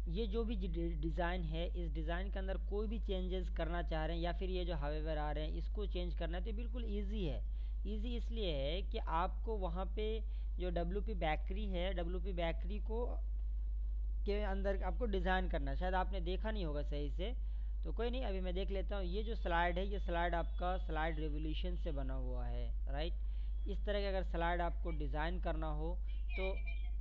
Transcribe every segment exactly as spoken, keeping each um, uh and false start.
ये जो भी डिज़ाइन है, इस डिज़ाइन के अंदर कोई भी चेंजेस करना चाह रहे हैं या फिर ये जो हावेवर आ रहे हैं इसको चेंज करना है तो बिल्कुल ईजी है। ईजी इसलिए है कि आपको वहाँ पे जो डब्ल्यू पी बेकरी है, डब्ल्यू पी बेकरी को के अंदर आपको डिज़ाइन करना है। शायद आपने देखा नहीं होगा सही से, तो कोई नहीं, अभी मैं देख लेता हूँ। ये जो स्लाइड है, ये स्लाइड आपका स्लाइड रेवोल्यूशन से बना हुआ है, राइट। इस तरह के अगर स्लाइड आपको डिज़ाइन करना हो तो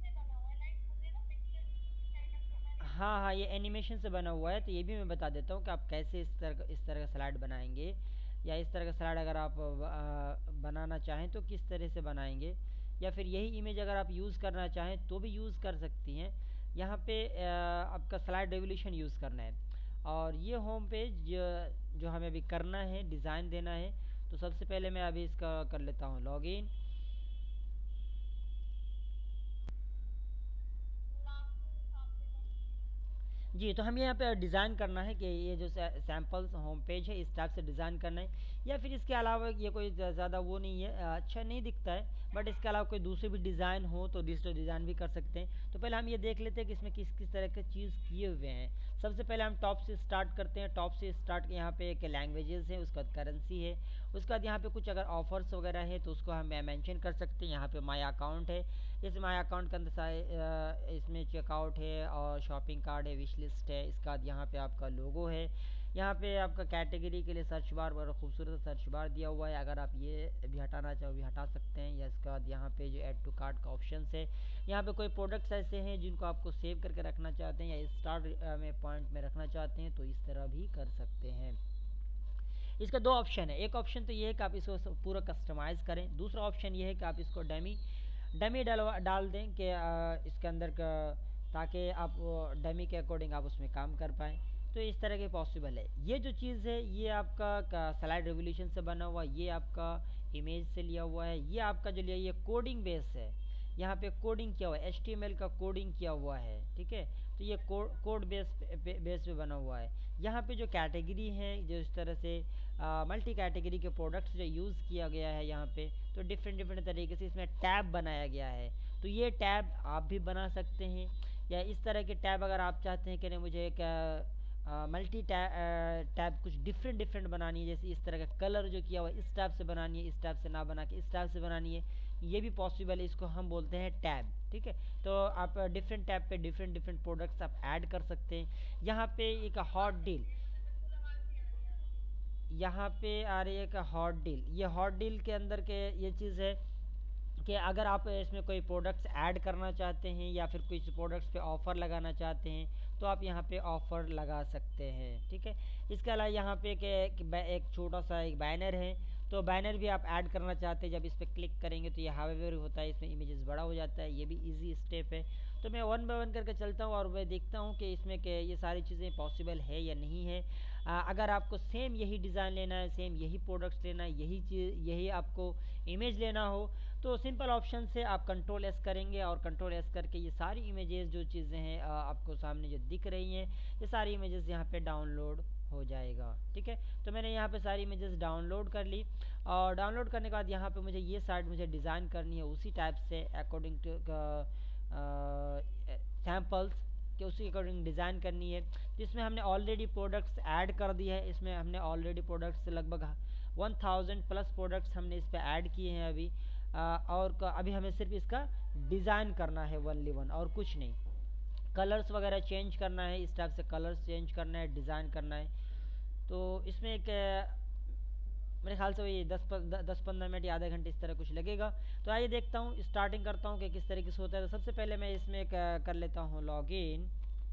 हाँ हाँ, ये एनिमेशन से बना हुआ है। तो ये भी मैं बता देता हूँ कि आप कैसे इस तरह का इस तरह का स्लाइड बनाएंगे, या इस तरह का स्लाइड अगर आप आ, बनाना चाहें तो किस तरह से बनाएंगे, या फिर यही इमेज अगर आप यूज़ करना चाहें तो भी यूज़ कर सकती हैं। यहाँ पे आ, आपका स्लाइड रेवोल्यूशन यूज़ करना है। और ये होम पेज जो, जो हमें अभी करना है, डिज़ाइन देना है, तो सबसे पहले मैं अभी इसका कर लेता हूँ लॉगिन। जी, तो हमें यहाँ पे डिज़ाइन करना है कि ये जो सैम्पल्स होम पेज है इस टाइप से डिज़ाइन करना है, या फिर इसके अलावा ये कोई ज़्यादा वो नहीं है, अच्छा नहीं दिखता है, बट इसके अलावा कोई दूसरी भी डिज़ाइन हो तो डिजिटल डिज़ाइन भी कर सकते हैं। तो पहले हम ये देख लेते हैं कि इसमें किस किस तरह के चीज़ किए हुए हैं। सबसे पहले हम टॉप से स्टार्ट करते हैं। टॉप से स्टार्ट यहाँ पे एक लैंग्वेजेस है, उसके बाद करेंसी है, उसके बाद यहाँ पे कुछ अगर ऑफर्स वगैरह है तो उसको हम मेंशन कर सकते हैं। यहाँ पे माई अकाउंट है, इस माई अकाउंट के अंदर सारे इसमें चेकआउट है और शॉपिंग कार्ड है, विश लिस्ट है। इसके बाद यहाँ पे आपका लोगो है। यहाँ पे आपका कैटेगरी के लिए सर्च बार, बड़ा खूबसूरत सर्च बार दिया हुआ है, अगर आप ये भी हटाना चाहो भी हटा सकते हैं। या इसके बाद यहाँ पे जो ऐड टू कार्ट का ऑप्शन है, यहाँ पे कोई प्रोडक्ट्स ऐसे हैं जिनको आपको सेव करके रखना चाहते हैं या स्टार्ट में पॉइंट में रखना चाहते हैं तो इस तरह भी कर सकते हैं। इसका दो ऑप्शन है। एक ऑप्शन तो ये है कि आप इसको पूरा कस्टमाइज़ करें, दूसरा ऑप्शन ये है कि आप इसको डमी डमी डालवा डाल दें कि इसके अंदर का, ताकि आप डमी के अकॉर्डिंग आप उसमें काम कर पाएँ। तो इस तरह के पॉसिबल है। ये जो चीज़ है ये आपका स्लाइड रेवोल्यूशन से बना हुआ, ये आपका इमेज से लिया हुआ है, ये आपका जो लिया ये कोडिंग बेस है। यहाँ पे कोडिंग किया हुआ है, एच टी एम एल का कोडिंग किया हुआ है, ठीक है। तो ये कोड कोड बेस पे, बेस पे बना हुआ है। यहाँ पे जो कैटेगरी है, जो इस तरह से मल्टी कैटेगरी के प्रोडक्ट्स जो यूज़ किया गया है यहाँ पे, तो डिफरेंट डिफरेंट तरीके से इसमें टैब बनाया गया है। तो ये टैब आप भी बना सकते हैं, या इस तरह के टैब अगर आप चाहते हैं कि नहीं मुझे एक मल्टी टैब कुछ डिफरेंट डिफरेंट बनानी है, जैसे इस तरह का कलर जो किया हुआ है इस टाइप से बनानी है, इस टाइप से ना बना के इस टाइप से बनानी है, ये भी पॉसिबल है। इसको हम बोलते हैं टैब, ठीक है। तो आप डिफरेंट टैब पे डिफरेंट डिफरेंट प्रोडक्ट्स आप ऐड कर सकते हैं। यहाँ पे एक हॉट डील, यहाँ पे आ रही है एक हॉट डील। ये हॉट डील के अंदर के ये चीज़ है कि अगर आप इसमें कोई प्रोडक्ट्स ऐड करना चाहते हैं या फिर कुछ प्रोडक्ट्स पे ऑफ़र लगाना चाहते हैं तो आप यहाँ पे ऑफ़र लगा सकते हैं, ठीक है। इसके अलावा यहाँ पे के एक, एक छोटा सा एक बैनर है, तो बैनर भी आप ऐड करना चाहते हैं, जब इस पर क्लिक करेंगे तो ये हावेवर होता है, इसमें इमेजेस बड़ा हो जाता है। ये भी इजी स्टेप है। तो मैं वन बाय वन करके चलता हूँ और मैं देखता हूँ कि इसमें के ये सारी चीज़ें पॉसिबल है या नहीं है। आ, अगर आपको सेम यही डिज़ाइन लेना है, सेम यही प्रोडक्ट्स लेना है, यही चीज़ यही आपको इमेज लेना हो तो सिंपल ऑप्शन से आप कंट्रोल एस करेंगे और कंट्रोल एस करके ये सारी इमेजेस जो चीज़ें हैं आपको सामने जो दिख रही हैं ये सारी इमेजेस यहाँ पे डाउनलोड हो जाएगा, ठीक है। तो मैंने यहाँ पे सारी इमेजेस डाउनलोड कर ली, और डाउनलोड करने के बाद यहाँ पे मुझे ये साइड मुझे डिज़ाइन करनी है उसी टाइप से अकॉर्डिंग टू सैम्पल्स कि उसी अकॉर्डिंग डिज़ाइन करनी है। जिसमें हमने ऑलरेडी प्रोडक्ट्स ऐड कर दिए है, इसमें हमने ऑलरेडी प्रोडक्ट्स लगभग वन थाउजेंड प्लस प्रोडक्ट्स हमने इस पर ऐड किए हैं अभी। आ, और अभी हमें सिर्फ इसका डिज़ाइन करना है वनली वन, और कुछ नहीं। कलर्स वगैरह चेंज करना है, इस टाइप से कलर्स चेंज करना है, डिज़ाइन करना है। तो इसमें एक मेरे ख्याल से वही दस दस पंद्रह मिनट या आधे घंटे इस तरह कुछ लगेगा। तो आइए देखता हूँ, स्टार्टिंग करता हूँ कि किस तरीके से होता है। तो सबसे पहले मैं इसमें कर लेता हूँ लॉगिन।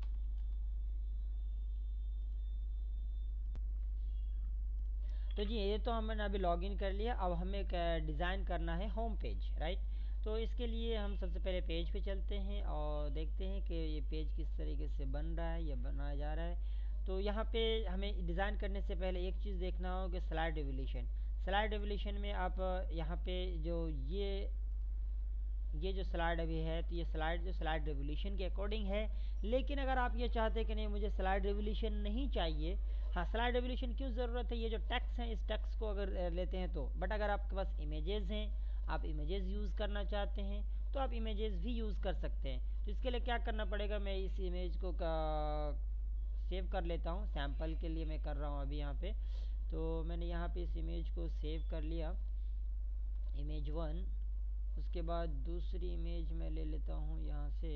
तो जी ये तो हमने अभी लॉगिन कर लिया। अब हमें डिज़ाइन करना है होम पेज, राइट। तो इसके लिए हम सबसे पहले पेज पे चलते हैं और देखते हैं कि ये पेज किस तरीके से बन रहा है या बनाया जा रहा है। तो यहाँ पे हमें डिज़ाइन करने से पहले एक चीज़ देखना हो कि स्लाइड रेवोल्यूशन। स्लाइड रेवोल्यूशन में आप यहाँ पे जो ये ये जो स्लाइड अभी है, तो ये स्लाइड जो स्लाइड रेवोल्यूशन के अकॉर्डिंग है। लेकिन अगर आप ये चाहते हैं कि नहीं मुझे स्लाइड रेवोल्यूशन नहीं चाहिए, हाँ स्लाइड रेवोल्यूशन क्यों ज़रूरत है, ये जो टेक्स्ट हैं इस टेक्स्ट को अगर लेते हैं तो, बट अगर आपके पास इमेजेस हैं, आप इमेजेस यूज़ करना चाहते हैं तो आप इमेजेस भी यूज़ कर सकते हैं। तो इसके लिए क्या करना पड़ेगा, मैं इस इमेज को सेव कर लेता हूँ, सैम्पल के लिए मैं कर रहा हूँ अभी यहाँ पे। तो मैंने यहाँ पे इस इमेज को सेव कर लिया, इमेज वन। उसके बाद दूसरी इमेज मैं ले लेता हूँ यहाँ से।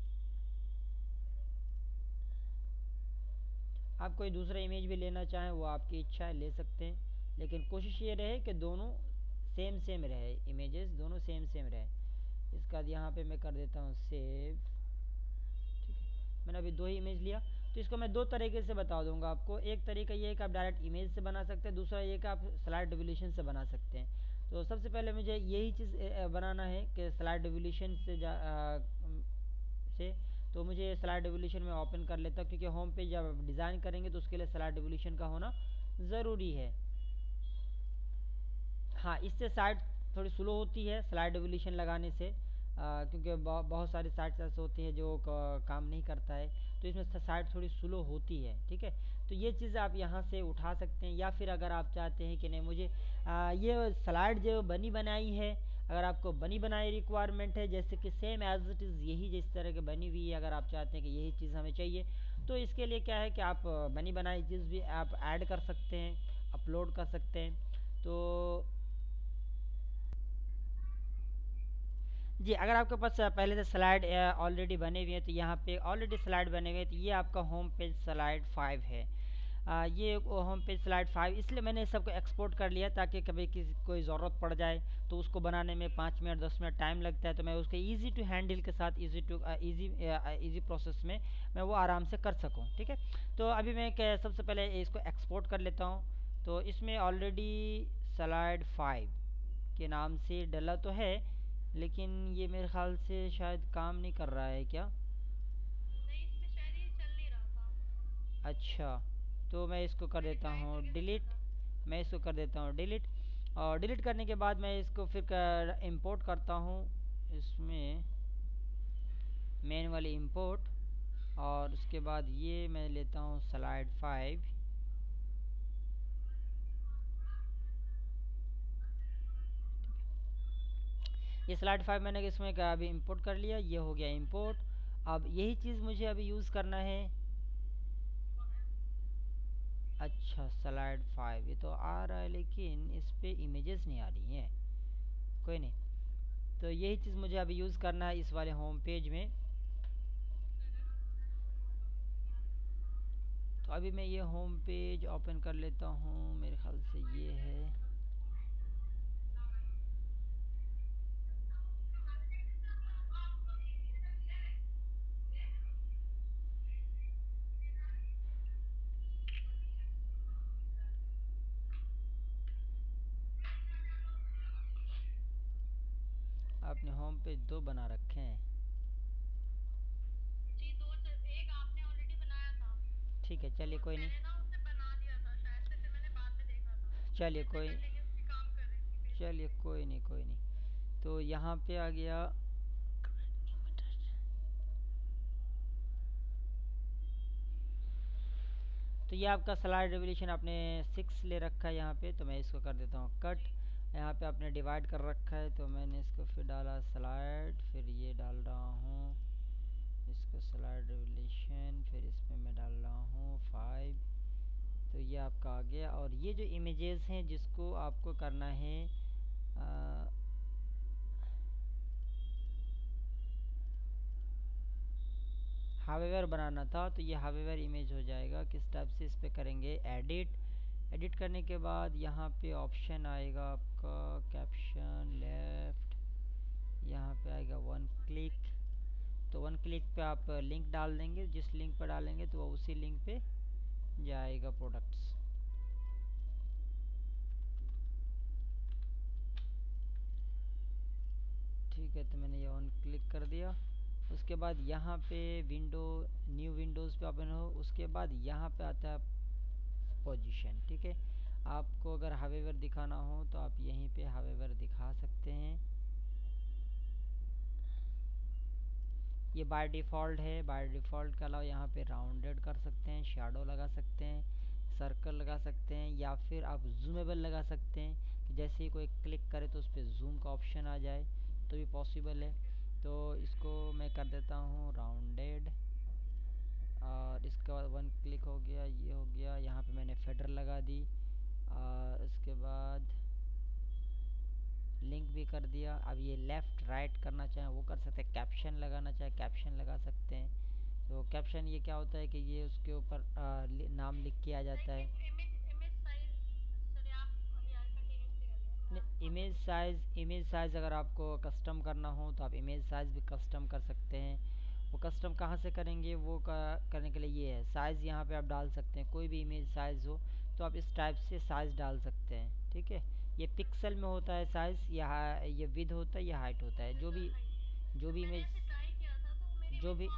आप कोई दूसरा इमेज भी लेना चाहें वो आपकी इच्छा है, ले सकते हैं, लेकिन कोशिश ये रहे कि दोनों सेम सेम रहे, इमेजेस दोनों सेम सेम रहे। इसके बाद यहाँ पे मैं कर देता हूँ सेव। ठीक है, मैंने अभी दो ही इमेज लिया। तो इसको मैं दो तरीके से बता दूंगा आपको। एक तरीका ये है कि आप डायरेक्ट इमेज से बना सकते हैं, दूसरा ये कि आप स्लाइड रिवोल्यूशन से बना सकते हैं। तो सबसे पहले मुझे यही चीज़ बनाना है कि स्लाइड रिवोल्यूशन से जा आ, से तो मुझे स्लाइड रिवोल्यूशन में ओपन कर लेता हूँ, क्योंकि होम पेज जब आप डिज़ाइन करेंगे तो उसके लिए स्लाइड रिवोल्यूशन का होना ज़रूरी है। हाँ, इससे साइट थोड़ी स्लो होती है स्लाइड रिवोल्यूशन लगाने से, आ, क्योंकि बहुत सारी साइट्स ऐसे होती है जो काम नहीं करता है, तो इसमें साइट थोड़ी स्लो होती है। ठीक है, तो ये चीज़ आप यहाँ से उठा सकते हैं। या फिर अगर आप चाहते हैं कि नहीं मुझे आ, ये स्लाइड जो बनी बनाई है, अगर आपको बनी बनाई रिक्वायरमेंट है, जैसे कि सेम एज इट इज़ यही जिस तरह की बनी हुई है, अगर आप चाहते हैं कि यही चीज़ हमें चाहिए, तो इसके लिए क्या है कि आप बनी बनाई चीज़ भी आप ऐड कर सकते हैं, अपलोड कर सकते हैं। तो जी, अगर आपके पास पहले से स्लाइड ऑलरेडी बने हुए हैं, तो यहाँ पे ऑलरेडी स्लाइड बने हुए हैं, तो ये आपका होम पेज स्लाइड फाइव है। आ, ये होम पेज स्लाइड फाइव, इसलिए मैंने सबको एक्सपोर्ट कर लिया ताकि कभी किसी कोई ज़रूरत पड़ जाए तो उसको बनाने में पाँच मिनट दस मिनट टाइम लगता है, तो मैं उसके इजी टू हैंडल के साथ easy to easy easy process में मैं वो आराम से कर सकूँ। ठीक है, तो अभी मैं क्या सबसे पहले इसको एक्सपोर्ट कर लेता हूँ। तो इसमें ऑलरेडी स्लाइड फाइव के नाम से डला तो है, लेकिन ये मेरे ख्याल से शायद काम नहीं कर रहा है क्या? नहीं, इसमें शायद ये चल नहीं रहा था। अच्छा, तो मैं इसको कर मैंने देता ट्राई हूँ करके देखा डिलीट। था। मैं इसको कर देता हूँ डिलीट, और डिलीट करने के बाद मैं इसको फिर कर इंपोर्ट करता हूँ इसमें, मेन वाली इंपोर्ट। और उसके बाद ये मैं लेता हूँ स्लाइड फाइव। ये स्लाइड फाइव मैंने इसमें अभी इंपोर्ट कर लिया, ये हो गया इंपोर्ट। अब यही चीज़ मुझे अभी यूज़ करना है। अच्छा, स्लाइड फाइव ये तो आ रहा है, लेकिन इस पर इमेजेस नहीं आ रही हैं। कोई नहीं, तो यही चीज़ मुझे अभी यूज़ करना है इस वाले होम पेज में। तो अभी मैं ये होम पेज ओपन कर लेता हूँ, मेरे ख्याल से ये है। आपने होम पेज दो बना रखे हैं। जी, दो च- एक आपने ऑलरेडी बनाया था, ठीक है, चलिए और कोई नहीं। मैंने ना उसे बना दिया था शायद से, फिर मैंने बाद में देखा था। चलिए जितने कोई बिल्डिंग उसकी काम कर रही थी पेज पे। चलिए कोई नहीं कोई नहीं। तो यहाँ पे आ गया। तो ये आपका स्लाइड रिवोल्यूशन आपने सिक्स ले रखा है यहाँ पे, तो मैं इसको कर देता हूँ कट। जी। यहाँ पे आपने डिवाइड कर रखा है, तो मैंने इसको फिर डाला स्लाइड, फिर ये डाल रहा हूँ इसको स्लाइड रिवोल्यूशन, फिर इसमें मैं डाल रहा हूँ फाइव। तो ये आपका आ गया। और ये जो इमेजेस हैं जिसको आपको करना है हावेवर बनाना था, तो ये हावेवर इमेज हो जाएगा। किस टाइप से इस पर करेंगे एडिट। एडिट करने के बाद यहाँ पे ऑप्शन आएगा आपका कैप्शन लेफ्ट, यहाँ पे आएगा वन क्लिक। तो वन क्लिक पे आप लिंक डाल देंगे, जिस लिंक पर डालेंगे तो वो उसी लिंक पे जाएगा प्रोडक्ट्स। ठीक है, तो मैंने ये वन क्लिक कर दिया। उसके बाद यहाँ पे विंडो न्यू विंडोज़ पे ओपन हो, उसके बाद यहाँ पे आता है पोजीशन। ठीक है, आपको अगर हावेवर दिखाना हो तो आप यहीं पे हावेवर दिखा सकते हैं। ये बाय डिफ़ॉल्ट है, बाय डिफ़ॉल्ट के अलावा यहाँ पे राउंडेड कर सकते हैं, शैडो लगा सकते हैं, सर्कल लगा सकते हैं, या फिर आप जूमेबल लगा सकते हैं कि जैसे ही कोई क्लिक करे तो उस पर जूम का ऑप्शन आ जाए, तो भी पॉसिबल है। तो इसको मैं कर देता हूँ राउंडेड, और इसके बाद वन क्लिक हो गया, ये हो गया। यहाँ पे मैंने फेडर लगा दी, और इसके बाद लिंक भी कर दिया। अब ये लेफ़्ट राइट करना चाहें वो कर सकते हैं, कैप्शन लगाना चाहे कैप्शन लगा सकते हैं। तो कैप्शन ये क्या होता है कि ये उसके ऊपर नाम लिख के आ जाता है। इमेज साइज़ इमेज साइज़ अगर आपको कस्टम करना हो तो आप इमेज साइज़ भी कस्टम कर सकते हैं। वो कस्टम कहाँ से करेंगे, वो करने के लिए ये है साइज़, यहाँ पे आप डाल सकते हैं कोई भी इमेज साइज़ हो तो आप इस टाइप से साइज़ डाल सकते हैं। ठीक है, ये पिक्सल में होता है साइज़, या ये विद होता है या हाइट होता है, जो भी जो भी इमेज जो भी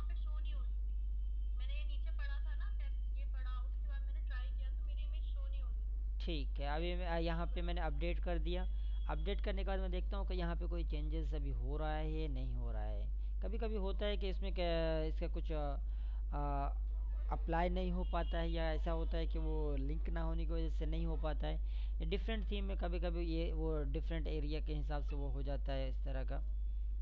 ठीक है। अभी मैं यहाँ पे मैंने अपडेट कर दिया। अपडेट करने के बाद मैं देखता हूँ कि यहाँ पे कोई चेंजेस अभी हो रहा है या नहीं हो रहा है। कभी कभी होता है कि इसमें क्या इसका कुछ अप्लाई नहीं हो पाता है, या ऐसा होता है कि वो लिंक ना होने की वजह से नहीं हो पाता है। डिफरेंट थीम में कभी कभी ये वो डिफरेंट एरिया के हिसाब से वो हो जाता है इस तरह का।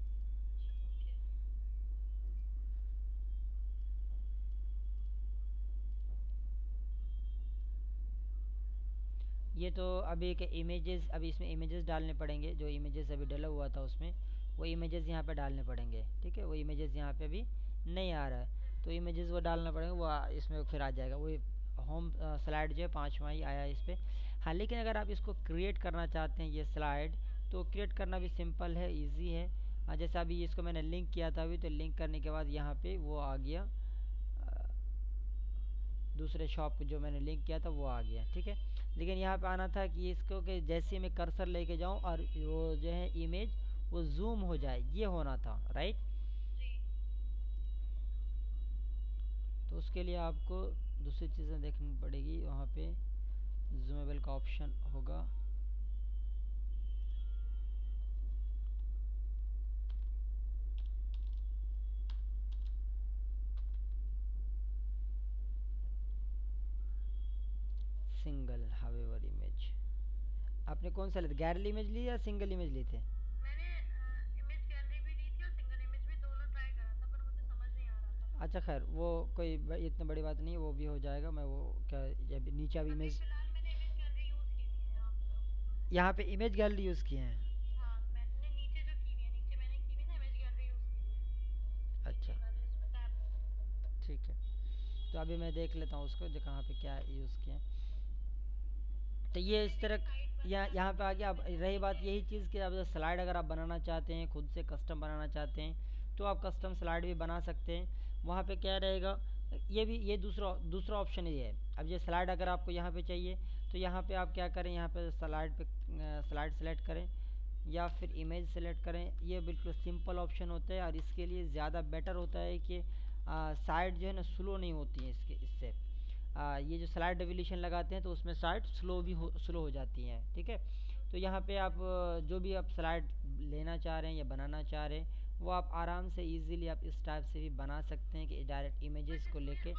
ये तो अभी के इमेजेस, अभी इसमें इमेजेस डालने पड़ेंगे, जो इमेजेस अभी डला हुआ था उसमें वो इमेजेस यहाँ पे डालने पड़ेंगे। ठीक है, वो इमेजेस यहाँ पे अभी नहीं आ रहा है तो इमेजेस वो डालना पड़ेगा, वो इसमें फिर आ जाएगा। वो होम स्लाइड जो है पाँचवा ही आया इस पर। हाँ, लेकिन अगर आप इसको क्रिएट करना चाहते हैं ये स्लाइड, तो क्रिएट करना भी सिंपल है, ईजी है। हाँ, जैसा अभी इसको मैंने लिंक किया था अभी, तो लिंक करने के बाद यहाँ पे वो आ गया, दूसरे शॉप जो मैंने लिंक किया था वो आ गया। ठीक है, लेकिन यहाँ पे आना था कि इसको कि जैसे मैं कर्सर लेके जाऊँ और वो जो है इमेज वो जूम हो जाए, ये होना था, राइट। तो उसके लिए आपको दूसरी चीज़ें देखनी पड़ेगी, वहाँ पे जूमेबल का ऑप्शन होगा। सिंगल हावेवर इमेज, आपने कौन सा लिया, गैलरी इमेज ली या सिंगल इमेज ली थे? अच्छा खैर, वो कोई इतनी बड़ी बात नहीं है, वो भी हो जाएगा। मैं वो क्या जब नीचे अभी इमेज, यहाँ पे इमेज गैलरी यूज़ किए हैं। अच्छा, ठीक है, तो अभी मैं देख लेता हूँ उसको जो कहाँ पे क्या यूज़ किए। तो ये इस तरह यहाँ यहाँ पे आ गया। अब रही बात यही चीज़ कि अब स्लाइड अगर आप बनाना चाहते हैं, खुद से कस्टम बनाना चाहते हैं, तो आप कस्टम स्लाइड भी बना सकते हैं। वहाँ पे क्या रहेगा, ये भी ये दूसरा दूसरा ऑप्शन ये है। अब ये स्लाइड अगर आपको यहाँ पे चाहिए तो यहाँ पे आप क्या करें, यहाँ पे स्लाइड पे स्लाइड सेलेक्ट करें या फिर इमेज सेलेक्ट करें। ये बिल्कुल सिंपल ऑप्शन होता है, और इसके लिए ज़्यादा बेटर होता है कि साइड जो है ना स्लो नहीं होती है इसके इससे। आ, ये जो स्लाइड रेवोल्यूशन लगाते हैं तो उसमें साइड स्लो भी हो स्लो हो जाती हैं। ठीक है, तो यहाँ पे आप जो भी आप स्लाइड लेना चाह रहे हैं या बनाना चाह रहे हैं वो आप आराम से इजीली आप इस टाइप से भी बना सकते हैं कि डायरेक्ट इमेजेस को लेके।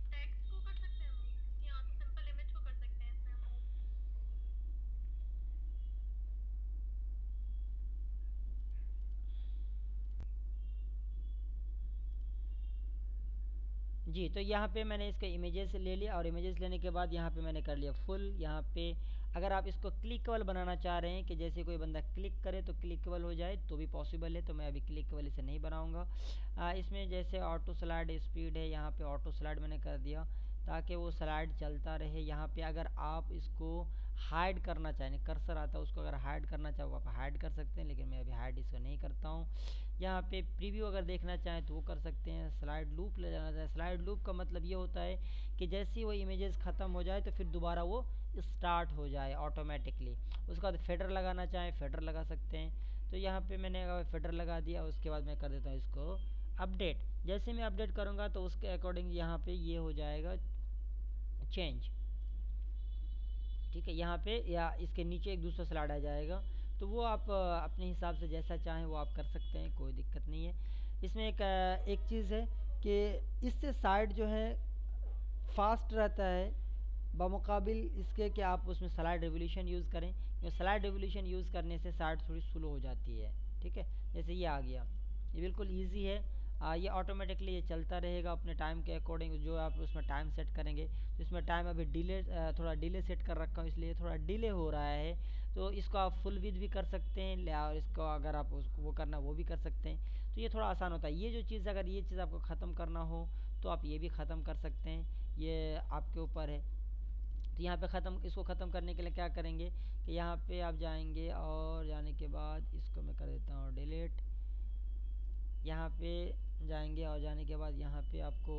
जी, तो यहाँ पे मैंने इसका इमेजेस ले लिया, और इमेजेस लेने के बाद यहाँ पे मैंने कर लिया फुल। यहाँ पे अगर आप इसको क्लिकेबल बनाना चाह रहे हैं कि जैसे कोई बंदा क्लिक करे तो क्लिकेबल हो जाए, तो भी पॉसिबल है। तो मैं अभी क्लिकेबल इसे नहीं बनाऊँगा। इसमें जैसे ऑटो स्लाइड स्पीड है, यहाँ पे ऑटो स्लाइड मैंने कर दिया ताकि वो स्लाइड चलता रहे। यहाँ पे अगर आप इसको हाइड करना चाहें, कर्सर आता है उसको अगर हाइड करना चाहो आप हाइड कर सकते हैं, लेकिन मैं अभी हाइड इसको नहीं करता हूँ। यहाँ पे प्रीव्यू अगर देखना चाहें तो वो कर सकते हैं। स्लाइड लूप ले जाना चाहें, स्लाइड लूप का मतलब ये होता है कि जैसे ही वो इमेजेस ख़त्म हो जाए तो फिर दोबारा वो स्टार्ट हो जाए ऑटोमेटिकली। उसके बाद फेडर लगाना चाहें फेडर लगा सकते हैं। तो यहाँ पे मैंने फेडर लगा दिया, उसके बाद मैं कर देता हूँ इसको अपडेट। जैसे मैं अपडेट करूँगा तो उसके अकॉर्डिंग यहाँ पे ये हो जाएगा चेंज। ठीक है, यहाँ पे या इसके नीचे एक दूसरा स्लाइड आ जाएगा, तो वो आप अपने हिसाब से जैसा चाहें वो आप कर सकते हैं, कोई दिक्कत नहीं है। इसमें एक एक चीज़ है कि इससे साइड जो है फास्ट रहता है बमुकाबिल इसके कि आप उसमें स्लाइड रेवोल्यूशन यूज़ करें। क्योंकि स्लाइड रेवोल्यूशन यूज़ करने से साइड थोड़ी स्लो हो जाती है। ठीक है, जैसे ये आ गया, ये बिल्कुल ईजी है। आ, ये ऑटोमेटिकली ये चलता रहेगा अपने टाइम के अकॉर्डिंग, जो आप उसमें टाइम सेट करेंगे। तो इसमें टाइम अभी डिले, थोड़ा डिले सेट कर रखा हूँ, इसलिए थोड़ा डिले हो रहा है। तो इसको आप फुल विथ भी कर सकते हैं, और इसको अगर आप उसको वो करना वो भी कर सकते हैं। तो ये थोड़ा आसान होता है। ये जो चीज़, अगर ये चीज़ आपको ख़त्म करना हो तो आप ये भी ख़त्म कर सकते हैं, ये आपके ऊपर है। तो यहाँ पे ख़त्म, इसको ख़त्म करने के लिए क्या करेंगे कि यहाँ पे आप जाएंगे, और जाने के बाद इसको मैं कर देता हूँ डिलीट। यहाँ पे जाएंगे और जाने के बाद यहाँ पे आपको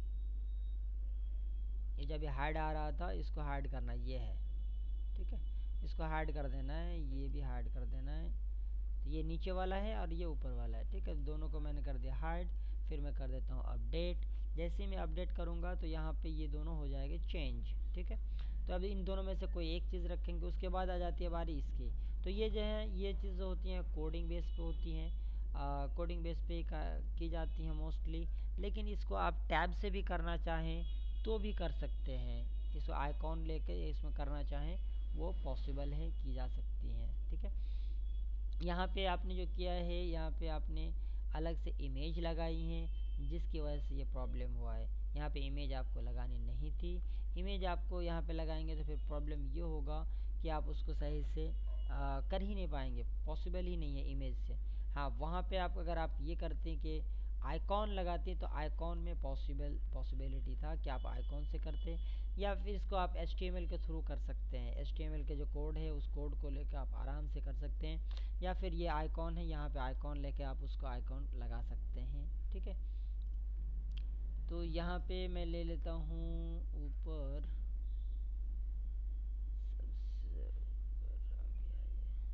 ये जब ये हाइड आ रहा था, इसको हाइड करना, ये है, ठीक है। इसको हाइड कर देना है, ये भी हाइड कर देना है। तो ये नीचे वाला है और ये ऊपर वाला है, ठीक है। दोनों को मैंने कर दिया हाइड। फिर मैं कर देता हूँ अपडेट। जैसे ही मैं अपडेट करूँगा तो यहाँ पे ये दोनों हो जाएंगे चेंज, ठीक है। तो अब इन दोनों में से कोई एक चीज़ रखेंगे, उसके बाद आ जाती है बारी इसकी। तो ये जो है, ये चीज़ होती हैं कोडिंग बेस पे होती हैं, कोडिंग बेस पे की जाती हैं मोस्टली। लेकिन इसको आप टैब से भी करना चाहें तो भी कर सकते हैं। इसको आइकॉन लेके इसमें करना चाहें वो पॉसिबल है, की जा सकती हैं, ठीक है। यहाँ पे आपने जो किया है, यहाँ पे आपने अलग से इमेज लगाई हैं, जिसकी वजह से ये प्रॉब्लम हुआ है। यहाँ पे इमेज आपको लगानी नहीं थी। इमेज आपको यहाँ पे लगाएंगे तो फिर प्रॉब्लम ये होगा कि आप उसको सही से आ, कर ही नहीं पाएंगे, पॉसिबल ही नहीं है इमेज से। हाँ, वहाँ पे आप अगर आप ये करते हैं कि आइकॉन लगाते तो आइकॉन में पॉसिबल पॉसिबिलिटी था कि आप आइकॉन से करते, या फिर इसको आप एच टी एम एल के थ्रू कर सकते हैं। एच टी एम एल के जो कोड है उस कोड को लेकर आप आराम से कर सकते हैं, या फिर ये आइकॉन है, यहाँ पे आइकॉन लेके आप उसको आइकॉन लगा सकते हैं, ठीक है। तो यहाँ पे मैं ले लेता हूँ ऊपर, सबसे ऊपर आ गया ये।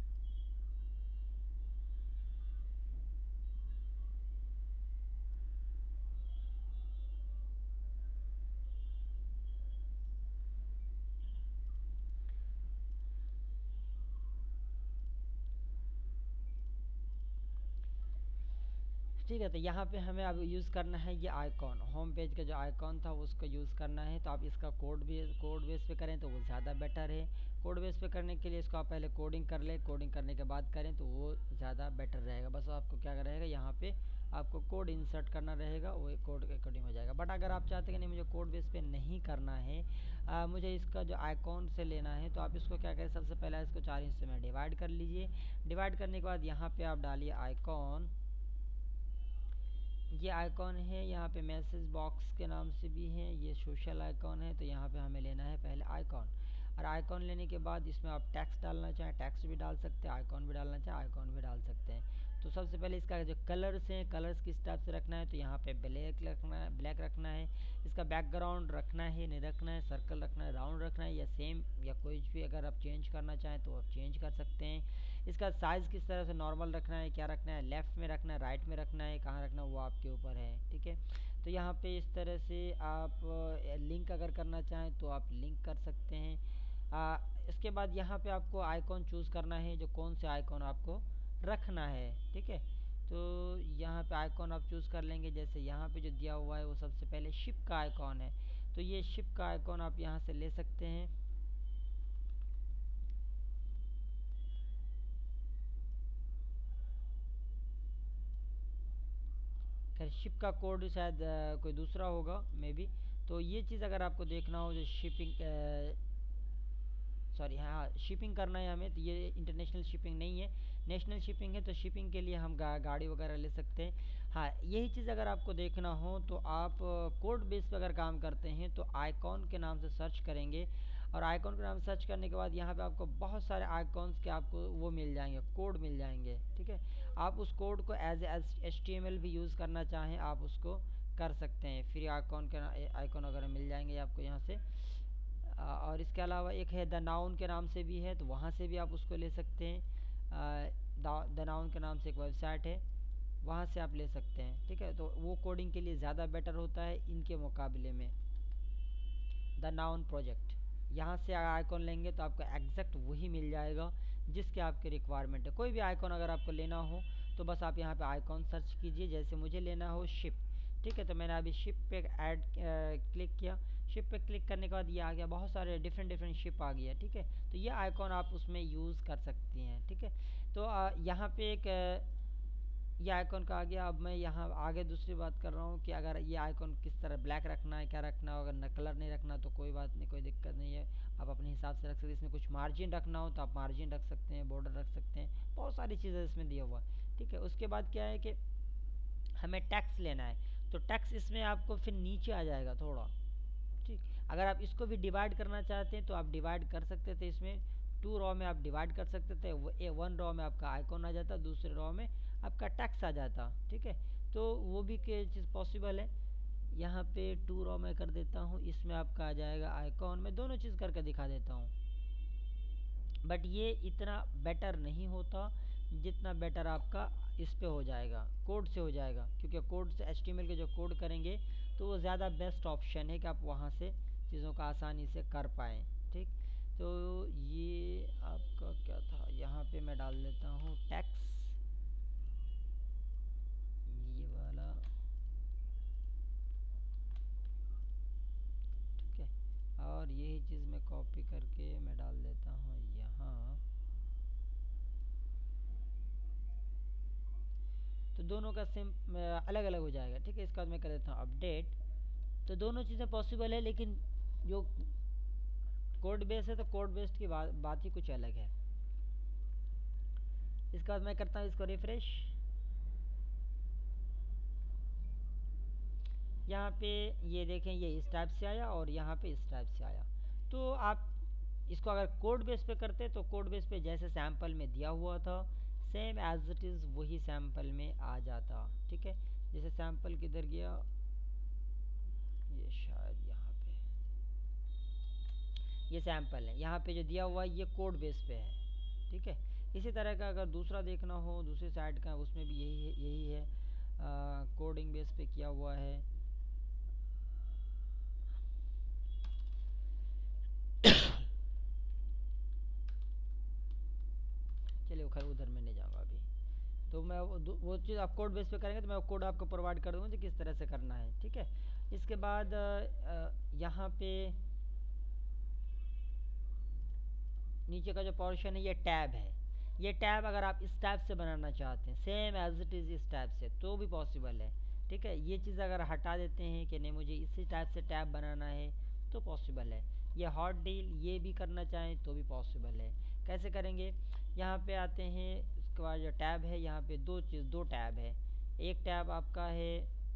ठीक है, तो यहाँ पे हमें अब यूज़ करना है ये आइकॉन, होम पेज का जो आइकॉन था उसको यूज़ करना है। तो आप इसका कोड भी कोड बेस पे करें तो वो ज़्यादा बेटर है। कोड बेस पे करने के लिए इसको आप पहले कोडिंग कर लें, कोडिंग करने के बाद करें तो वो ज़्यादा बेटर रहेगा। बस आपको क्या रहेगा, यहाँ पे आपको कोड इंसर्ट करना रहेगा, वो कोड के अकॉर्डिंग हो जाएगा। बट अगर आप चाहते हैं कि नहीं मुझे कोड बेस पे नहीं करना है, आ, मुझे इसका जो आइकॉन से लेना है, तो आप इसको क्या करें, सबसे पहले इसको चार हिस्से में डिवाइड कर लीजिए। डिवाइड करने के बाद यहाँ पे आप डालिए आइकॉन। ये आइकॉन है, यहाँ पे मैसेज बॉक्स के नाम से भी है, ये सोशल आइकॉन है। तो यहाँ पे हमें लेना है पहले आइकॉन, और आइकॉन लेने के बाद इसमें आप टेक्स्ट डालना चाहें टेक्स्ट भी डाल सकते हैं, आइकॉन भी डालना चाहें आइकॉन भी डाल सकते हैं। तो सबसे पहले इसका जो कलर्स हैं, कलर्स किस टाइप से रखना है, तो यहाँ पे ब्लैक रखना है, ब्लैक रखना है। इसका बैकग्राउंड रखना है, नहीं रखना है, सर्कल रखना है, राउंड रखना है, या सेम, या कोई भी अगर आप चेंज करना चाहें तो आप चेंज कर सकते हैं। इसका साइज़ किस तरह से नॉर्मल रखना है, क्या रखना है, लेफ़्ट में रखना है, राइट में रखना है, कहाँ रखना है वो आपके ऊपर है, ठीक है। तो यहाँ पे इस तरह से आप लिंक अगर करना चाहें तो आप लिंक कर सकते हैं। आ, इसके बाद यहाँ पे आपको आइकॉन चूज़ करना है, जो कौन से आइकॉन आपको रखना है, ठीक है। तो यहाँ पे आइकॉन आप चूज़ कर लेंगे। जैसे यहाँ पे जो दिया हुआ है वो सबसे पहले शिप का आइकॉन है, तो ये शिप का आइकॉन आप यहाँ से ले सकते हैं। खैर शिप का कोड शायद आ, कोई दूसरा होगा मे बी। तो ये चीज़ अगर आपको देखना हो, जो शिपिंग, सॉरी हाँ, शिपिंग करना है हमें, तो ये इंटरनेशनल शिपिंग नहीं है, नेशनल शिपिंग है। तो शिपिंग के लिए हम गा, गाड़ी वगैरह ले सकते हैं। हाँ, यही चीज़ अगर आपको देखना हो तो आप कोड बेस पे अगर काम करते हैं तो आइकॉन के नाम से सर्च करेंगे, और आइकॉन के नाम से सर्च करने के बाद यहाँ पे आपको बहुत सारे आइकॉन्स के आपको वो मिल जाएंगे, कोड मिल जाएंगे, ठीक है। आप उस कोड को as H T M L भी यूज़ करना चाहें आप उसको कर सकते हैं। फ्री आइकॉन के आइकॉन वगैरह मिल जाएंगे आपको यहाँ से। और इसके अलावा एक है द नाउन के नाम से भी है, तो वहाँ से भी आप उसको ले सकते हैं। द नाउन के नाम से एक वेबसाइट है, वहाँ से आप ले सकते हैं, ठीक है। तो वो कोडिंग के लिए ज़्यादा बेटर होता है इनके मुकाबले में। द नाउन प्रोजेक्ट, यहाँ से आइकॉन लेंगे तो आपको एग्जैक्ट वही मिल जाएगा जिसके आपके रिक्वायरमेंट है। कोई भी आइकॉन अगर आपको लेना हो तो बस आप यहाँ पे आइकॉन सर्च कीजिए। जैसे मुझे लेना हो शिप, ठीक है, तो मैंने अभी शिप पे ऐड क्लिक किया। शिप पे क्लिक करने के बाद ये आ गया, बहुत सारे डिफरेंट डिफरेंट शिप आ गया, ठीक है। तो ये आइकॉन आप उसमें यूज़ कर सकती हैं, ठीक है। तो आ, यहाँ पे एक ये आइकॉन का आ गया। अब मैं यहाँ आगे दूसरी बात कर रहा हूँ कि अगर ये आइकॉन किस तरह ब्लैक रखना है, क्या रखना है, अगर न कलर नहीं रखना तो कोई बात नहीं, कोई दिक्कत नहीं है, आप अपने हिसाब से रख सकते हैं। इसमें कुछ मार्जिन रखना हो तो आप मार्जिन रख सकते हैं, बॉर्डर रख सकते हैं, बहुत सारी चीज़ें इसमें दिया हुआ है। ठीक है, उसके बाद क्या है कि हमें टैक्स लेना है, तो टैक्स इसमें आपको फिर नीचे आ जाएगा थोड़ा। ठीक, अगर आप इसको भी डिवाइड करना चाहते हैं तो आप डिवाइड कर सकते थे। इसमें टू रॉ में आप डिवाइड कर सकते थे, ए वन रॉ में आपका आइकॉन आ जाता, दूसरे रॉ में आपका टैक्स आ जाता। ठीक है, तो वो भी के चीज़ पॉसिबल है। यहाँ पे टू रॉ में कर देता हूँ, इसमें आपका आ जाएगा आइकॉन। मैं दोनों चीज़ करके दिखा देता हूँ, बट ये इतना बेटर नहीं होता जितना बेटर आपका इस पे हो जाएगा, कोड से हो जाएगा, क्योंकि कोड से एच टी एम एल के जो कोड करेंगे तो वो ज़्यादा बेस्ट ऑप्शन है कि आप वहाँ से चीज़ों का आसानी से कर पाएँ। ठीक, तो ये आपका क्या था, यहाँ पे मैं डाल देता हूँ टैक्स, ये वाला। ठीक है, और यही चीज़ मैं कॉपी करके मैं डाल देता हूँ यहाँ। तो दोनों का सेम अलग अलग हो जाएगा। ठीक है, इसका मैं कर देता हूँ अपडेट। तो दोनों चीज़ें पॉसिबल है, लेकिन जो कोड बेस है तो कोड बेस्ड की बात बात ही कुछ अलग है। इसके बाद मैं करता हूँ इसको रिफ्रेश। यहाँ पे ये देखें, ये इस टाइप से आया और यहाँ पे इस टाइप से आया। तो आप इसको अगर कोड बेस पे करते तो कोड बेस पे जैसे सैम्पल में दिया हुआ था सेम एज इट इज़ वही सैम्पल में आ जाता। ठीक है, जैसे सैम्पल किधर गया, ये शायद यहाँ पे, ये सैम्पल है, यहाँ पे जो दिया हुआ है ये कोड बेस पे है। ठीक है, इसी तरह का अगर दूसरा देखना हो दूसरी साइड का, उसमें भी यही है, यही है, कोडिंग बेस पे किया हुआ है। चलिए खैर उधर में नहीं जाऊँगा अभी। तो मैं वो, वो चीज़ आप कोड बेस पे करेंगे तो मैं वो कोड आपको प्रोवाइड कर दूँगा कि किस तरह से करना है। ठीक है, इसके बाद यहाँ पे नीचे का जो पोर्शन है ये टैब है। ये टैब अगर आप इस टाइप से बनाना चाहते हैं सेम एज इट इज़ इस टाइप से तो भी पॉसिबल है। ठीक है, ये चीज़ अगर हटा देते हैं कि नहीं मुझे इसी टाइप से टैब बनाना है तो पॉसिबल है। ये हॉट डील ये भी करना चाहें तो भी पॉसिबल है। कैसे करेंगे, यहाँ पे आते हैं, उसके बाद जो टैब है यहाँ पे दो चीज़ दो टैब है। एक टैब आपका है,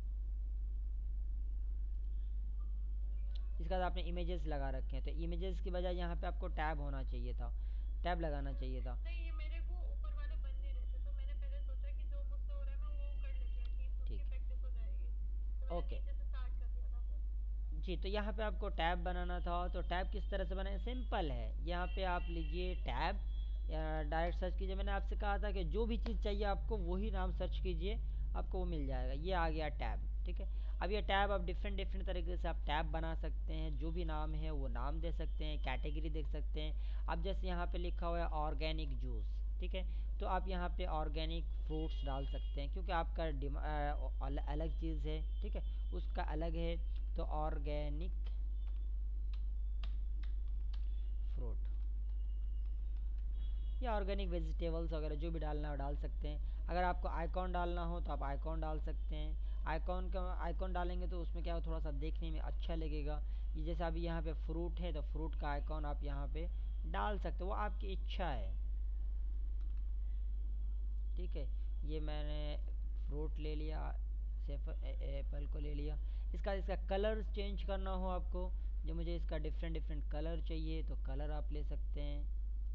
इसके बाद आपने इमेजेस लगा रखे हैं तो इमेजेस की बजाय यहाँ पे आपको टैब होना चाहिए था, टैब लगाना चाहिए था। नहीं, ये मेरे को ऊपर वाले बन नहीं रहे थे, तो मैंने पहले सोचा कि जो मुझसे हो रहा है मैं वो कर लेती हूँ, एटलीस्ट उसकी ठीक, प्रैक्टिस हो जाएगी, तो मैंने ओके नीचे से स्टार्ट कर दिया था फिर। जी। तो यहाँ पे आपको टैब बनाना था, तो टैब किस तरह से बनाए, सिंपल है। यहाँ पे आप लीजिए टैब या डायरेक्ट सर्च कीजिए। मैंने आपसे कहा था कि जो भी चीज़ चाहिए आपको वही नाम सर्च कीजिए, आपको वो मिल जाएगा। ये आ गया टैब। ठीक है, अब ये टैब आप डिफरेंट डिफरेंट तरीके से आप टैब बना सकते हैं, जो भी नाम है वो नाम दे सकते हैं, कैटेगरी देख सकते हैं। अब जैसे यहाँ पे लिखा हुआ है ऑर्गेनिक जूस, ठीक है, तो आप यहाँ पे ऑर्गेनिक फ्रूट्स डाल सकते हैं, क्योंकि आपका अल, अलग चीज़ है। ठीक है, उसका अलग है, तो ऑर्गेनिक फ्रूट या ऑर्गेनिक वेजिटेबल्स वगैरह जो भी डालना हो डाल सकते हैं। अगर आपको आइकॉन डालना हो तो आप आइकॉन डाल सकते हैं। आइकॉन का आइकॉन डालेंगे तो उसमें क्या हो, थोड़ा सा देखने में अच्छा लगेगा। ये जैसे अभी यहाँ पे फ्रूट है तो फ्रूट का आइकॉन आप यहाँ पे डाल सकते हो, वो आपकी इच्छा है। ठीक है, ये मैंने फ्रूट ले लिया, सिर्फ एप्पल को ले लिया। इसका इसका कलर चेंज करना हो आपको, जो मुझे इसका डिफरेंट डिफरेंट कलर चाहिए तो कलर आप ले सकते हैं।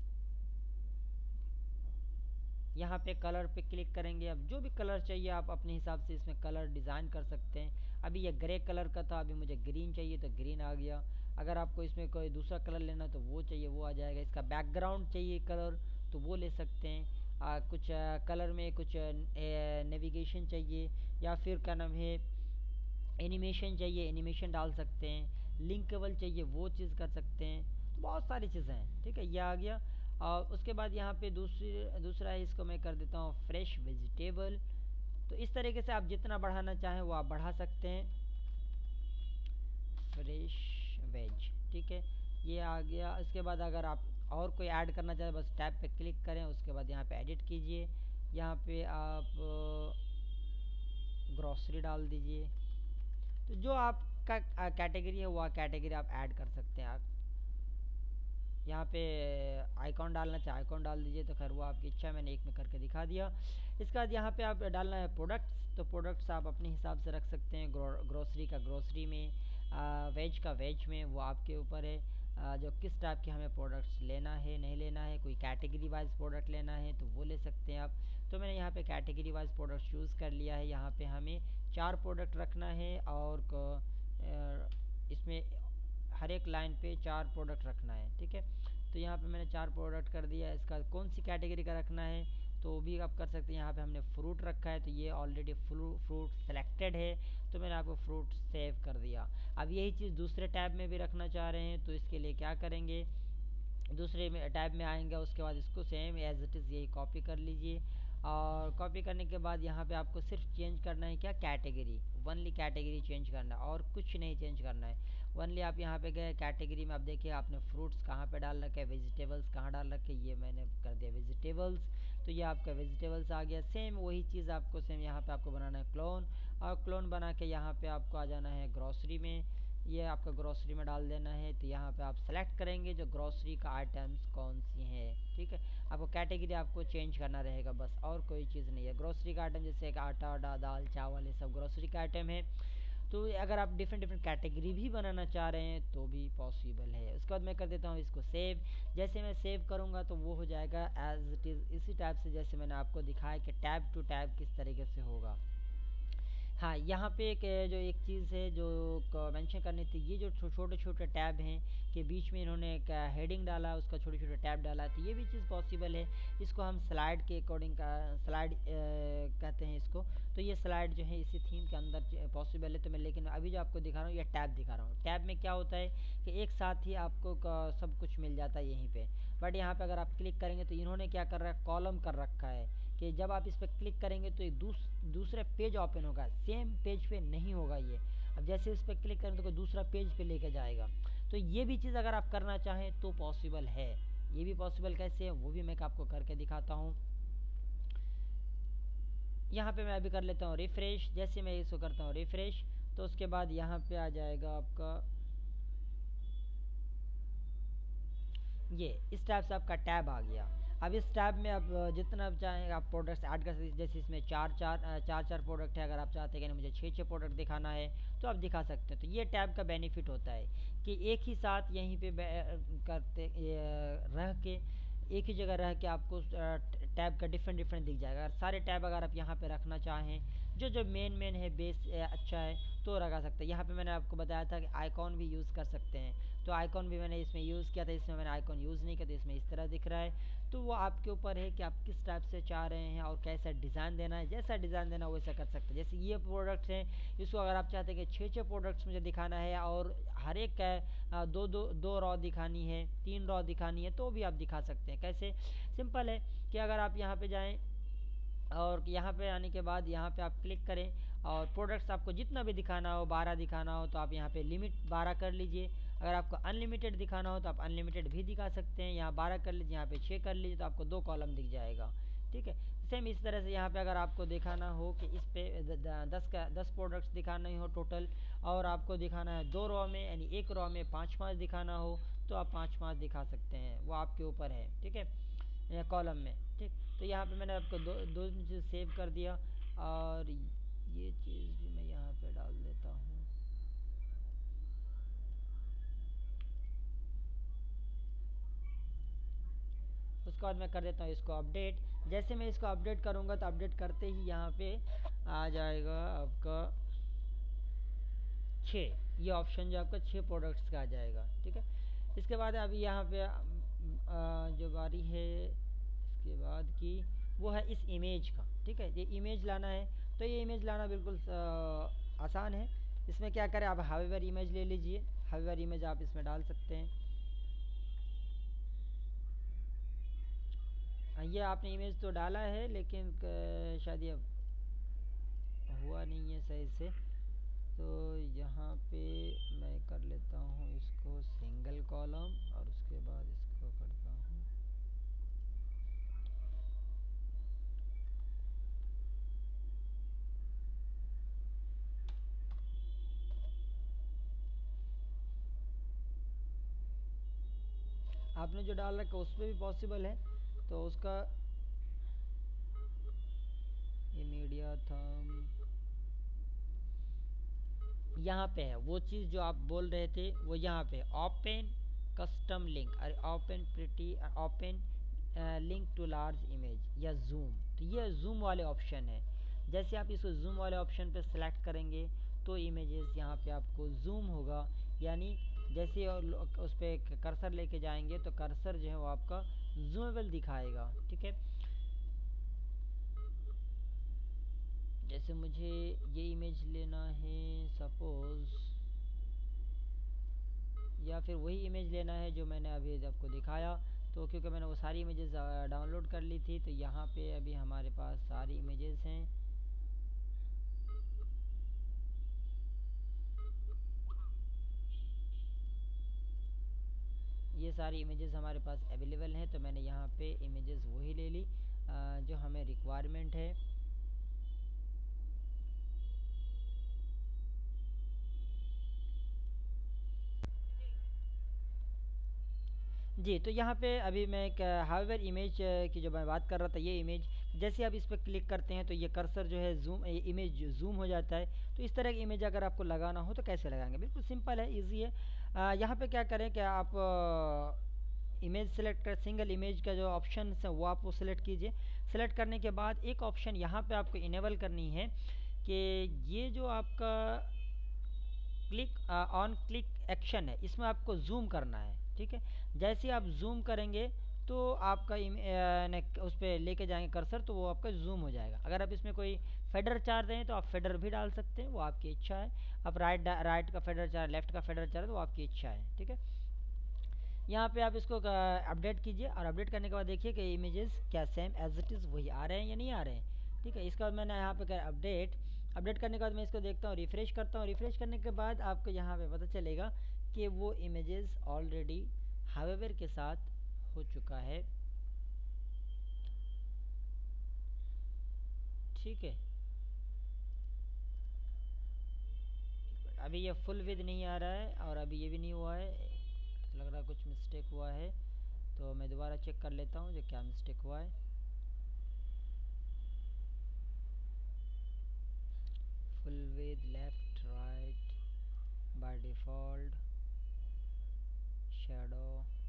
यहाँ पे कलर पे क्लिक करेंगे, अब जो भी कलर चाहिए आप अपने हिसाब से इसमें कलर डिज़ाइन कर सकते हैं। अभी ये ग्रे कलर का था, अभी मुझे ग्रीन चाहिए तो ग्रीन आ गया। अगर आपको इसमें कोई दूसरा कलर लेना तो वो चाहिए वो आ जाएगा। इसका बैकग्राउंड चाहिए कलर तो वो ले सकते हैं। आ, कुछ आ, कलर में कुछ नेविगेशन चाहिए या फिर क्या नाम है एनिमेशन चाहिए, एनिमेशन डाल सकते हैं। लिंकेबल चाहिए वो चीज़ कर सकते हैं। तो बहुत सारी चीज़ें हैं। ठीक है, ये आ गया। और उसके बाद यहाँ पे दूसरी दूसरा है, इसको मैं कर देता हूँ फ्रेश वेजिटेबल। तो इस तरीके से आप जितना बढ़ाना चाहें वो आप बढ़ा सकते हैं, फ्रेश वेज। ठीक है, ये आ गया। इसके बाद अगर आप और कोई ऐड करना चाहें बस टैब पे क्लिक करें, उसके बाद यहाँ पे एडिट कीजिए, यहाँ पे आप ग्रॉसरी डाल दीजिए। तो जो आपका कैटेगरी है वो कैटेगरी आप ऐड कर सकते हैं। आप यहाँ पे आइकॉन डालना चाहे आइकॉन डाल दीजिए, तो खैर वो आपकी इच्छा है, मैंने एक में करके दिखा दिया। इसके बाद यहाँ पे आप डालना है प्रोडक्ट्स, तो प्रोडक्ट्स आप अपने हिसाब से रख सकते हैं। ग्रो ग्रोसरी का ग्रोसरी में, वेज का वेज में, वो आपके ऊपर है। आ, जो किस टाइप के हमें प्रोडक्ट्स लेना है नहीं लेना है, कोई कैटेगरी वाइज प्रोडक्ट लेना है तो वो ले सकते हैं आप। तो मैंने यहाँ पे कैटेगरी वाइज प्रोडक्ट चूज़ कर लिया है। यहाँ पे हमें चार प्रोडक्ट रखना है और इसमें हर एक लाइन पे चार प्रोडक्ट रखना है, ठीक है। तो यहाँ पे मैंने चार प्रोडक्ट कर दिया। इसका कौन सी कैटेगरी का रखना है तो भी आप कर सकते हैं। यहाँ पे हमने फ्रूट रखा है, तो ये ऑलरेडी फ्रूट सेलेक्टेड है, तो मैंने आपको फ्रूट सेव कर दिया। अब यही चीज़ दूसरे टैब में भी रखना चाह रहे हैं, तो इसके लिए क्या करेंगे, दूसरे में टैब में आएंगे, उसके बाद इसको सेम एज इट इज़ यही कॉपी कर लीजिए। और कॉपी करने के बाद यहाँ पे आपको सिर्फ चेंज करना है क्या, कैटेगरी, वनली कैटेगरी चेंज करना है और कुछ नहीं चेंज करना है। वनली आप यहाँ पे गए कैटेगरी में, आप देखिए आपने फ्रूट्स कहाँ पे डाल रखे, वेजिटेबल्स कहाँ डाल रखे, ये मैंने कर दिया वेजिटेबल्स, तो ये आपका वेजिटेबल्स आ गया। सेम वही चीज़ आपको सेम यहाँ पे आपको बनाना है क्लोन, और क्लोन बना के यहाँ पे आपको आ जाना है ग्रॉसरी में, ये आपका ग्रॉसरी में डाल देना है। तो यहाँ पे आप सेलेक्ट करेंगे जो ग्रॉसरी का आइटम्स कौन सी हैं, ठीक है। आपको कैटेगरी आपको चेंज करना रहेगा बस, और कोई चीज़ नहीं है। ग्रॉसरी का आइटम जैसे एक आटा डा, दाल चावल, ये सब ग्रॉसरी का आइटम है। तो अगर आप डिफरेंट डिफरेंट कैटेगरी भी बनाना चाह रहे हैं तो भी पॉसिबल है। उसके बाद मैं कर देता हूँ इसको सेव। जैसे मैं सेव करूँगा तो वो हो जाएगा एज इट इज़ इसी टाइप से जैसे मैंने आपको दिखाया कि टैब टू टैब किस तरीके से होगा। हाँ, यहाँ पे एक जो एक चीज़ है जो मेंशन करनी थी, ये जो छोटे छोटे टैब हैं के बीच में इन्होंने एक हेडिंग डाला, उसका छोटे छोटे टैब डाला, तो ये भी चीज़ पॉसिबल है। इसको हम स्लाइड के अकॉर्डिंग का स्लाइड कहते हैं इसको। तो ये स्लाइड जो है इसी थीम के अंदर पॉसिबल है। तो मैं लेकिन अभी जो आपको दिखा रहा हूँ ये टैब दिखा रहा हूँ। टैब में क्या होता है कि एक साथ ही आपको सब कुछ मिल जाता है यहीं पे। बट यहाँ पे अगर आप क्लिक करेंगे तो इन्होंने क्या कर रखा है, कॉलम कर रखा है कि जब आप इस पर क्लिक करेंगे तो एक दूस, दूसरे पेज ओपन होगा, सेम पेज पे नहीं होगा ये। अब जैसे इस पर क्लिक करेंगे तो कोई दूसरा पेज पे लेके जाएगा। तो ये भी चीज़ अगर आप करना चाहें तो पॉसिबल है। ये भी पॉसिबल कैसे है वो भी मैं आपको करके दिखाता हूँ। यहाँ पे मैं अभी कर लेता हूँ रिफ्रेश। जैसे मैं इसको करता हूँ रिफ्रेश तो उसके बाद यहाँ पे आ जाएगा आपका ये इस टाइप से आपका टैब आ गया। अब इस टैब में आप जितना आप चाहें आप प्रोडक्ट्स ऐड कर सकते हैं। जैसे इसमें चार चार चार चार प्रोडक्ट है, अगर आप चाहते हैं कि मुझे छः छः प्रोडक्ट दिखाना है तो आप दिखा सकते हैं। तो ये टैब का बेनिफिट होता है कि एक ही साथ यहीं पे करते रह के एक ही जगह रह के आपको टैब का डिफरेंट डिफरेंट दिख जाएगा। अगर सारे टैब अगर आप यहाँ पे रखना चाहें जो जो मेन मेन है बेस अच्छा है तो रखा सकते हैं। यहाँ पे मैंने आपको बताया था कि आइकॉन भी यूज़ कर सकते हैं, तो आइकॉन भी मैंने इसमें यूज़ किया था। इसमें मैंने आइकॉन यूज़ नहीं किया तो इसमें इस तरह दिख रहा है। तो वो आपके ऊपर है कि आप किस टाइप से चाह रहे हैं और कैसा डिज़ाइन देना है। जैसा डिज़ाइन देना वैसा कर सकते हैं। जैसे ये प्रोडक्ट्स हैं, इसको अगर आप चाहते हैं कि छः छः प्रोडक्ट्स मुझे दिखाना है और हर एक का दो दो दो रॉ दिखानी है, तीन रॉ दिखानी है, तो भी आप दिखा सकते हैं। कैसे, सिंपल है कि अगर आप यहाँ पे जाएँ और यहाँ पे आने के बाद यहाँ पे आप क्लिक करें और प्रोडक्ट्स आपको जितना भी दिखाना हो, बारह दिखाना हो तो आप यहाँ पे लिमिट बारह कर लीजिए। अगर आपको अनलिमिटेड दिखाना हो तो आप अनलिमिटेड भी दिखा सकते हैं। यहाँ बारह कर लीजिए, यहाँ पे छः कर लीजिए, तो आपको दो कॉलम दिख जाएगा, ठीक है। सेम इस तरह से यहाँ पे अगर आपको दिखाना हो कि इस पे दस का दस प्रोडक्ट्स दिखाने हो टोटल, और आपको दिखाना है दो रॉ में, यानी एक रॉ में पाँच पाँच दिखाना हो तो आप पाँच पाँच दिखा सकते हैं, वो आपके ऊपर है, ठीक है, कॉलम में, ठीक। तो यहाँ पे मैंने आपको दो दो चीज़ सेव कर दिया और ये चीज़ भी मैं यहाँ पे डाल देता हूँ। उसके बाद मैं कर देता हूँ इसको अपडेट। जैसे मैं इसको अपडेट करूँगा तो अपडेट करते ही यहाँ पे आ जाएगा आपका छः, ये ऑप्शन जो आपका छः प्रोडक्ट्स का आ जाएगा, ठीक है। इसके बाद अभी यहाँ पे आ, जो बारी है इसके बाद की वो है इस इमेज का, ठीक है। ये इमेज लाना है तो ये इमेज लाना बिल्कुल आसान है। इसमें क्या करें, आप हाईवेयर इमेज ले लीजिए, हाईवेयर इमेज आप इसमें डाल सकते हैं। ये आपने इमेज तो डाला है लेकिन शायद ये हुआ नहीं है सही से, तो यहाँ पे मैं कर लेता हूँ इसको सिंगल कॉलम और उसके बाद इसको करता हूँ आपने जो डाल रखा उस पर भी पॉसिबल है, तो उसका ये मीडिया थम यहाँ पे है, वो चीज़ जो आप बोल रहे थे वो यहाँ पे ओपन कस्टम लिंक, अरे open pretty open link to large image या जूम, तो ये जूम वाले ऑप्शन है। जैसे आप इसको जूम वाले ऑप्शन पे सेलेक्ट करेंगे तो इमेजेस यहाँ पे आपको जूम होगा, यानी जैसे और उस पर कर्सर लेके जाएंगे तो कर्सर जो है वो आपका जूमेबल दिखाएगा। ठीक है, जैसे मुझे ये इमेज लेना है सपोज़, या फिर वही इमेज लेना है जो मैंने अभी आपको दिखाया, तो क्योंकि मैंने वो सारी इमेजेस डाउनलोड कर ली थी, तो यहाँ पे अभी हमारे पास सारी इमेजेस हैं। ये सारी इमेजेस हमारे पास अवेलेबल हैं, तो मैंने यहाँ पे इमेजेस वही ले ली जो हमें रिक्वायरमेंट है। जी, तो यहाँ पे अभी मैं एक हाउएवर इमेज की जो मैं बात कर रहा था, ये इमेज जैसे आप इस पर क्लिक करते हैं तो ये कर्सर जो है जूम इमेज जूम हो जाता है। तो इस तरह की इमेज अगर आपको लगाना हो तो कैसे लगाएंगे, बिल्कुल सिंपल है, इजी है। आ, यहाँ पे क्या करें कि आप इमेज सेलेक्ट कर, सिंगल इमेज का जो ऑप्शन है वो आप वो सिलेक्ट कीजिए। सेलेक्ट करने के बाद एक ऑप्शन यहाँ पे आपको इनेबल करनी है कि ये जो आपका क्लिक ऑन क्लिक एक्शन है इसमें आपको जूम करना है। ठीक है, जैसे आप जूम करेंगे तो आपका उस पर लेके जाएंगे कर्सर तो वो आपका जूम हो जाएगा। अगर आप इसमें कोई फेडर चार दें तो आप फेडर भी डाल सकते हैं, वो आपकी इच्छा है। आप राइट राइट का फेडर चार, लेफ्ट का फेडर चार, तो वो आपकी इच्छा है। ठीक है, यहाँ पे आप इसको अपडेट कीजिए और अपडेट करने के बाद देखिए कि इमेजेस क्या सेम एज इट इज़ वही आ रहे हैं या नहीं आ रहे हैं। ठीक है, इसके बाद मैंने यहाँ पे कर अपडेट, अपडेट करने के बाद मैं इसको देखता हूँ, रिफ़्रेश करता हूँ। रिफ़्रेश करने के बाद आपको यहाँ पे पता चलेगा कि वो इमेजेस ऑलरेडी हाउएवर के साथ हो चुका है। ठीक है, अभी ये फुल विद नहीं आ रहा है और अभी ये भी नहीं हुआ है, लग रहा है कुछ मिस्टेक हुआ है, तो मैं दोबारा चेक कर लेता हूँ जो क्या मिस्टेक हुआ है। Full width left right by default shadow,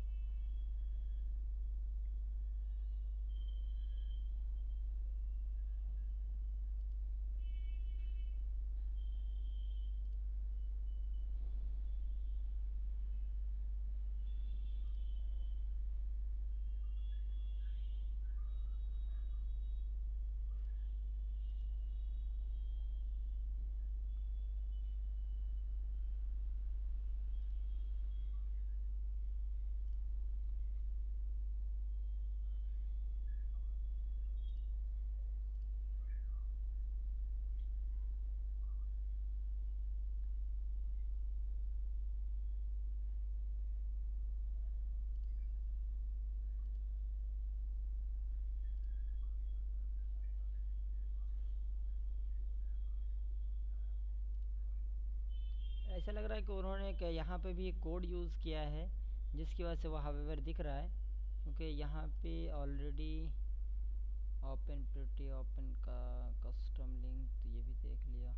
ऐसा लग रहा है कि उन्होंने क्या यहाँ पे भी एक कोड यूज़ किया है जिसकी वजह से वो हाउएवर दिख रहा है, क्योंकि यहाँ पे ऑलरेडी ओपन प्रिटी ओपन का कस्टम लिंक, तो ये भी देख लिया,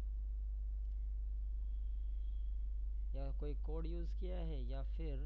या कोई कोड यूज़ किया है या फिर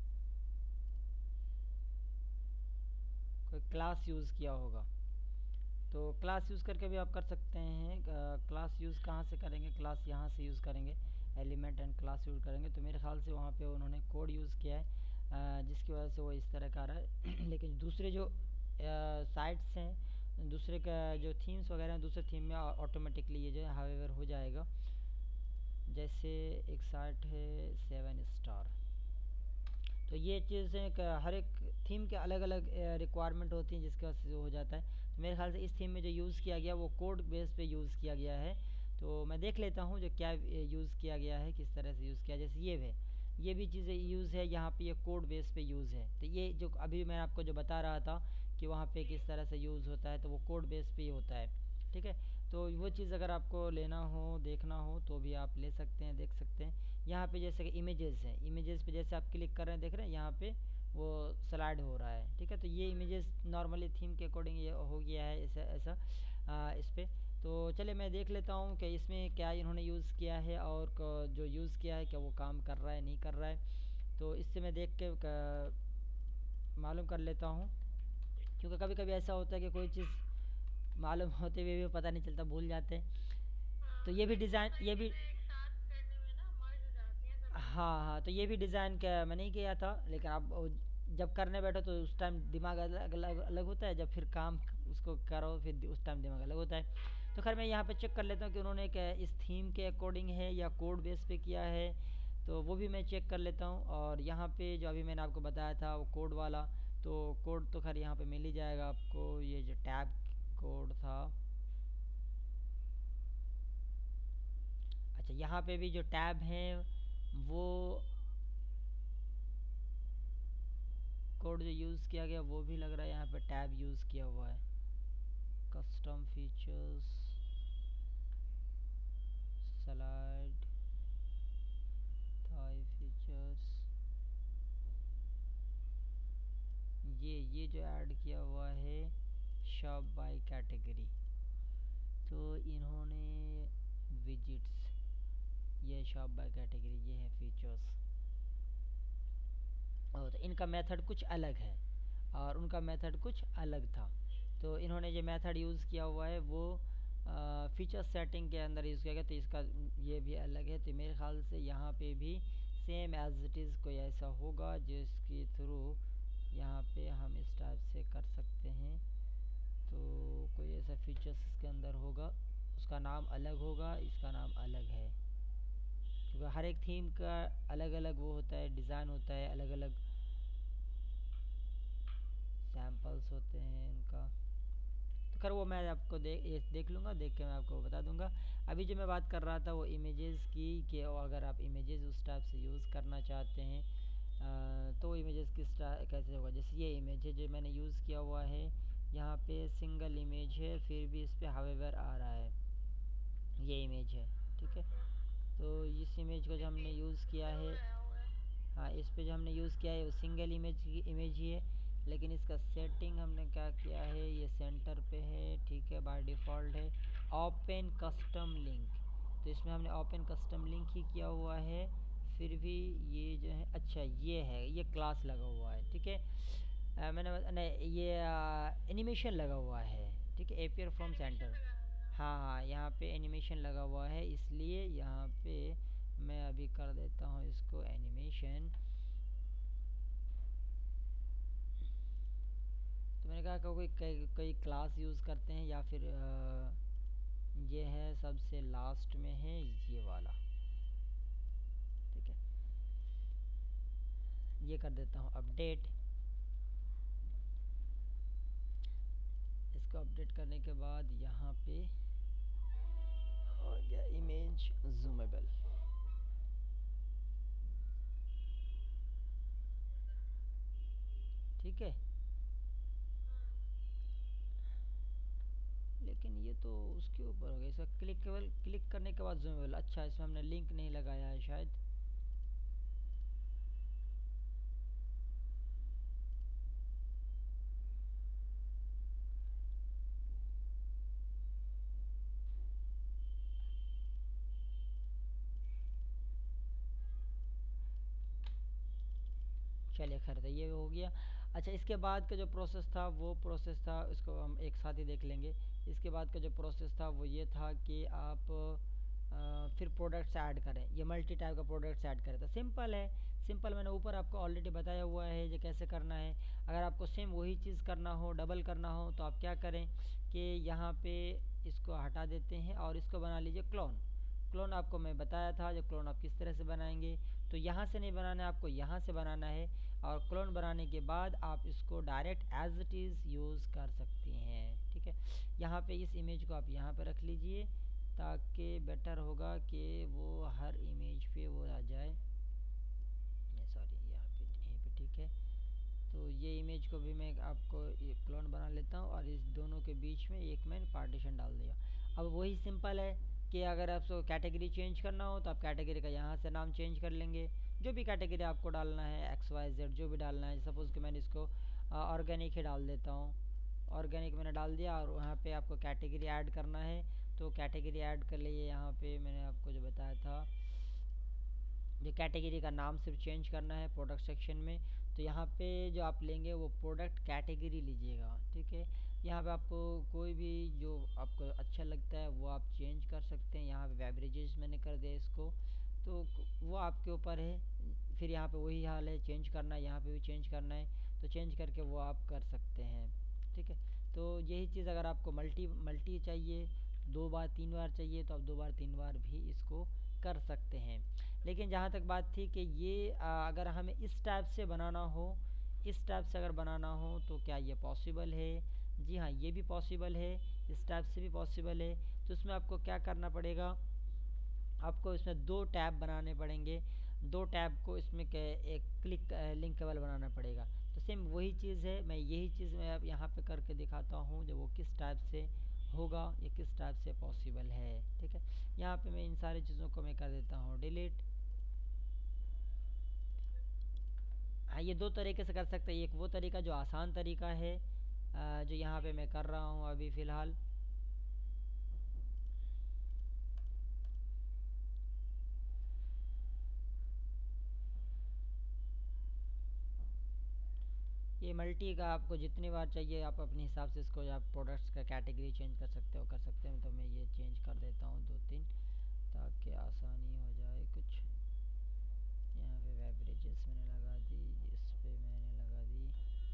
कोई क्लास यूज़ किया होगा। तो क्लास यूज़ करके भी आप कर सकते हैं। क्लास यूज़ कहाँ से करेंगे, क्लास यहाँ से यूज़ करेंगे, एलिमेंट एंड क्लास यूज़ करेंगे, तो मेरे ख्याल से वहाँ पे उन्होंने कोड यूज़ किया है जिसकी वजह से वो इस तरह का आ रहा है। लेकिन दूसरे जो साइट्स हैं, दूसरे का जो थीम्स वगैरह हैं, दूसरे थीम में ऑटोमेटिकली ये जो है हाउएवर हो जाएगा। जैसे एक साइट है सेवन स्टार, तो ये चीज़ें हर एक थीम के अलग अलग रिक्वायरमेंट होती हैं जिसकी वजह से हो जाता है। तो मेरे ख्याल से इस थीम में जो यूज़ किया गया वो कोड बेस पे यूज़ किया गया है। तो मैं देख लेता हूँ जो क्या यूज़ किया गया है, किस तरह से यूज़ किया, जैसे ये है, ये भी चीज़ें यूज़ है यहाँ पे, ये कोड बेस पे यूज़ है। तो ये जो अभी मैं आपको जो बता रहा था कि वहाँ पे किस तरह से यूज़ होता है, तो वो कोड बेस पे ही होता है। ठीक है, तो वो चीज़ अगर आपको लेना हो, देखना हो, तो भी आप ले सकते हैं, देख सकते हैं। यहाँ पे जैसे कि इमेजेस हैं, इमेजेस पे जैसे आप क्लिक कर रहे हैं, देख रहे हैं यहाँ पे वो स्लाइड हो रहा है। ठीक है, तो ये इमेजेस नॉर्मली थीम के अकॉर्डिंग ये हो गया है ऐसा ऐसा आ, इस पे। तो चलिए मैं देख लेता हूँ कि इसमें क्या इन्होंने यूज़ किया है और क- जो यूज़ किया है क्या वो काम कर रहा है नहीं कर रहा है। तो इससे मैं देख के क- मालूम कर लेता हूँ, क्योंकि कभी कभी ऐसा होता है कि कोई चीज़ मालूम होते हुए भी पता नहीं चलता, भूल जाते हैं। तो हाँ, ये भी लेकिन डिज़ाइन, होता है ये कि भी, ना एक साथ करने में ना मर्ज हो जाती हैं सभी हाँ चीज़ें। हाँ, तो ये भी डिज़ाइन क्या मैंने ही किया था, लेकिन अब वो जब करने बैठो तो उस टाइम दिमाग अलग अलग अलग होता है, जब फिर काम उसको करो फिर दि- उस टाइम दिमाग अलग होता है। तो खैर मैं यहाँ पे चेक कर लेता हूँ कि उन्होंने क्या इस थीम के अकॉर्डिंग है या कोड बेस पे किया है। तो वो भी मैं चेक कर लेता हूँ। और यहाँ पे जो अभी मैंने आपको बताया था वो कोड वाला, तो कोड तो खैर यहाँ पे मिल ही जाएगा आपको। ये जो टैब कोड था, अच्छा यहाँ पे भी जो टैब हैं वो कोड जो यूज़ किया गया वो भी लग रहा है यहाँ पे टैब यूज़ किया हुआ है। कस्टम फीचर्स, स्लाइड, थाई फीचर्स, ये ये जो ऐड किया हुआ है शॉप बाय कैटेगरी। तो इन्होंने विजिट्स, ये शॉप बाय कैटेगरी, ये है फीचर्स। और तो इनका मेथड कुछ अलग है और उनका मेथड कुछ अलग था। तो इन्होंने जो मेथड यूज़ किया हुआ है वो फीचर सेटिंग के अंदर यूज़ किया गया, तो इसका ये भी अलग है। तो मेरे ख्याल से यहाँ पे भी सेम एज इट इज़ कोई ऐसा होगा जिसके थ्रू यहाँ पे हम इस टाइप से कर सकते हैं। तो कोई ऐसा फीचर्स इसके अंदर होगा, उसका नाम अलग होगा, इसका नाम अलग है। क्योंकि हर एक थीम का अलग अलग वो होता है, डिज़ाइन होता है, अलग अलग सैम्पल्स होते हैं उनका। तो खैर वो मैं आपको देख ये देख लूँगा, देख के मैं आपको बता दूंगा। अभी जो मैं बात कर रहा था वो इमेजेस की, कि अगर आप इमेजेस उस टाइप से यूज़ करना चाहते हैं अ, तो इमेजेस किस टाइप कैसे होगा। जैसे ये इमेज है जो मैंने यूज़ किया हुआ है, यहाँ पे सिंगल इमेज है फिर भी इस पर हावेवर आ रहा है, ये इमेज है। ठीक है, ओके। तो इस इमेज को जो ये हमने भी यूज़ किया है, ज़रूर आया हुआ है। हाँ इस पे जो हमने यूज़ किया है वो सिंगल इमेज की इमेज ही है। लेकिन इसका सेटिंग हमने क्या किया है, ये सेंटर पे है, ठीक है, बाय डिफ़ॉल्ट है ओपन कस्टम लिंक। तो इसमें हमने ओपन कस्टम लिंक ही किया हुआ है। फिर भी ये जो है, अच्छा ये है, ये क्लास लगा हुआ है। ठीक है, अ, मैंने बत- नहीं ये एनिमेशन लगा हुआ है। ठीक है, एपियर फ्रॉम एनिमेशन सेंटर, लगाया हुआ है, हाँ हाँ। हाँ यहाँ पे एनिमेशन लगा हुआ है, इसलिए यहाँ पे मैं अभी कर देता हूँ इसको एनिमेशन। तो मैंने कहा कोई कई कई क्लास यूज़ करते हैं या फिर अ, ये है सबसे लास्ट में है ये वाला। ठीक है, ये कर देता हूँ अपडेट। इसको अपडेट करने के बाद यहाँ पे हो गया इमेज जूमेबल। ठीक है, हाँ, लेकिन ये तो उसके ऊपर हो गया, इसका क्लिक केवल क्लिक करने के बाद जूमेबल। अच्छा इसमें हमने लिंक नहीं लगाया है शायद। चलिए खैर तो ये हो गया। अच्छा इसके बाद का जो प्रोसेस था वो प्रोसेस था, इसको हम एक साथ ही देख लेंगे। इसके बाद का जो प्रोसेस था वो ये था कि आप अ, फिर प्रोडक्ट्स ऐड करें, ये मल्टी टाइप का प्रोडक्ट्स ऐड करें। तो सिंपल है, सिंपल मैंने ऊपर आपको ऑलरेडी बताया हुआ है ये कैसे करना है। अगर आपको सेम वही चीज़ करना हो, डबल करना हो, तो आप क्या करें कि यहाँ पे इसको हटा देते हैं और इसको बना लीजिए क्लोन। क्लोन आपको मैं बताया था जो क्लोन आप किस तरह से बनाएंगे। तो यहाँ से नहीं बनाना है आपको, यहाँ से बनाना है। और क्लोन बनाने के बाद आप इसको direct as it is use कर सकती हैं। ठीक है, यहाँ पे इस इमेज को आप यहाँ पे रख लीजिए ताकि बेटर होगा कि वो हर इमेज पे वो आ जाए। सॉरी यहाँ पे यहीं पे ठीक है। तो ये इमेज को भी मैं आपको ये क्लोन बना लेता हूँ और इस दोनों के बीच में एक मैंने पार्टीशन डाल दिया। अब वही सिंपल है कि अगर आपको कैटेगरी चेंज करना हो तो आप कैटेगरी का यहाँ से नाम चेंज कर लेंगे। जो भी कैटेगरी आपको डालना है, एक्स वाई जेड जो भी डालना है। सपोज़ कि मैंने इसको ऑर्गेनिक ही डाल देता हूँ, ऑर्गेनिक मैंने डाल दिया। और वहाँ पे आपको कैटेगरी ऐड करना है तो कैटेगरी ऐड कर लिए। यहाँ पे मैंने आपको जो बताया था, जो कैटेगरी का नाम सिर्फ चेंज करना है प्रोडक्ट सेक्शन में। तो यहाँ पे जो आप लेंगे वो प्रोडक्ट कैटेगरी लीजिएगा, ठीक है। यहाँ पे आपको कोई भी जो आपको अच्छा लगता है वो आप चेंज कर सकते हैं। यहाँ पे बेवरेजेस मैंने कर दिया इसको, तो वो आपके ऊपर है। फिर यहाँ पे वही हाल है, चेंज करना है, यहाँ पे भी चेंज करना है, तो चेंज करके वो आप कर सकते हैं, ठीक है। तो यही चीज़ अगर आपको मल्टी मल्टी चाहिए, दो बार तीन बार चाहिए, तो आप दो बार तीन बार भी इसको कर सकते हैं। लेकिन जहाँ तक बात थी कि ये आ, अगर हमें इस टाइप से बनाना हो, इस टाइप से अगर बनाना हो तो क्या ये पॉसिबल है? जी हाँ, ये भी पॉसिबल है, इस टाइप से भी पॉसिबल है। तो इसमें आपको क्या करना पड़ेगा, आपको इसमें दो टैब बनाने पड़ेंगे। दो टैब को इसमें एक क्लिक लिंकेबल बनाना पड़ेगा। तो सेम वही चीज़ है, मैं यही चीज़ मैं अब यहाँ पे करके दिखाता हूँ जो वो किस टाइप से होगा, ये किस टाइप से पॉसिबल है, ठीक है। यहाँ पे मैं इन सारी चीज़ों को मैं कर देता हूँ डिलीट। हाँ, ये दो तरीके से कर सकते हैं। एक वो तरीका जो आसान तरीका है, आ, जो यहाँ पे मैं कर रहा हूँ अभी फ़िलहाल। ये मल्टी का आपको जितनी बार चाहिए आप अपने हिसाब से इसको आप प्रोडक्ट्स का कैटेगरी चेंज कर सकते हो कर सकते हैं। तो मैं ये चेंज कर देता हूँ दो तीन, ताकि आसानी हो जाए कुछ। यहाँ पे बेवरेजेस मैंने लगा दी, इस पे मैंने लगा दी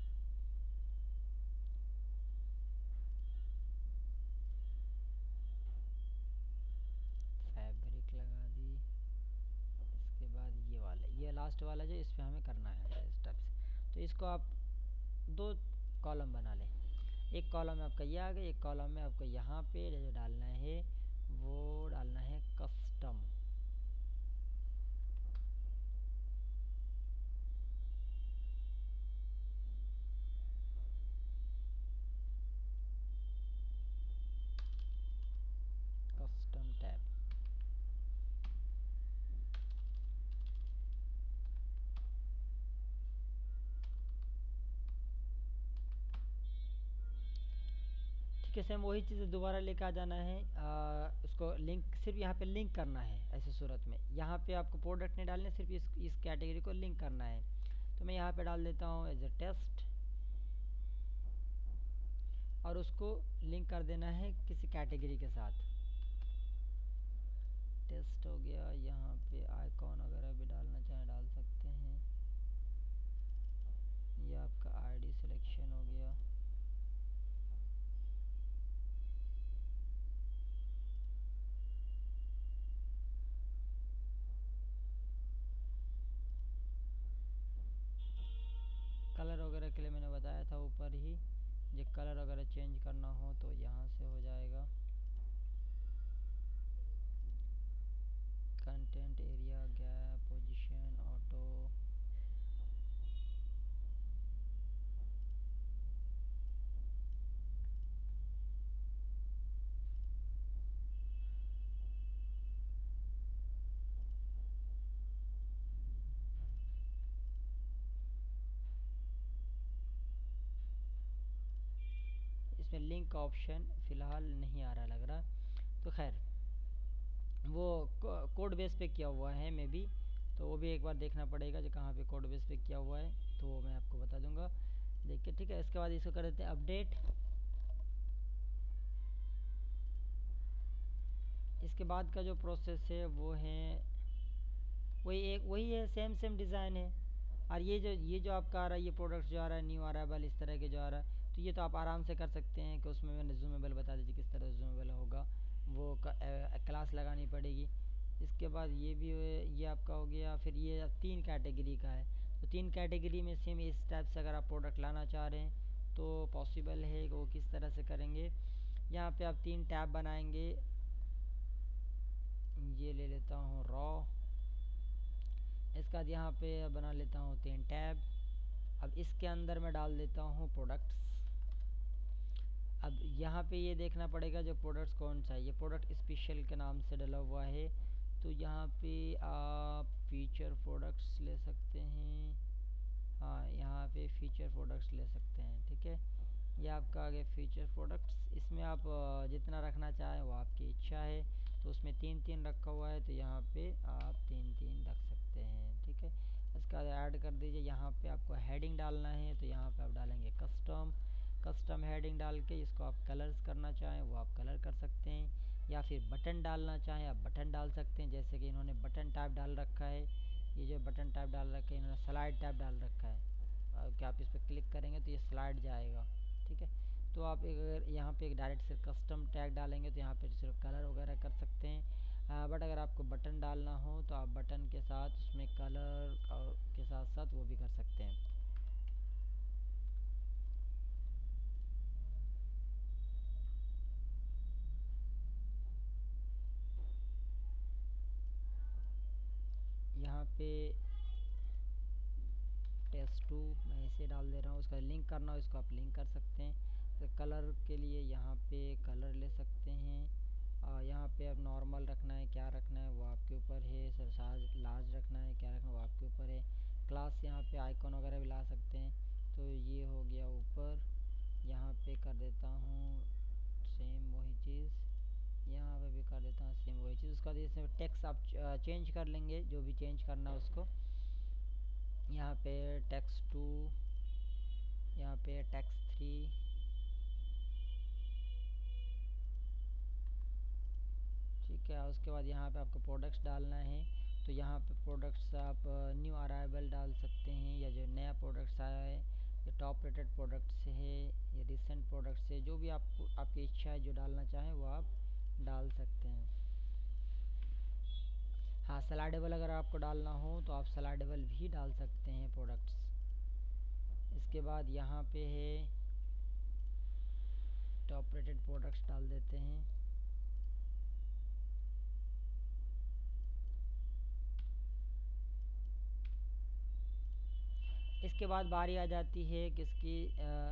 फैब्रिक लगा दी। इसके बाद ये वाला, ये लास्ट वाला जो इस पर हमें करना है इस टाइप से। तो इसको आप दो कॉलम बना लें। एक कॉलम में आपका ये आ गया, एक कॉलम में आपको यहाँ पे जो डालना है वो डालना है कस्टम। कस्टम टैब, ठीक है। सेम वही चीज़ दोबारा लेके आ जाना है। आ, उसको लिंक सिर्फ यहाँ पे लिंक करना है। ऐसी सूरत में यहाँ पे आपको प्रोडक्ट नहीं डालने, सिर्फ इस इस कैटेगरी को लिंक करना है। तो मैं यहाँ पे डाल देता हूँ एज ए टेस्ट, और उसको लिंक कर देना है किसी कैटेगरी के साथ। टेस्ट हो गया। यहाँ पे आइकॉन वगैरह भी डालना चाहे डाल सकते हैं। ये आपका आईडी सिलेक्शन हो गया। कलर वगैरह के लिए मैंने बताया था ऊपर ही, ये कलर वगैरह चेंज करना हो तो यहाँ से हो जाएगा। Content area, gap, position, auto, इसमें लिंक का ऑप्शन फ़िलहाल नहीं आ रहा लग रहा। तो खैर वो कोड बेस पे किया हुआ है मे बी, तो वो भी एक बार देखना पड़ेगा जो कहाँ पे कोड बेस पे किया हुआ है, तो वो मैं आपको बता दूंगा देख के, ठीक है। इसके बाद इसको कर देते हैं अपडेट। इसके बाद का जो प्रोसेस है वो है वही एक वही है, सेम सेम डिज़ाइन है। और ये जो ये जो आपका आ रहा है, ये प्रोडक्ट जो आ रहा है न्यू अराइवल इस तरह के जो आ रहा है, तो ये तो आप आराम से कर सकते हैं कि उसमें मैंने जूमेबल बता दीजिए किस तरह जूमेबल होगा, वो क्लास लगानी पड़ेगी। इसके बाद ये भी ये आपका हो गया। फिर ये तीन कैटेगरी का है, तो तीन कैटेगरी में सेम इस टाइप से अगर आप प्रोडक्ट लाना चाह रहे हैं तो पॉसिबल है कि वो किस तरह से करेंगे। यहाँ पे आप तीन टैब बनाएंगे। ये ले लेता हूँ रॉ, इसके बाद यहाँ पे बना लेता हूँ तीन टैब। अब इसके अंदर मैं डाल देता हूँ प्रोडक्ट्स। अब यहाँ पे ये देखना पड़ेगा जो प्रोडक्ट्स कौन सा है, ये प्रोडक्ट स्पेशल के नाम से डला हुआ है। तो यहाँ पे आप फीचर प्रोडक्ट्स ले सकते हैं। हाँ, यहाँ पे फीचर प्रोडक्ट्स ले सकते हैं। ठीक है, ये आपका आगे फीचर प्रोडक्ट्स, इसमें आप जितना रखना चाहें वो आपकी इच्छा है। तो उसमें तीन तीन रखा हुआ है, तो यहाँ पे आप तीन तीन रख सकते हैं। ठीक है, इसका ऐड कर दीजिए। यहाँ पे आपको हेडिंग डालना है, तो यहाँ पे आप डालेंगे कस्टम कस्टम हेडिंग डाल के इसको आप कलर्स करना चाहें वो आप कलर कर सकते हैं, या फिर बटन डालना चाहें आप बटन डाल सकते हैं। जैसे कि इन्होंने बटन टाइप डाल रखा है, ये जो बटन टाइप डाल रखा है इन्होंने स्लाइड टाइप डाल रखा है कि आप इस पर क्लिक करेंगे तो ये स्लाइड जाएगा। ठीक है, तो आप अगर यहाँ पे एक डायरेक्ट सिर्फ कस्टम टैग डालेंगे तो यहाँ पे सिर्फ कलर वगैरह कर सकते हैं। बट अगर आपको बटन डालना हो तो आप बटन के साथ उसमें कलर और के साथ साथ वो भी कर सकते हैं। यहाँ पे टेस्ट टू मैं इसे डाल दे रहा हूँ, उसका लिंक करना हो इसको आप लिंक कर सकते हैं। तो कलर के लिए यहाँ पे कलर ले सकते हैं। और यहाँ पे अब नॉर्मल रखना है क्या रखना है वो आपके ऊपर है। सर साज लार्ज रखना है क्या रखना है वो आपके ऊपर है। क्लास यहाँ पे आइकॉन वगैरह भी ला सकते हैं। तो ये हो गया ऊपर, यहाँ पे कर देता हूँ सेम वही चीज़, यहाँ पे भी कर देता हूँ सेम वही चीज़। उसका जैसे टेक्स्ट आप चेंज कर लेंगे, जो भी चेंज करना है उसको। यहाँ पे टेक्स्ट टू, यहाँ पे टेक्स्ट थ्री, ठीक है। उसके बाद यहाँ पे आपको प्रोडक्ट्स डालना है, तो यहाँ पे प्रोडक्ट्स आप न्यू अराइवल डाल सकते हैं, या जो नया प्रोडक्ट्स आया है, ये टॉप रेटेड प्रोडक्ट्स है, ये रिसेंट प्रोडक्ट्स है। जो भी आपको आपकी इच्छा है जो डालना चाहें वो आप डाल सकते हैं। हाँ, स्लाइडेबल अगर आपको डालना हो तो आप स्लाइडेबल भी डाल सकते हैं प्रोडक्ट्स। इसके बाद यहाँ पे है टॉप रेटेड प्रोडक्ट्स डाल देते हैं। इसके बाद बारी आ जाती है किसकी, आ,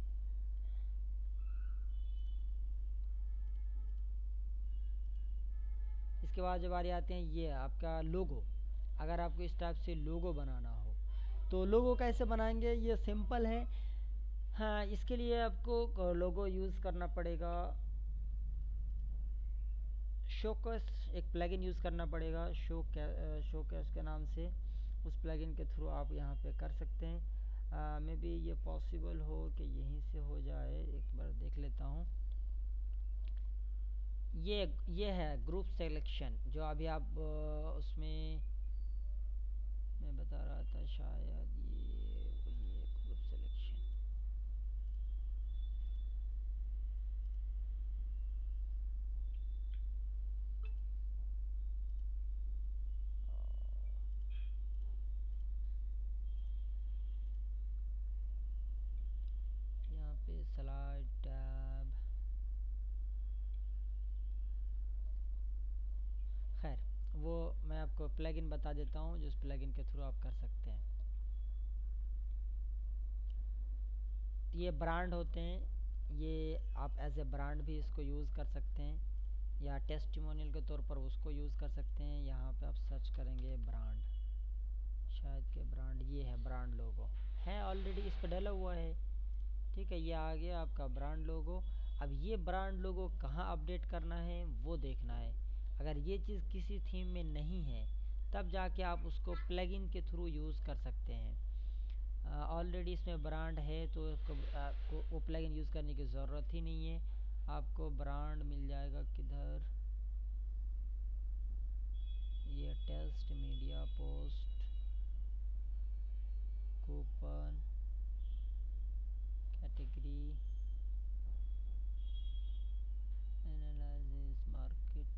इसके बाद जो बारी आते हैं ये आपका लोगो। अगर आपको इस टाइप से लोगो बनाना हो तो लोगो कैसे बनाएंगे, ये सिंपल है। हाँ, इसके लिए आपको लोगो यूज़ करना पड़ेगा। शोकस एक प्लगइन यूज़ करना पड़ेगा, शो शोकस के नाम से। उस प्लगइन के थ्रू आप यहाँ पे कर सकते हैं। मे बी ये पॉसिबल हो कि यहीं से हो जाए, एक बार देख लेता हूँ। ये ये है ग्रुप सिलेक्शन, जो अभी आप उसमें मैं बता रहा था शायद ये ये ग्रुप सिलेक्शन। यहाँ पे स्लाइड टैब, खैर वो मैं आपको प्लगइन बता देता हूँ जिस प्लगइन के थ्रू आप कर सकते हैं। ये ब्रांड होते हैं, ये आप एज ए ब्रांड भी इसको यूज़ कर सकते हैं, या टेस्टिमोनियल के तौर पर उसको यूज़ कर सकते हैं। यहाँ पे आप सर्च करेंगे ब्रांड, शायद के ब्रांड, ये है ब्रांड लोगो है ऑलरेडी इस पर डला हुआ है। ठीक है, ये आ गया आपका ब्रांड लोगो। अब ये ब्रांड लोगो कहाँ अपडेट करना है वो देखना है। अगर ये चीज़ किसी थीम में नहीं है तब जाके आप उसको प्लगइन के थ्रू यूज़ कर सकते हैं। ऑलरेडी uh, इसमें ब्रांड है तो उसको आपको वो प्लगइन यूज़ करने की ज़रूरत ही नहीं है। आपको ब्रांड मिल जाएगा किधर, ये test media post coupon category analysis market.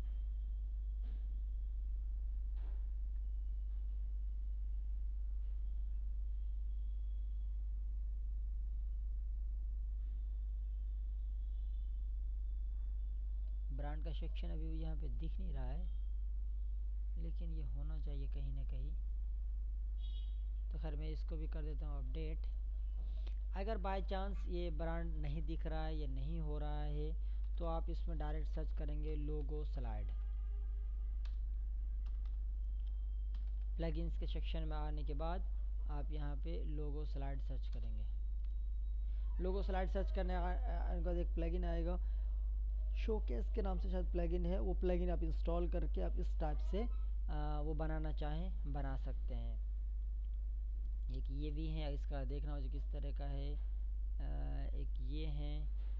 Brand का सेक्शन अभी भी यहाँ पे दिख नहीं रहा है, लेकिन ये होना चाहिए कहीं ना कहीं। तो खैर मैं इसको भी कर देता हूँ अपडेट। अगर बाय चांस ये ब्रांड नहीं दिख रहा है या नहीं हो रहा है तो आप इसमें डायरेक्ट सर्च करेंगे लोगो स्लाइड। प्लगइन्स के सेक्शन में आने के बाद आप यहाँ पे लोगो स्लाइड सर्च करेंगे। लोगो स्लाइड सर्च करने के बाद एक प्लगइन आएगा, शोकेस के नाम से शायद प्लगइन है। वो प्लगइन आप इंस्टॉल करके आप इस टाइप से आ, वो बनाना चाहें बना सकते हैं। एक ये भी है, इसका देखना हो जो किस तरह का है। आ, एक ये है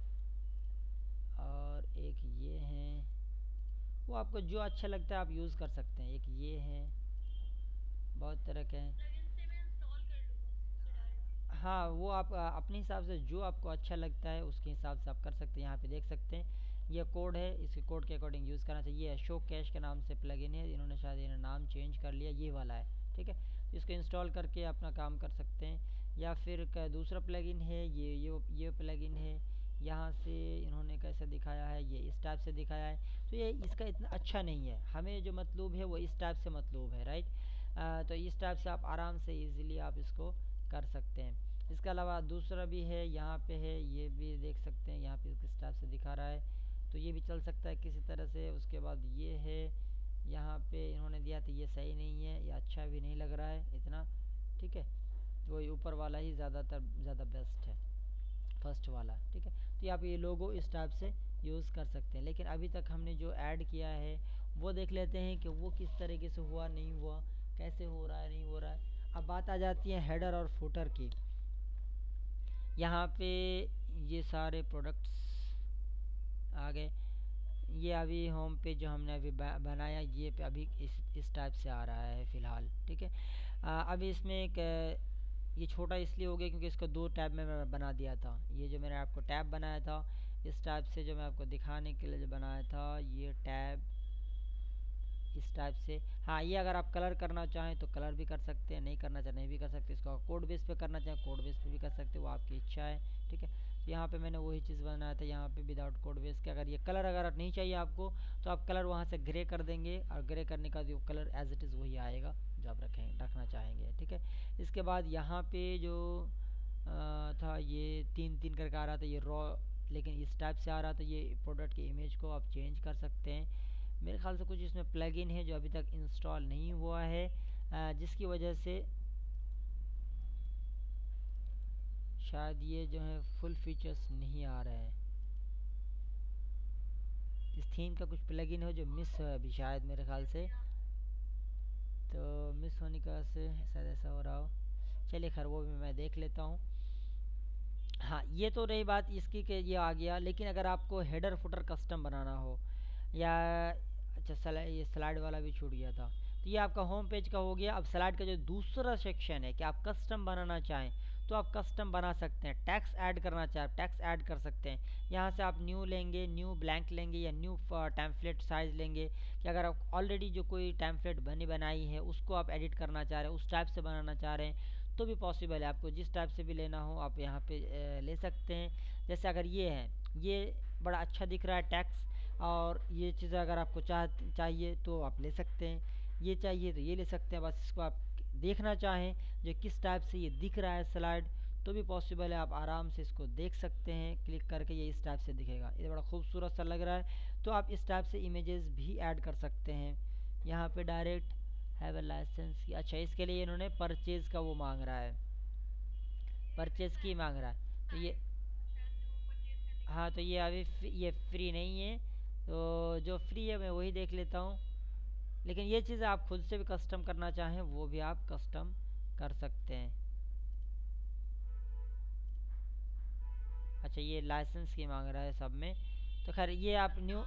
और एक ये है, वो आपको जो अच्छा लगता है आप यूज़ कर सकते हैं। एक ये है, बहुत तरह के हैं। प्लगइन से मैं इंस्टॉल कर लूँगा उससे डायरेक्ट। हाँ, वो आप आ, अपने हिसाब से जो आपको अच्छा लगता है उसके हिसाब से आप कर सकते हैं। यहाँ पे देख सकते हैं ये कोड है, इसके कोड के अकॉर्डिंग यूज़ करना चाहिए। शो कैश के नाम से प्लगइन है, इन्होंने शायद इन्होंने नाम चेंज कर लिया, ये वाला है, ठीक है। इसको इंस्टॉल करके अपना काम कर सकते हैं। या फिर दूसरा प्लगइन है ये ये ये प्लगइन है, यहाँ से इन्होंने कैसे दिखाया है, ये इस टाइप से दिखाया है। तो ये इसका इतना अच्छा नहीं है, हमें जो मतलब है वो इस टाइप से मतलब है, राइट। आ, तो इस टाइप से आप आराम से इजीली आप इसको कर सकते हैं। इसके अलावा दूसरा भी है, यहाँ पे है, ये भी देख सकते हैं, यहाँ पे किस टाइप से दिखा रहा है, तो ये भी चल सकता है किसी तरह से। उसके बाद ये है, यहाँ पे इन्होंने दिया था, ये सही नहीं है, ये अच्छा भी नहीं लग रहा है इतना, ठीक है। तो ये ऊपर वाला ही ज़्यादातर ज़्यादा बेस्ट है, फर्स्ट वाला, ठीक है। तो आप ये लोगो इस टाइप से यूज़ कर सकते हैं। लेकिन अभी तक हमने जो ऐड किया है वो देख लेते हैं कि वो किस तरीके से हुआ, नहीं हुआ, कैसे हो रहा है, नहीं हो रहा है। अब बात आ जाती है हेडर और फुटर की। यहाँ पे ये सारे प्रोडक्ट्स आ गए। ये अभी होम पेज जो हमने अभी बनाया ये पे अभी इस इस टाइप से आ रहा है फ़िलहाल, ठीक है। अभी इसमें एक ये छोटा इसलिए हो गया क्योंकि इसको दो टैब में मैं बना दिया था। ये जो मैंने आपको टैब बनाया था इस टाइप से, जो मैं आपको दिखाने के लिए जो बनाया था ये टैब इस टाइप से। हाँ, ये अगर आप कलर करना चाहें तो कलर भी कर सकते हैं, नहीं करना चाहें नहीं भी कर सकते। इसको कोड बेस पे करना चाहें कोड बेस पे भी कर सकते हो, वो आपकी इच्छा है, ठीक है। तो यहाँ पे मैंने वही चीज़ बनाया था, यहाँ पे विदाउट कोड बेस के। अगर ये कलर अगर नहीं चाहिए आपको तो आप कलर वहाँ से ग्रे कर देंगे और ग्रे करने का जो कलर एज इट इज़ वही आएगा जो आप रखें रखना चाहेंगे, ठीक है। इसके बाद यहाँ पे जो आ, था ये तीन तीन करके आ रहा था ये रॉ, लेकिन इस टाइप से आ रहा था। ये प्रोडक्ट के इमेज को आप चेंज कर सकते हैं। मेरे ख्याल से कुछ इसमें प्लगइन है जो अभी तक इंस्टॉल नहीं हुआ है, आ, जिसकी वजह से शायद ये जो है फुल फीचर्स नहीं आ रहे हैं। इस थीम का कुछ प्लगइन है जो मिस है अभी शायद मेरे ख्याल से, तो मिस होने का से शायद ऐसा हो रहा हो। चलिए खैर वो भी मैं देख लेता हूँ। हाँ, ये तो रही बात इसकी कि ये आ गया। लेकिन अगर आपको हेडर फुटर कस्टम बनाना हो या अच्छा सला ये स्लाइड वाला भी छूट गया था, तो ये आपका होम पेज का हो गया। अब स्लाइड का जो दूसरा सेक्शन है कि आप कस्टम बनाना चाहें तो आप कस्टम बना सकते हैं। टैक्स ऐड करना चाहें टैक्स ऐड कर सकते हैं। यहाँ से आप न्यू लेंगे, न्यू ब्लैंक लेंगे या न्यू टैम्पलेट साइज़ लेंगे कि अगर आप ऑलरेडी जो कोई टैम्पलेट बनी बनाई है उसको आप एडिट करना चाह रहे हैं, उस टाइप से बनाना चाह रहे हैं तो भी पॉसिबल है। आपको जिस टाइप से भी लेना हो आप यहाँ पे ले सकते हैं। जैसे अगर ये है, ये बड़ा अच्छा दिख रहा है टैक्स, और ये चीज़ अगर आपको चाह चाहिए तो आप ले सकते हैं, ये चाहिए तो ये ले सकते हैं। बस इसको आप देखना चाहें जो किस टाइप से ये दिख रहा है स्लाइड तो भी पॉसिबल है, आप आराम से इसको देख सकते हैं। क्लिक करके ये इस टाइप से दिखेगा, ये बड़ा खूबसूरत सा लग रहा है। तो आप इस टाइप से इमेजेस भी ऐड कर सकते हैं। यहाँ पे डायरेक्ट हैव अ लाइसेंस की, अच्छा इसके लिए इन्होंने परचेज़ का वो मांग रहा है, परचेज़ की मांग रहा है। तो ये हाँ, तो ये अभी ये फ्री नहीं है, तो जो फ्री है मैं वही देख लेता हूँ। लेकिन ये चीज़ आप खुद से भी कस्टम करना चाहें वो भी आप कस्टम कर सकते हैं। अच्छा ये लाइसेंस की मांग रहा है सब में, तो खैर ये आप न्यू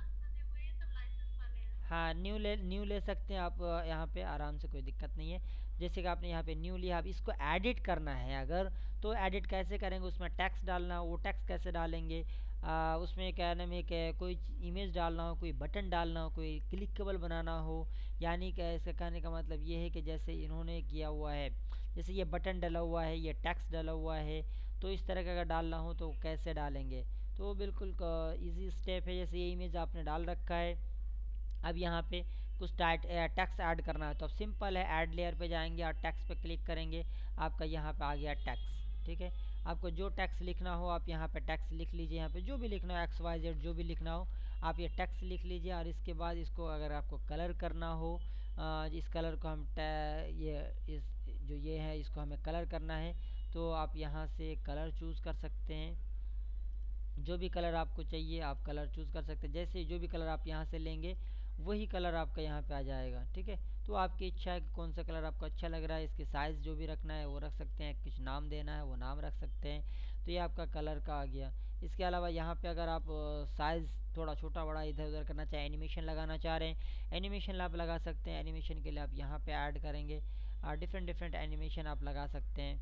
हाँ न्यू ले न्यू ले सकते हैं आप यहाँ पे आराम से, कोई दिक्कत नहीं है। जैसे कि आपने यहाँ पे न्यू लिया, आप इसको एडिट करना है अगर तो एडिट कैसे करेंगे, उसमें टैक्स डालना हो वो टैक्स कैसे डालेंगे, आ, उसमें क्या नाम है कि कोई इमेज डालना हो, कोई बटन डालना हो, कोई क्लिकेबल बनाना हो। यानी कि इसका कहने का मतलब ये है कि जैसे इन्होंने किया हुआ है, जैसे ये बटन डला हुआ है, ये टैक्स डला हुआ है, तो इस तरह का अगर डालना हो तो कैसे डालेंगे। तो बिल्कुल ईजी स्टेप है। जैसे ये इमेज आपने डाल रखा है, अब यहाँ पे कुछ टाइट टैक्स ऐड करना है तो अब सिंपल है, ऐड लेयर पे जाएंगे और टैक्स पे क्लिक करेंगे, आपका यहाँ पे आ गया टैक्स, ठीक है। आपको जो टैक्स लिखना हो आप यहाँ पे टैक्स लिख लीजिए, यहाँ पे जो भी लिखना हो एक्स वाई जेड जो भी लिखना हो आप ये टैक्स लिख लीजिए। और इसके बाद इसको अगर आपको कलर करना हो आ, इस कलर को हम टा- ये इस जो ये है इसको हमें कलर करना है, तो आप यहाँ से कलर चूज़ कर सकते हैं। जो भी कलर आपको चाहिए आप कलर चूज़ कर सकते हैं। जैसे जो भी कलर आप यहाँ से लेंगे वही कलर आपका यहाँ पे आ जाएगा, ठीक है। तो आपकी इच्छा है कि कौन सा कलर आपको अच्छा लग रहा है, इसके साइज़ जो भी रखना है वो रख सकते हैं, कुछ नाम देना है वो नाम रख सकते हैं। तो ये आपका कलर का आ गया। इसके अलावा यहाँ पे अगर आप साइज़ थोड़ा छोटा बड़ा इधर उधर करना चाहें, एनिमेशन लगाना चाह रहे हैं, एनिमेशन आप लगा सकते हैं। एनिमेशन के लिए आप यहाँ पे ऐड करेंगे, डिफरेंट डिफरेंट एनिमेशन आप लगा सकते हैं।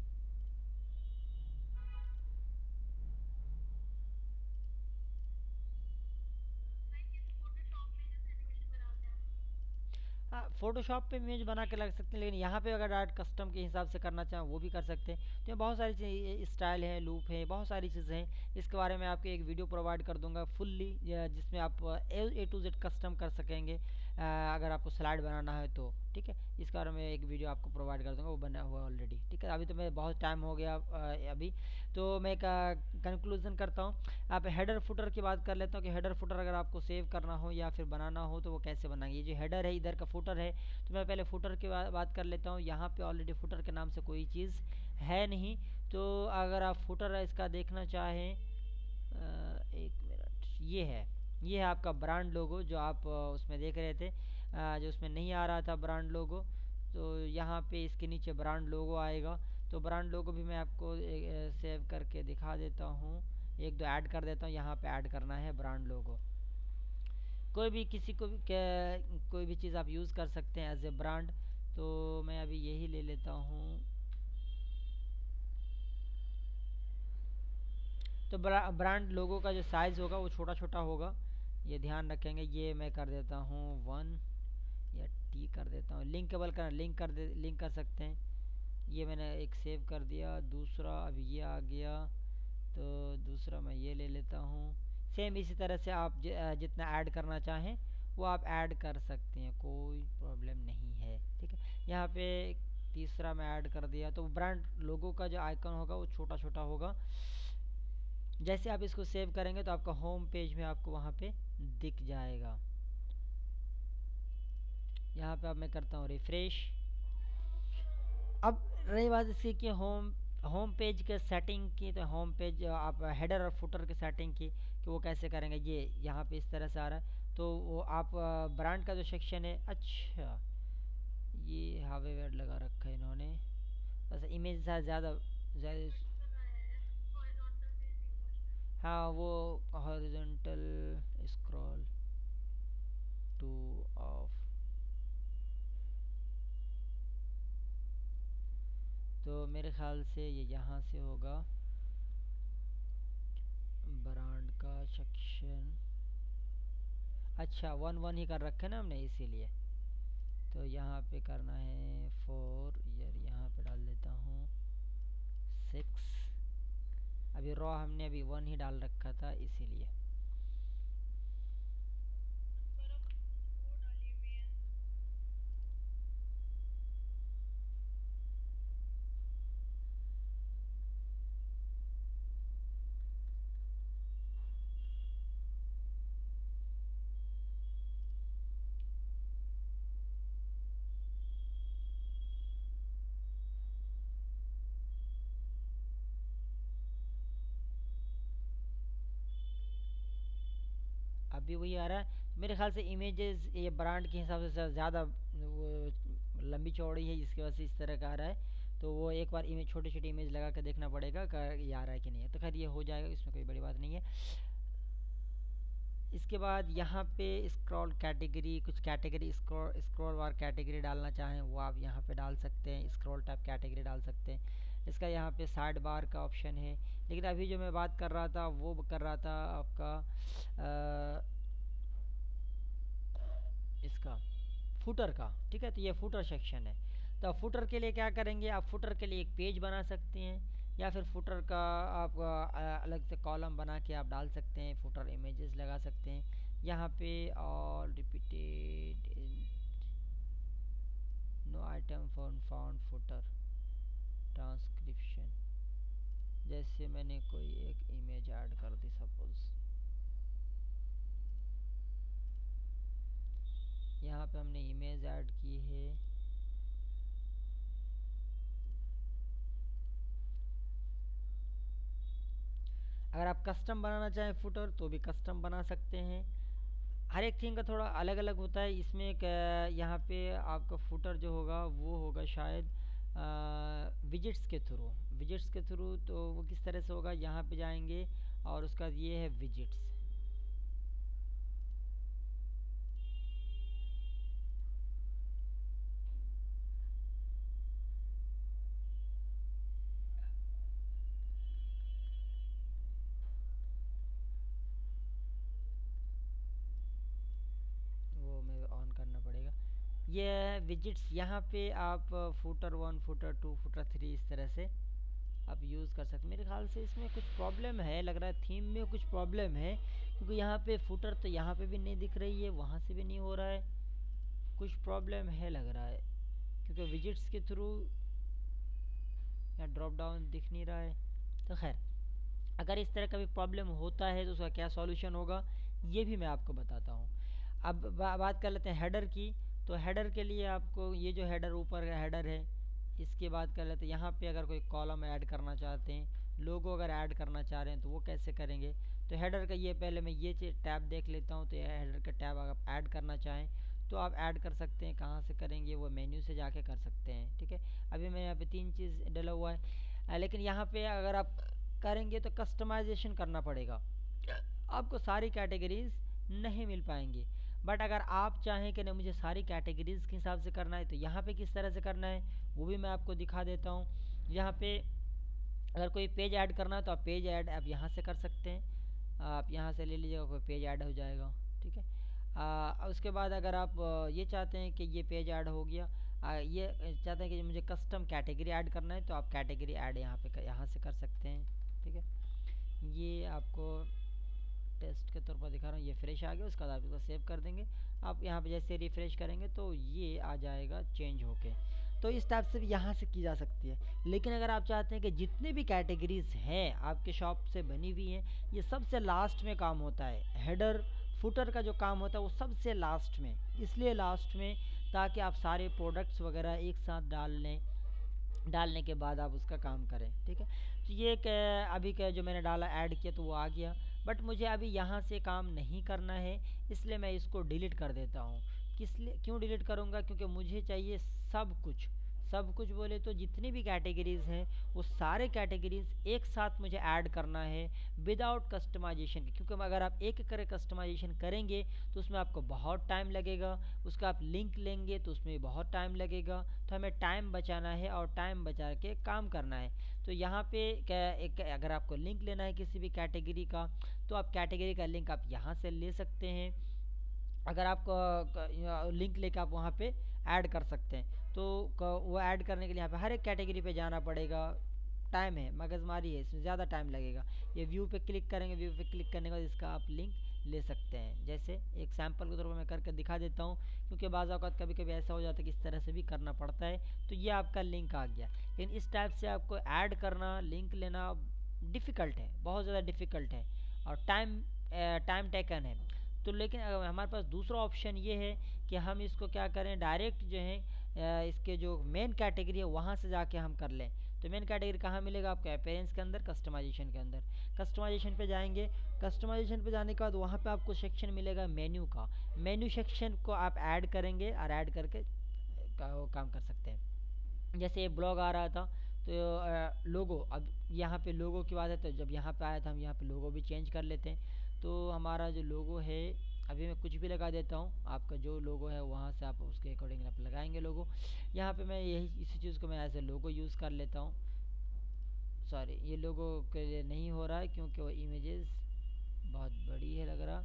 लाइक जैसे फोटोशॉप में जैसे एनिमेशन बनाते हैं। हाँ, फोटोशॉप पे इमेज बना के लग सकते हैं, लेकिन यहाँ पे अगर आर्ट कस्टम के हिसाब से करना चाहें वो भी कर सकते हैं। तो ये बहुत सारी चीज़ें, स्टाइल है, लूप है, बहुत सारी चीज़ें हैं। इसके बारे में आपको एक वीडियो प्रोवाइड कर दूंगा फुल्ली, जिसमें आप ए टू जेड कस्टम कर सकेंगे। अ, अगर आपको स्लाइड बनाना है तो ठीक है, इसके बारे में एक वीडियो आपको प्रोवाइड कर दूंगा, वो बना हुआ है ऑलरेडी, ठीक है। अभी तो मैं बहुत टाइम हो गया अ, अभी तो मैं एक कंक्लूजन करता हूँ। आप हेडर फुटर की बात कर लेता हूँ कि हेडर फुटर अगर आपको सेव करना हो या फिर बनाना हो तो वो कैसे बनाएंगे। ये जो हेडर है इधर का फुटर है, तो मैं पहले फुटर की बा, बात कर लेता हूँ। यहाँ पे ऑलरेडी फुटर के नाम से कोई चीज़ है नहीं, तो अगर आप फुटर इसका देखना चाहें, अ, एक मिनट, ये है, ये है आपका ब्रांड लोगो जो आप अ, उसमें देख रहे थे, अ, जो उसमें नहीं आ रहा था ब्रांड लोगो। तो यहाँ पे इसके नीचे ब्रांड लोगो आएगा। तो ब्रांड लोगो भी मैं आपको सेव करके दिखा देता हूँ, एक दो ऐड कर देता हूँ। यहाँ पे ऐड करना है ब्रांड लोगो। कोई भी किसी को भी क्या- कोई भी चीज़ आप यूज़ कर सकते हैं एज ए ब्रांड। तो मैं अभी यही ले लेता हूँ। तो ब्रा, ब्रांड लोगो का जो साइज़ होगा वो छोटा छोटा होगा, ये ध्यान रखेंगे। ये मैं कर देता हूँ वन, या टी कर देता हूँ। लिंकेबल करना, लिंक कर दे, लिंक कर सकते हैं। ये मैंने एक सेव कर दिया। दूसरा अभी ये आ गया, तो दूसरा मैं ये ले लेता हूँ। सेम इसी तरह से आप ज, अ, जितना ऐड करना चाहें वो आप ऐड कर सकते हैं, कोई प्रॉब्लम नहीं है, ठीक है। यहाँ पे तीसरा मैं ऐड कर दिया। तो ब्रांड लोगो का जो आइकन होगा वो छोटा छोटा होगा। जैसे आप इसको सेव करेंगे तो आपका होम पेज में आपको वहाँ पे दिख जाएगा। यहाँ पे अब मैं करता हूँ रिफ्रेश। अब रही बात इसकी कि होम होम पेज के सेटिंग की, तो होम पेज आप हेडर और फुटर के सेटिंग की कि वो कैसे करेंगे। ये यहाँ पे इस तरह से आ रहा है, तो वो आप ब्रांड का जो सेक्शन है, अच्छा ये हावे वर्ड लगा रखा है इन्होंने, बस इमेज ज़्यादा ज़्यादा। हॉरिजॉन्टल है, हॉरिजॉन्टल भी यूज होता है। हाँ, वो हॉरिजॉन्टल स्क्रॉल टू ऑफ, तो मेरे ख्याल से ये यहाँ से होगा ब्रांड का सेक्शन। अच्छा, वन वन ही कर रखे ना हमने इसीलिए। तो यहाँ पे करना है फोर ईयर, यहाँ पे डाल देता हूँ सिक्स। अभी रॉ हमने अभी वन ही डाल रखा था इसीलिए। नंबर ऑफ यूज वो डाली हुई है। अभी वही आ रहा है। मेरे ख्याल से इमेजेस ये ब्रांड के हिसाब से ज़्यादा वो लंबी चौड़ी है, जिसकी वजह से इस तरह का आ रहा है। तो वो एक बार इमेज, छोटी छोटी इमेज लगा कर देखना पड़ेगा कि ये आ रहा है कि नहीं है। तो खैर ये हो जाएगा, इसमें कोई बड़ी बात नहीं है। इसके बाद यहाँ पे स्क्रॉल कैटेगरी, कुछ category scroll scroll bar category डालना चाहें वो आप यहाँ पे डाल सकते हैं। स्क्रॉल टाइप कैटेगरी डाल सकते हैं। इसका यहाँ पे साइड बार का ऑप्शन है, लेकिन अभी जो मैं बात कर रहा था वो कर रहा था आपका अ, इसका फुटर का, ठीक है। तो ये फुटर सेक्शन है। तो फुटर के लिए क्या करेंगे, आप फुटर के लिए एक पेज बना सकते हैं, या फिर फुटर का आप अ, अलग से कॉलम बना के आप डाल सकते हैं, फुटर इमेजेस लगा सकते हैं। यहाँ पे all repeated no item for found footer transcription, जैसे मैंने कोई एक इमेज ऐड कर दी सपोज, यहाँ पे हमने इमेज ऐड की है। अगर आप कस्टम बनाना चाहें फुटर तो भी कस्टम बना सकते हैं। हर एक थिंग का थोड़ा अलग अलग होता है। इसमें एक यहाँ पे आपका फुटर जो होगा वो होगा शायद विजिट्स के थ्रू। विजिट्स के थ्रू तो वो किस तरह से होगा, यहाँ पे जाएंगे और उसका ये है विजिट्स। वो मैं ऑन करना पड़ेगा। ये विजिट्स यहाँ पे आप footer one footer two footer three इस तरह से आप यूज़ कर सकते। मेरे ख्याल से इसमें कुछ प्रॉब्लम है, लग रहा है थीम में कुछ प्रॉब्लम है, क्योंकि यहाँ पे फुटर तो यहाँ पे भी नहीं दिख रही है, वहाँ से भी नहीं हो रहा है। कुछ प्रॉब्लम है लग रहा है, क्योंकि विजिट्स के थ्रू यहाँ ड्रॉप डाउन दिख नहीं रहा है। तो खैर, अगर इस तरह का भी प्रॉब्लम होता है तो उसका क्या सॉल्यूशन होगा ये भी मैं आपको बताता हूँ। अब बा, बात कर लेते हैं हेडर की। तो हेडर के लिए आपको ये जो हेडर ऊपर का हेडर है इसके बात कर लेते हैं। यहाँ पे अगर कोई कॉलम ऐड करना चाहते हैं, लोगो अगर ऐड करना चाह रहे हैं तो वो कैसे करेंगे। तो हेडर का ये पहले मैं ये टैब देख लेता हूँ। तो ये हेडर का टैब अगर आप ऐड करना चाहें तो आप ऐड कर सकते हैं। कहाँ से करेंगे, वो मेन्यू से जाके कर सकते हैं। ठीक है, अभी मैं यहाँ पे तीन चीज़ डला हुआ है, लेकिन यहाँ पे अगर आप करेंगे तो कस्टमाइजेशन करना पड़ेगा, आपको सारी कैटेगरीज नहीं मिल पाएंगी। बट अगर आप चाहें कि नहीं मुझे सारी कैटेगरीज के हिसाब से करना है तो यहाँ पे किस तरह से करना है वो भी मैं आपको दिखा देता हूँ। यहाँ पे अगर कोई पेज ऐड करना है तो आप पेज ऐड आप यहाँ से कर सकते हैं। आप यहाँ से ले लीजिएगा, कोई पेज ऐड हो जाएगा। ठीक है, आ, उसके बाद अगर आप ये चाहते हैं कि ये पेज ऐड हो गया, आ, ये चाहते हैं कि मुझे कस्टम कैटेगरी ऐड करना है तो आप कैटेगरी ऐड यहाँ पे यहाँ से कर सकते हैं। ठीक है, ये आपको टेस्ट के तौर पर दिखा रहा हूँ। ये फ्रेश आ गया, उसके बाद आप इसको सेव कर देंगे। आप यहाँ पे जैसे रिफ्रेश करेंगे तो ये आ जाएगा चेंज होके। तो इस टाइप से भी यहाँ से की जा सकती है। लेकिन अगर आप चाहते हैं कि जितने भी कैटेगरीज हैं आपके शॉप से बनी हुई हैं, ये सबसे लास्ट में काम होता है। हेडर फुटर का जो काम होता है वो सबसे लास्ट में, इसलिए लास्ट में ताकि आप सारे प्रोडक्ट्स वगैरह एक साथ डाल लें, डालने के बाद आप उसका काम करें। ठीक है, तो ये अभी का जो मैंने डाला ऐड किया तो वो आ गया। बट मुझे अभी यहाँ से काम नहीं करना है, इसलिए मैं इसको डिलीट कर देता हूँ। किस लिए क्यों डिलीट करूँगा, क्योंकि मुझे चाहिए सब कुछ। सब कुछ बोले तो जितनी भी कैटेगरीज़ हैं वो सारे कैटेगरीज़ एक साथ मुझे ऐड करना है विदाउट कस्टमाइजेशन। क्योंकि अगर आप एक एक करे कस्टमाइजेशन करेंगे तो उसमें आपको बहुत टाइम लगेगा, उसका आप लिंक लेंगे तो उसमें बहुत टाइम लगेगा। तो हमें टाइम बचाना है और टाइम बचा के काम करना है। तो यहाँ पे क्या एक, अगर आपको लिंक लेना है किसी भी कैटेगरी का तो आप कैटेगरी का लिंक आप यहाँ से ले सकते हैं। अगर आप लिंक लेकर आप वहाँ पे ऐड कर सकते हैं। तो वो ऐड करने के लिए यहाँ पे हर एक कैटेगरी पे जाना पड़ेगा, टाइम है, मगजमारी है, इसमें ज़्यादा टाइम लगेगा। ये व्यू पे क्लिक करेंगे, व्यू पे क्लिक करने के बाद इसका आप लिंक ले सकते हैं। जैसे एक सैम्पल के तौर पर मैं करके दिखा देता हूँ, क्योंकि बाज़ औक़ात कभी कभी ऐसा हो जाता है कि इस तरह से भी करना पड़ता है। तो ये आपका लिंक आ गया, लेकिन इस टाइप से आपको ऐड करना, लिंक लेना डिफ़िकल्ट है, बहुत ज़्यादा डिफ़िकल्ट है और टाइम टाइम टेकन है। तो लेकिन हमारे पास दूसरा ऑप्शन ये है कि हम इसको क्या करें, डायरेक्ट जो है इसके जो मेन कैटेगरी है वहाँ से जाके हम कर लें। तो मेन कैटेगरी कहाँ मिलेगा आपको, अपीयरेंस के अंदर, कस्टमाइजेशन के अंदर। कस्टमाइजेशन पे जाएंगे, कस्टमाइजेशन पे जाने के बाद वहाँ पे आपको सेक्शन मिलेगा मेन्यू का। मेन्यू सेक्शन को आप ऐड करेंगे और ऐड करके का, वो काम कर सकते हैं। जैसे ये ब्लॉग आ रहा था तो लोगो, अब यहाँ पे लोगो की बात है तो जब यहाँ पे आया था हम यहाँ पे लोगो भी चेंज कर लेते हैं। तो हमारा जो लोगो है अभी मैं कुछ भी लगा देता हूँ, आपका जो लोगो है वहाँ से आप उसके अकॉर्डिंग आप लगाएंगे लोगो। यहाँ पे मैं यही इसी चीज़ को मैं एज ए लोगो यूज़ कर लेता हूँ। सॉरी, ये लोगो के लिए नहीं हो रहा है क्योंकि वो इमेजेस बहुत बड़ी है लग रहा।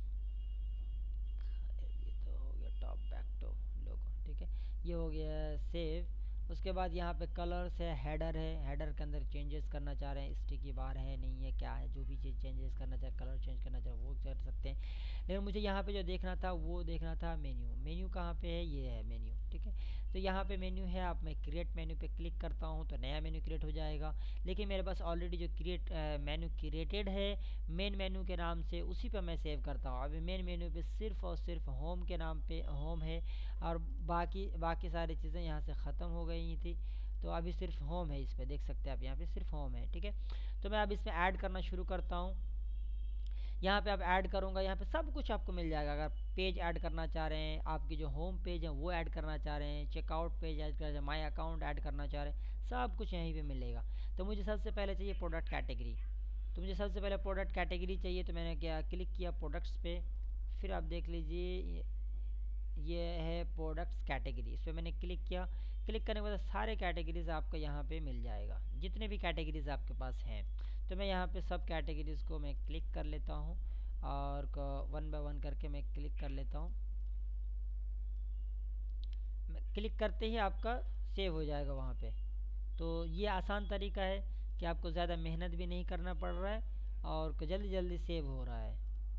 ये तो हो गया टॉप बैक टू लोगो। ठीक है, ये हो गया सेव। उसके बाद यहाँ पे कलर्स है, हेडर है, हेडर के अंदर चेंजेस करना चाह रहे हैं, स्टिकी बार है नहीं है क्या है, जो भी चीज़ चेंजेस करना चाहे, कलर चेंज करना चाहे वो कर सकते हैं। लेकिन मुझे यहाँ पे जो देखना था वो देखना था मेन्यू। मेन्यू कहाँ पे है, ये है मेन्यू। ठीक है, तो यहाँ पे मेन्यू है, आप मैं क्रिएट मेन्यू पे क्लिक करता हूँ तो नया मेन्यू क्रिएट हो जाएगा। लेकिन मेरे पास ऑलरेडी जो क्रिएट मेन्यू क्रिएटेड है मेन मेन्यू के नाम से, उसी पे मैं सेव करता हूँ। अभी मेन मेन्यू पे सिर्फ और सिर्फ होम के नाम पे होम है, और बाकी बाकी सारी चीज़ें यहाँ से ख़त्म हो गई थी, तो अभी सिर्फ होम है। इस पर देख सकते हैं आप, यहाँ पे सिर्फ होम है। ठीक है, तो मैं अब इसमें ऐड करना शुरू करता हूँ। यहाँ पे आप ऐड करूँगा, यहाँ पे सब कुछ आपको मिल जाएगा। अगर पेज ऐड करना चाह रहे हैं, आपकी जो होम पेज है वो ऐड करना चाह रहे हैं, चेकआउट पेज ऐड कर, माई अकाउंट ऐड करना चाह रहे हैं, सब कुछ यहीं पे मिलेगा। तो मुझे सबसे पहले चाहिए प्रोडक्ट कैटेगरी, तो मुझे सबसे पहले प्रोडक्ट कैटेगरी चाहिए। तो मैंने क्या क्लिक किया प्रोडक्ट्स पे, फिर आप देख लीजिए ये, ये है प्रोडक्ट्स कैटेगरी, इस पर मैंने क्लिक किया। क्लिक करने के बाद सारे कैटेगरीज आपको यहाँ पे मिल जाएगा, जितने भी कैटेगरीज आपके पास हैं। तो मैं यहाँ पे सब कैटेगरीज को मैं क्लिक कर लेता हूँ, और वन बाय वन करके मैं क्लिक कर लेता हूँ। क्लिक करते ही आपका सेव हो जाएगा वहाँ पे। तो ये आसान तरीका है कि आपको ज़्यादा मेहनत भी नहीं करना पड़ रहा है, और जल्दी जल्दी सेव हो रहा है।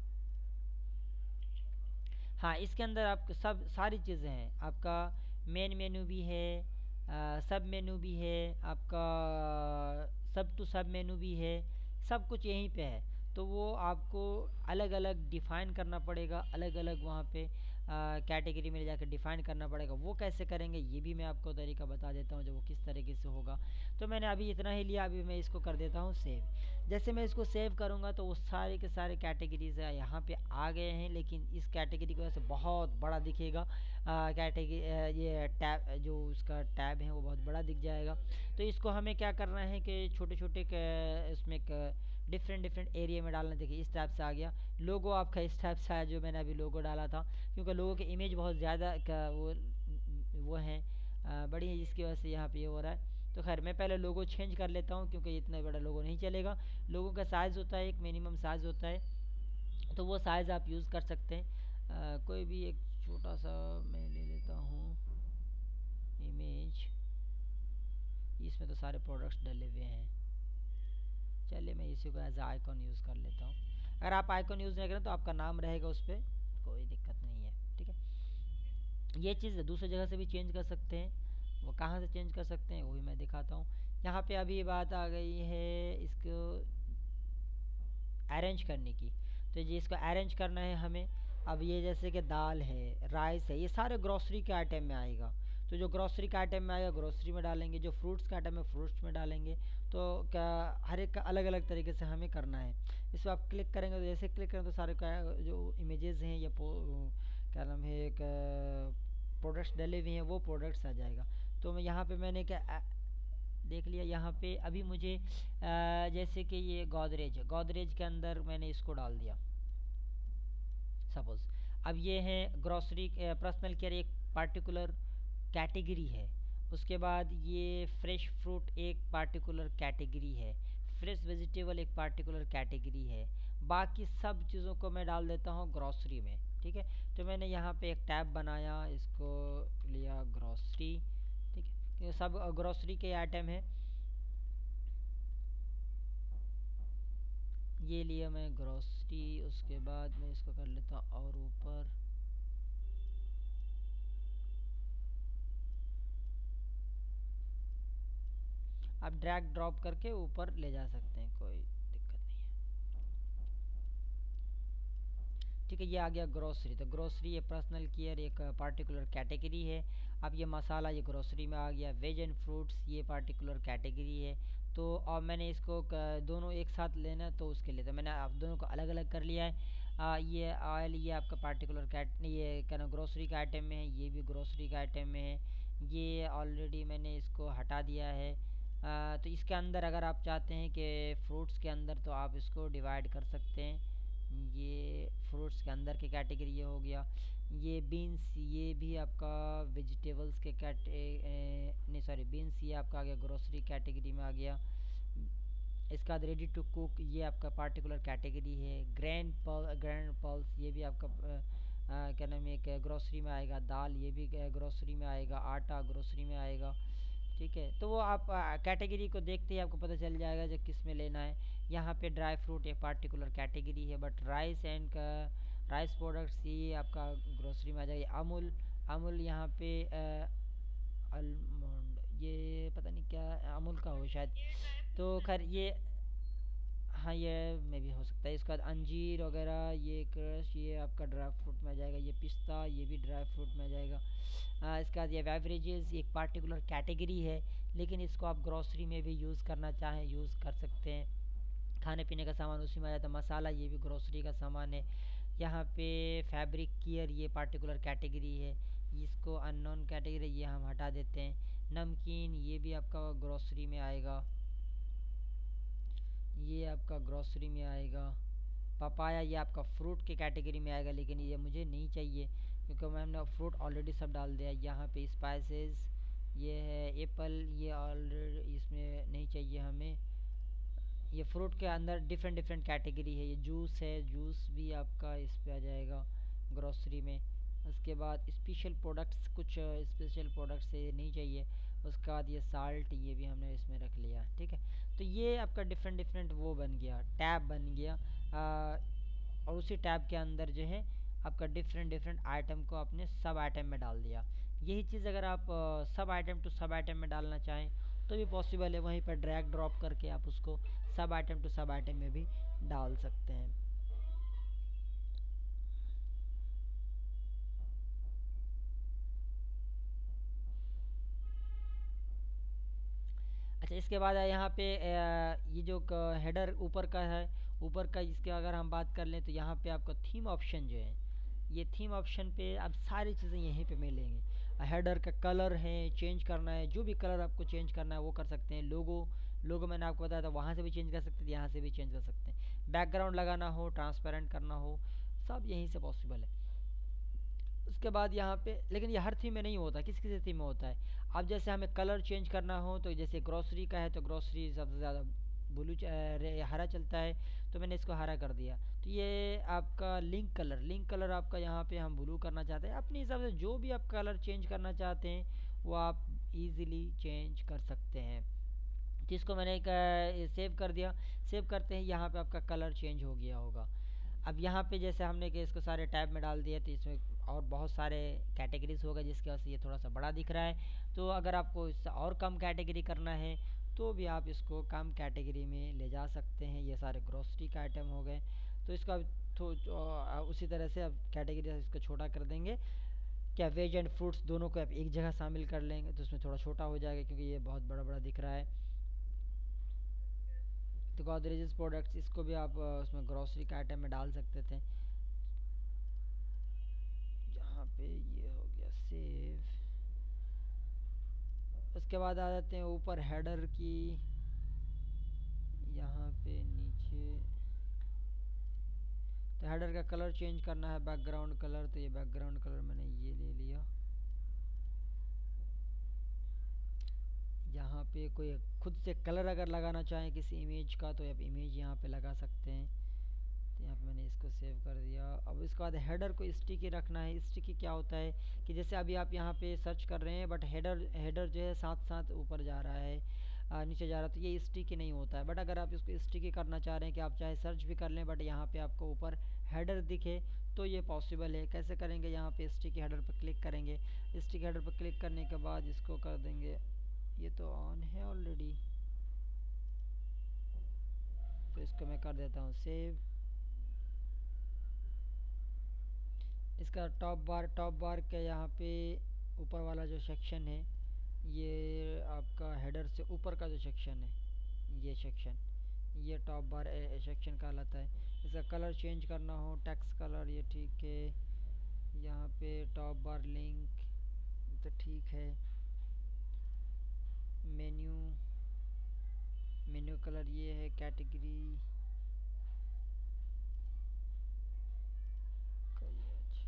हाँ, इसके अंदर आपको सब सारी चीज़ें हैं, आपका मेन मेनू भी है, आ, सब मेनू भी है, आपका सब टू सब मेनू भी है, सब कुछ यहीं पे है। तो वो आपको अलग अलग डिफ़ाइन करना पड़ेगा, अलग अलग वहाँ पे कैटेगरी में जाकर डिफ़ाइन करना पड़ेगा। वो कैसे करेंगे ये भी मैं आपको तरीका बता देता हूँ, जो वो किस तरीके से होगा। तो मैंने अभी इतना ही लिया, अभी मैं इसको कर देता हूँ सेव। जैसे मैं इसको सेव करूँगा तो वो सारे के सारे कैटेगरीज यहाँ पे आ गए हैं, लेकिन इस कैटेगरी की वजह से बहुत बड़ा दिखेगा। कैटेगरी ये टैब, जो उसका टैब है वो बहुत बड़ा दिख जाएगा। तो इसको हमें क्या करना है कि छोटे छोटे इसमें डिफरेंट डिफरेंट एरिया में डालना। देखिए इस टाइप से आ गया लोगो आपका, इस टाइप से आया जो मैंने अभी लोगो डाला था, क्योंकि लोगों के इमेज बहुत ज़्यादा का वो वो हैं बड़ी है, जिसकी वजह से यहाँ पे ये हो रहा है। तो खैर मैं पहले लोगो चेंज कर लेता हूँ, क्योंकि इतना बड़ा लोगो नहीं चलेगा। लोगों का साइज़ होता है, एक मिनिमम साइज़ होता है, तो वो साइज़ आप यूज़ कर सकते हैं। आ, कोई भी एक छोटा सा मैं ले लेता हूँ इमेज, इसमें तो सारे प्रोडक्ट्स डले हुए हैं। चलिए मैं इसी को एज आइकॉन यूज़ कर लेता हूँ। अगर आप आइकॉन यूज़ नहीं करें तो आपका नाम रहेगा उस पर, कोई दिक्कत नहीं है। ठीक है, ये चीज़ दूसरी जगह से भी चेंज कर सकते हैं, वो कहाँ से चेंज कर सकते हैं वो भी मैं दिखाता हूँ। यहाँ पे अभी बात आ गई है इसको अरेंज करने की। तो जी इसको अरेंज करना है हमें। अब ये जैसे कि दाल है, राइस है, ये सारे ग्रॉसरी के आइटम में आएगा। तो जो ग्रॉसरी के आइटम में आएगा ग्रॉसरी में डालेंगे, जो फ्रूट्स का आइटम है फ्रूट्स में डालेंगे। तो क्या हर एक का अलग अलग तरीके से हमें करना है। इस पर आप क्लिक करेंगे तो जैसे क्लिक करेंगे तो सारे का जो इमेजेस हैं या क्या नाम है एक प्रोडक्ट्स डले हुए हैं वो प्रोडक्ट्स आ जाएगा। तो मैं यहाँ पे मैंने क्या देख लिया, यहाँ पे अभी मुझे आ, जैसे कि ये गोदरेज है, गोदरेज के अंदर मैंने इसको डाल दिया सपोज। अब ये है ग्रॉसरी पर्सनल केयर एक पार्टिकुलर कैटेगरी है, उसके बाद ये फ्रेश फ्रूट एक पार्टिकुलर कैटेगरी है, फ्रेश वेजिटेबल एक पार्टिकुलर कैटेगरी है, बाकी सब चीज़ों को मैं डाल देता हूँ ग्रॉसरी में। ठीक है, तो मैंने यहाँ पे एक टैब बनाया, इसको लिया ग्रॉसरी। ठीक है, ये सब ग्रॉसरी के आइटम है, ये लिया मैं ग्रॉसरी। उसके बाद मैं इसको कर लेता हूँ और ऊपर, आप ड्रैग ड्रॉप करके ऊपर ले जा सकते हैं, कोई दिक्कत नहीं है। ठीक है, ये आ गया ग्रोसरी। तो ग्रोसरी ये पर्सनल केयर एक पार्टिकुलर कैटेगरी है। अब ये मसाला ये ग्रोसरी में आ गया। वेज एंड फ्रूट्स ये पार्टिकुलर कैटेगरी है। तो और मैंने इसको दोनों एक साथ लेना, तो उसके लिए तो मैंने आप दोनों को अलग अलग कर लिया है। आ, ये ऑयल ये आपका पार्टिकुलर कैट ये क्या ना ग्रोसरी का आइटम में है, ये भी ग्रोसरी का आइटम में है। ये ऑलरेडी मैंने इसको हटा दिया है। आ, तो इसके अंदर अगर आप चाहते हैं कि फ्रूट्स के अंदर, तो आप इसको डिवाइड कर सकते हैं। ये फ्रूट्स के अंदर की कैटेगरी ये हो गया। ये बीन्स ये भी आपका वेजिटेबल्स के कैटे नहीं सॉरी बीन्स ये आपका आ गया ग्रोसरी कैटेगरी में आ गया। इसका बाद रेडी टू कुक ये आपका पार्टिकुलर कैटेगरी है। ग्रैंड पल ग्रैंड पल्स ये भी आपका आ, क्या नाम है एक ग्रोसरी में आएगा। दाल ये भी ग्रोसरी में आएगा। आटा ग्रोसरी में आएगा। ठीक है, तो वो आप कैटेगरी को देखते ही आपको पता चल जाएगा जो किस में लेना है। यहाँ पे ड्राई फ्रूट एक पार्टिकुलर कैटेगरी है, बट राइस एंड का राइस प्रोडक्ट्स ये आपका ग्रोसरी में आ जाएगा। अमूल अमूल यहाँ पे आलमंड, ये पता नहीं क्या, अमूल का हो शायद। ये ड्राई तो फ्रूट्स में खैर से ये, है। हाँ ये में भी हो सकता है। इसके बाद अंजीर वगैरह, ये क्रश, ये आपका ड्राई फ्रूट में आ जाएगा। ये पिस्ता, ये भी ड्राई फ्रूट में आ जाएगा। आ, इसके बाद ये बेवरेजेस एक पार्टिकुलर कैटेगरी है, लेकिन इसको आप ग्रोसरी में भी यूज़ करना चाहें यूज़ कर सकते हैं। खाने पीने का सामान उसी में आ जाता है। मसाला ये भी ग्रोसरी का सामान है। यहाँ पे फैब्रिक केयर ये पार्टिकुलर कैटेगरी है, इसको अननोन कैटेगरी ये हम हटा देते हैं। नमकीन ये भी आपका ग्रोसरी में आएगा, ये आपका ग्रोसरी में आएगा। पपाया ये आपका फ्रूट के कैटेगरी में आएगा, लेकिन ये मुझे नहीं चाहिए क्योंकि मैंने फ्रूट ऑलरेडी सब डाल दिया। यहाँ पे स्पाइसेस ये है। एप्पल ये ऑलरेडी इसमें नहीं चाहिए हमें। ये फ्रूट के अंदर डिफरेंट डिफरेंट कैटेगरी है। ये जूस है, जूस भी आपका इस पे आ जाएगा ग्रोसरी में। उसके बाद स्पेशल प्रोडक्ट्स, कुछ स्पेशल प्रोडक्ट्स ये नहीं चाहिए। उसके बाद ये साल्ट ये भी हमने इसमें रख लिया, ठीक है। तो ये आपका डिफरेंट डिफरेंट वो बन गया, टैब बन गया। आ, और उसी टैब के अंदर जो है आपका डिफरेंट डिफरेंट आइटम को आपने सब आइटम में डाल दिया। यही चीज़ अगर आप अ, सब आइटम टू सब आइटम में डालना चाहें तो भी पॉसिबल है। वहीं पर ड्रैग ड्रॉप करके आप उसको सब आइटम टू सब आइटम में भी डाल सकते हैं। अच्छा, इसके बाद है यहाँ पे अ, ये जो हेडर ऊपर का है, ऊपर का इसके अगर हम बात कर लें तो यहाँ पे आपका थीम ऑप्शन जो है, ये थीम ऑप्शन पे आप सारी चीज़ें यहीं पे मिलेंगी। हेडर का कलर है, चेंज करना है, जो भी कलर आपको चेंज करना है वो कर सकते हैं। लोगो, लोगो मैंने आपको बताया था वहाँ से भी चेंज कर सकते हैं, यहाँ से भी चेंज कर सकते हैं। बैकग्राउंड लगाना हो, ट्रांसपेरेंट करना हो, सब यहीं से पॉसिबल है। उसके बाद यहाँ पे, लेकिन ये हर थीम में नहीं होता, किसी किसी थीम में होता है। अब जैसे हमें कलर चेंज करना हो तो जैसे ग्रोसरी का है तो ग्रोसरी सबसे ज़्यादा ब्लू हरा चलता है, तो मैंने इसको हरा कर दिया। तो ये आपका लिंक कलर, लिंक कलर आपका यहाँ पे हम ब्लू करना चाहते हैं। अपने हिसाब से जो भी आप कलर चेंज करना चाहते हैं वो आप इजीली चेंज कर सकते हैं। तो इसको मैंने एक सेव कर दिया। सेव करते ही यहाँ पे आपका कलर चेंज हो गया होगा। अब यहाँ पे जैसे हमने कि इसको सारे टैब में डाल दिया तो इसमें और बहुत सारे कैटेगरीज होगा, जिसकी वजह से ये थोड़ा सा बड़ा दिख रहा है। तो अगर आपको इससे और कम कैटेगरी करना है तो भी आप इसको कम कैटेगरी में ले जा सकते हैं। ये सारे ग्रोसरी का आइटम हो गए, तो इसका अब थो- अ, उसी तरह से अब कैटेगरी इसको छोटा कर देंगे। क्या वेज एंड फ्रूट्स दोनों को आप एक जगह शामिल कर लेंगे तो उसमें थोड़ा छोटा हो जाएगा क्योंकि ये बहुत बड़ा बड़ा दिख रहा है। ओके। तो गोदरेज प्रोडक्ट्स इसको भी आप अ, उसमें ग्रोसरी का आइटम में डाल सकते थे। जहाँ पे ये हो गया सेव। उसके बाद आ जाते हैं ऊपर हेडर की, यहाँ पे नीचे। तो हेडर का कलर चेंज करना है, बैकग्राउंड कलर, तो ये बैकग्राउंड कलर मैंने ये ले लिया। यहाँ पे कोई खुद से कलर अगर लगाना चाहें किसी इमेज का तो आप इमेज यहाँ पे लगा सकते हैं। तो यहाँ पे मैंने इसको सेव कर दिया। अब इसके बाद हेडर को स्टिकी रखना है। स्टिकी क्या होता है कि जैसे अभी आप यहाँ पे सर्च कर रहे हैं बट हेडर हेडर जो है साथ साथ ऊपर जा रहा है, आ, नीचे जा रहा है, तो ये स्टिकी नहीं होता है। बट अगर आप इसको स्टिकी करना चाह रहे हैं कि आप चाहे सर्च भी कर लें बट यहाँ पे आपको ऊपर हेडर दिखे तो ये पॉसिबल है। कैसे करेंगे, यहाँ पे स्टिकी हेडर पर क्लिक करेंगे। स्टिकी हेडर पर क्लिक करने के बाद इसको कर देंगे, ये तो ऑन है ऑलरेडी, तो इसको मैं कर देता हूँ सेव। इसका टॉप बार, टॉप बार के यहाँ पे ऊपर वाला जो सेक्शन है, ये आपका हेडर से ऊपर का जो सेक्शन है, ये सेक्शन, ये टॉप बार सेक्शन कहलाता है। इसका कलर चेंज करना हो, टेक्स्ट कलर, ये ठीक है। यहाँ पे टॉप बार लिंक तो ठीक है। मेन्यू, मेन्यू कलर ये है। कैटेगरी का ये अच्छा।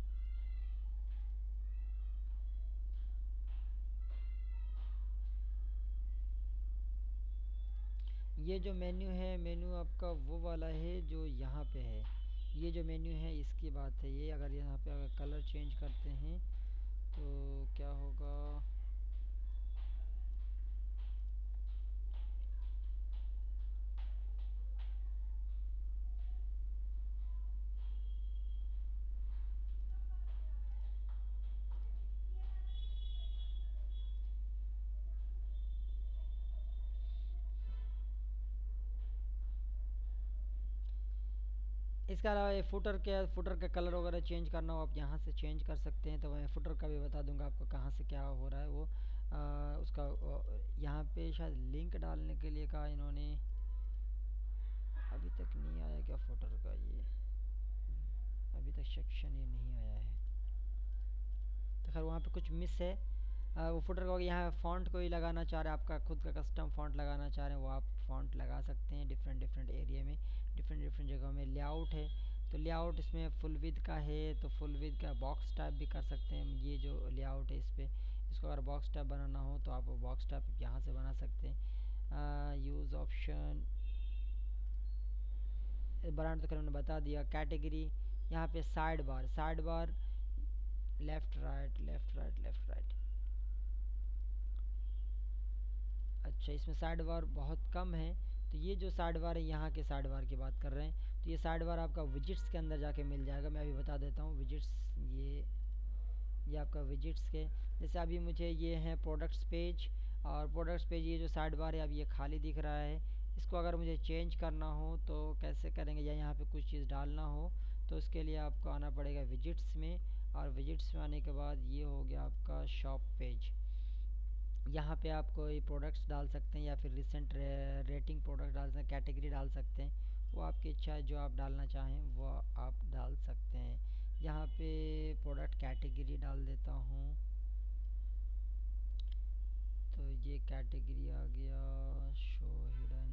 ये जो मेन्यू है, मेन्यू आपका वो वाला है जो यहाँ पे है। ये जो मेन्यू है इसकी बात है। ये अगर यहाँ पे अगर कलर चेंज करते हैं तो क्या होगा, इसके अलावा ये फुटर के फुटर का कलर वगैरह चेंज करना हो आप यहाँ से चेंज कर सकते हैं। तो मैं फुटर का भी बता दूंगा आपको कहाँ से क्या हो रहा है वो। आ, उसका अ, यहाँ पे शायद लिंक डालने के लिए कहा इन्होंने, अभी तक नहीं आया क्या फुटर का, ये अभी तक सेक्शन ये नहीं आया है। तो खैर वहाँ पे कुछ मिस है। आ, वो फुटर का यहाँ फ़ॉन्ट कोई लगाना चाह रहे हैं, आपका खुद का कस्टम फ़ॉन्ट लगाना चाह रहे हैं, वो आप फ़ॉन्ट लगा सकते हैं डिफरेंट डिफरेंट एरिया में, डिफरेंट डिफरेंट जगहों में। लेआउट है तो लेआउट इसमें फुल विद का है तो फुल विद का बॉक्स टाइप भी कर सकते हैं। ये जो लेआउट है इस पर, इसको अगर बॉक्स टाइप बनाना हो तो आप बॉक्स टाइप यहाँ से बना सकते हैं। यूज़ ऑप्शन ब्रांड तो खैर मैंने बता दिया। कैटेगरी यहाँ पे side bar, side bar left right left right left right. अच्छा इसमें साइड बार बहुत कम है, तो ये जो साइड बार है यहाँ के साइड बार की बात कर रहे हैं, तो ये साइड बार आपका विजिट्स के अंदर जाके मिल जाएगा। मैं अभी बता देता हूँ विजिट्स, ये ये आपका विजिट्स के, जैसे अभी मुझे ये है प्रोडक्ट्स पेज, और प्रोडक्ट्स पेज ये जो साइड बार है अब ये खाली दिख रहा है। इसको अगर मुझे चेंज करना हो तो कैसे करेंगे, या यहाँ पे कुछ चीज़ डालना हो तो उसके लिए आपको आना पड़ेगा विजिट्स में, और विजिट्स में आने के बाद ये हो गया आपका शॉप पेज। यहाँ पे आप कोई प्रोडक्ट्स डाल सकते हैं या फिर रिसेंट रे, रेटिंग प्रोडक्ट डाल सकते हैं, कैटेगरी डाल सकते हैं, वो आपकी इच्छा है, जो आप डालना चाहें वो आप डाल सकते हैं। यहाँ पे प्रोडक्ट कैटेगरी डाल देता हूँ, तो ये कैटेगरी आ गया शो हिडन।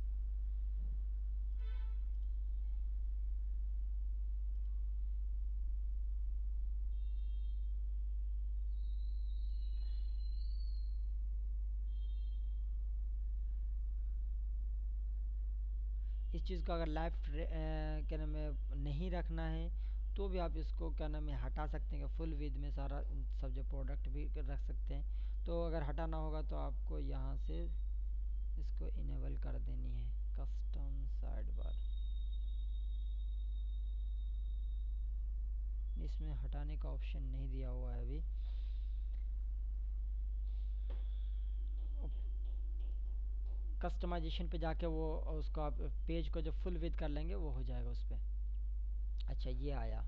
इस चीज़ को अगर लेफ्ट क्या नाम है नहीं रखना है तो भी आप इसको क्या नाम है हटा सकते हैं, फुल विद में सारा सब जो प्रोडक्ट भी रख सकते हैं। तो अगर हटाना होगा तो आपको यहाँ से इसको इनेबल कर देनी है, कस्टम साइड बार। इसमें हटाने का ऑप्शन नहीं दिया हुआ है अभी। कस्टमाइजेशन पे जाके वो उसका पेज को जो फुल विद कर लेंगे वो हो जाएगा उस पर। अच्छा ये आया,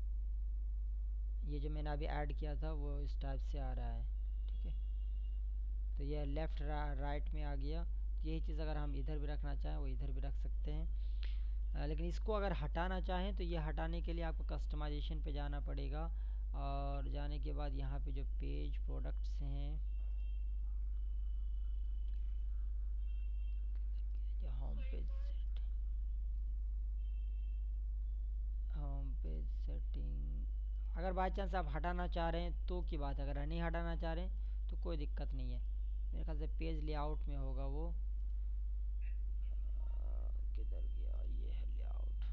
ये जो मैंने अभी ऐड किया था वो इस टाइप से आ रहा है, ठीक है। तो ये लेफ़्ट रा, राइट में आ गया। तो यही चीज़ अगर हम इधर भी रखना चाहें वो इधर भी रख सकते हैं। आ, लेकिन इसको अगर हटाना चाहें तो ये हटाने के लिए आपको कस्टमाइजेशन पे जाना पड़ेगा, और जाने के बाद यहाँ पे जो पेज प्रोडक्ट्स हैं, home page set, home page setting, अगर बाई चांस आप हटाना चाह रहे हैं तो की बात है, अगर नहीं हटाना चाह रहे हैं तो कोई दिक्कत नहीं है। मेरे ख्याल से पेज लेआउट में होगा वो, किधर गया, ये है लेआउट।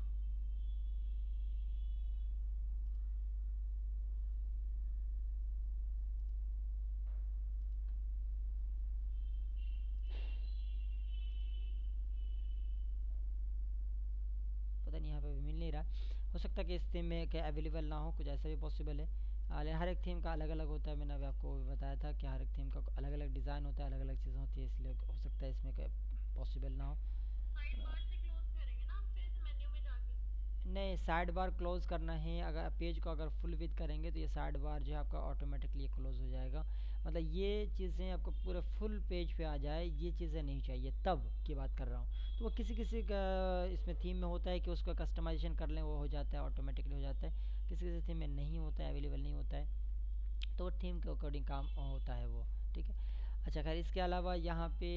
पता नहीं यहाँ पे भी मिल नहीं रहा, हो सकता है कि इस थीम में क्या अवेलेबल ना हो, कुछ ऐसा भी पॉसिबल है। लेकिन हर एक थीम का अलग अलग होता है, मैंने अभी आपको बताया था कि हर एक थीम का अलग अलग डिज़ाइन होता है, अलग अलग चीज़ें होती है, इसलिए हो सकता है इसमें पॉसिबल ना हो। साइड बार से क्लोज करेंगे ना हम फिर इस मेन्यू में जाके? नहीं साइड बार क्लोज करना है, अगर पेज को अगर फुल विद करेंगे तो ये साइड बार जो है आपका ऑटोमेटिकली क्लोज हो जाएगा। मतलब ये चीज़ें आपको पूरे फुल पेज पे आ जाए, ये चीज़ें नहीं चाहिए, तब की बात कर रहा हूँ। तो वो किसी किसी का इसमें थीम में होता है कि उसको कस्टमाइजेशन कर लें वो हो जाता है, ऑटोमेटिकली हो जाता है। किसी किसी थीम में नहीं होता है, अवेलेबल नहीं होता है, तो थीम के अकॉर्डिंग काम होता है वो, ठीक है। अच्छा खैर इसके अलावा यहाँ पे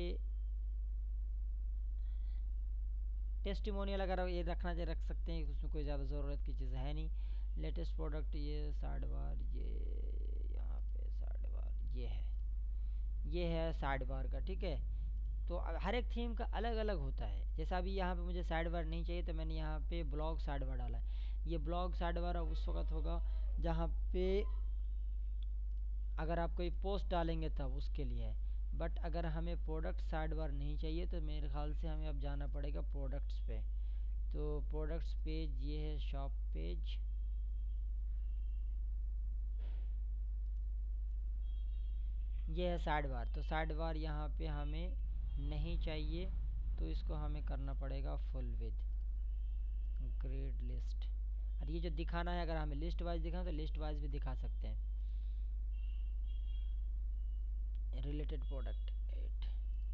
टेस्टिमोनियल अगर ये रखना चाहिए रख सकते हैं, उसमें कोई ज़्यादा ज़रूरत की चीज़ है नहीं। लेटेस्ट प्रोडक्ट ये साइड बार, ये यहाँ पे साइड बार ये है, ये है साइड बार का, ठीक है। तो हर एक थीम का अलग अलग होता है। जैसा अभी यहाँ पे मुझे साइड बार नहीं चाहिए तो मैंने यहाँ पे ब्लॉग साइड बार डाला है। ये ब्लॉग साइड बार उस वक्त होगा जहाँ पे अगर आप कोई पोस्ट डालेंगे तब उसके लिए है, बट अगर हमें प्रोडक्ट साइड बार नहीं चाहिए तो मेरे ख्याल से हमें अब जाना पड़ेगा प्रोडक्ट्स पे। तो प्रोडक्ट्स पेज ये है, शॉप पेज, ये है साइड बार। तो साइड बार यहाँ पे हमें नहीं चाहिए, तो इसको हमें करना पड़ेगा फुल विद, क्रिएट लिस्ट। और ये जो दिखाना है, अगर हमें लिस्ट वाइज दिखाना तो लिस्ट वाइज भी दिखा सकते हैं। रिलेटेड प्रोडक्ट एट।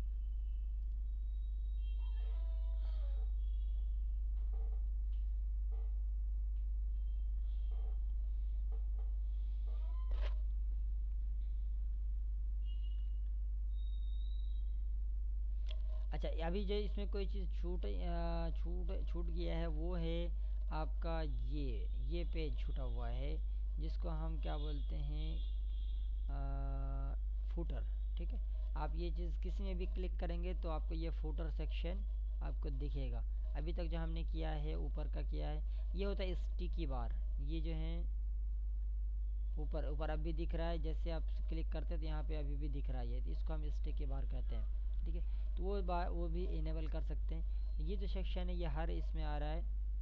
अच्छा, अभी जो इसमें कोई चीज़ छूट अ, छूट छूट गया है वो है आपका ये ये पेज छूटा हुआ है, जिसको हम क्या बोलते हैं, फूटर। ठीक है, आप ये चीज़ किसी में भी क्लिक करेंगे तो आपको ये फूटर सेक्शन आपको दिखेगा। अभी तक जो हमने किया है ऊपर का किया है, ये होता है स्टिकी बार। ये जो है ऊपर ऊपर अभी दिख रहा है, जैसे आप क्लिक करते हैं तो यहाँ पे अभी भी दिख रहा है, तो इसको हम स्टिकी बार कहते हैं। ठीक है, तो वो बार वो भी इनेबल कर सकते हैं। ये जो सेक्शन है ये हर इसमें आ रहा है।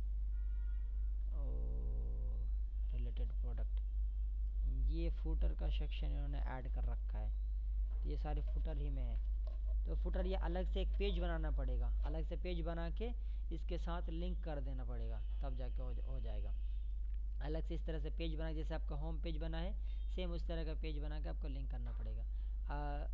रिलेटेड प्रोडक्ट, ये फूटर का सेक्शन इन्होंने ऐड कर रखा है, तो ये सारे फुटर ही में है। तो फुटर ये अलग से एक पेज बनाना पड़ेगा, अलग से पेज बना के इसके साथ लिंक कर देना पड़ेगा, तब जाके हो, हो जाएगा। अलग से इस तरह से पेज बना, जैसे आपका होम पेज बना है सेम उस तरह का पेज बना के आपको लिंक करना पड़ेगा। आ,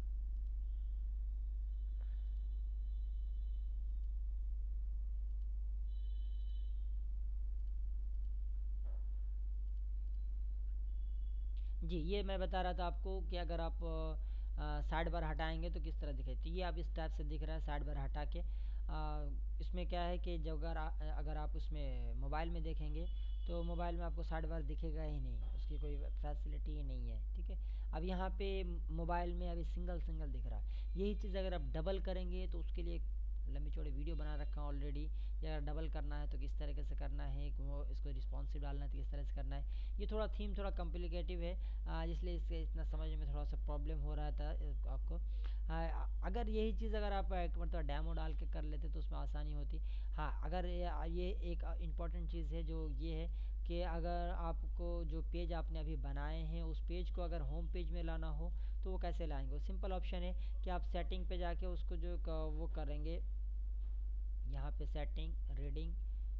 जी, ये मैं बता रहा था आपको कि अगर आप साइड बार हटाएंगे तो किस तरह दिखे। तो ये आप इस टाइप से दिख रहा है साइड बार हटा के। आ, इसमें क्या है कि जब अगर आ, अगर आप उसमें मोबाइल में देखेंगे तो मोबाइल में आपको साइड बार दिखेगा ही नहीं, उसकी कोई फैसिलिटी ही नहीं है। ठीक है, अब यहाँ पे मोबाइल में अभी सिंगल सिंगल दिख रहा है। यही चीज़ अगर आप डबल करेंगे तो उसके लिए लंबी चौड़ी वीडियो बना रखा है ऑलरेडी। या अगर डबल करना है तो किस तरीके से करना है, वो इसको रिस्पॉन्सिव डालना है तो किस तरह से करना है। ये थोड़ा थीम थोड़ा कॉम्प्लिकेटिव है, इसलिए इसके इतना समझ में थोड़ा सा प्रॉब्लम हो रहा था आपको। हाँ, अगर यही चीज़ अगर आप एक मतलब डैमो डाल के कर लेते तो उसमें आसानी होती। हाँ, अगर ये एक इम्पॉर्टेंट चीज़ है जो ये है कि अगर आपको जो पेज आपने अभी बनाए हैं उस पेज को अगर होम पेज में लाना हो तो वो कैसे लाएंगे। वो सिंपल ऑप्शन है कि आप सेटिंग पे जाके उसको जो वो करेंगे, यहाँ पे सेटिंग रीडिंग,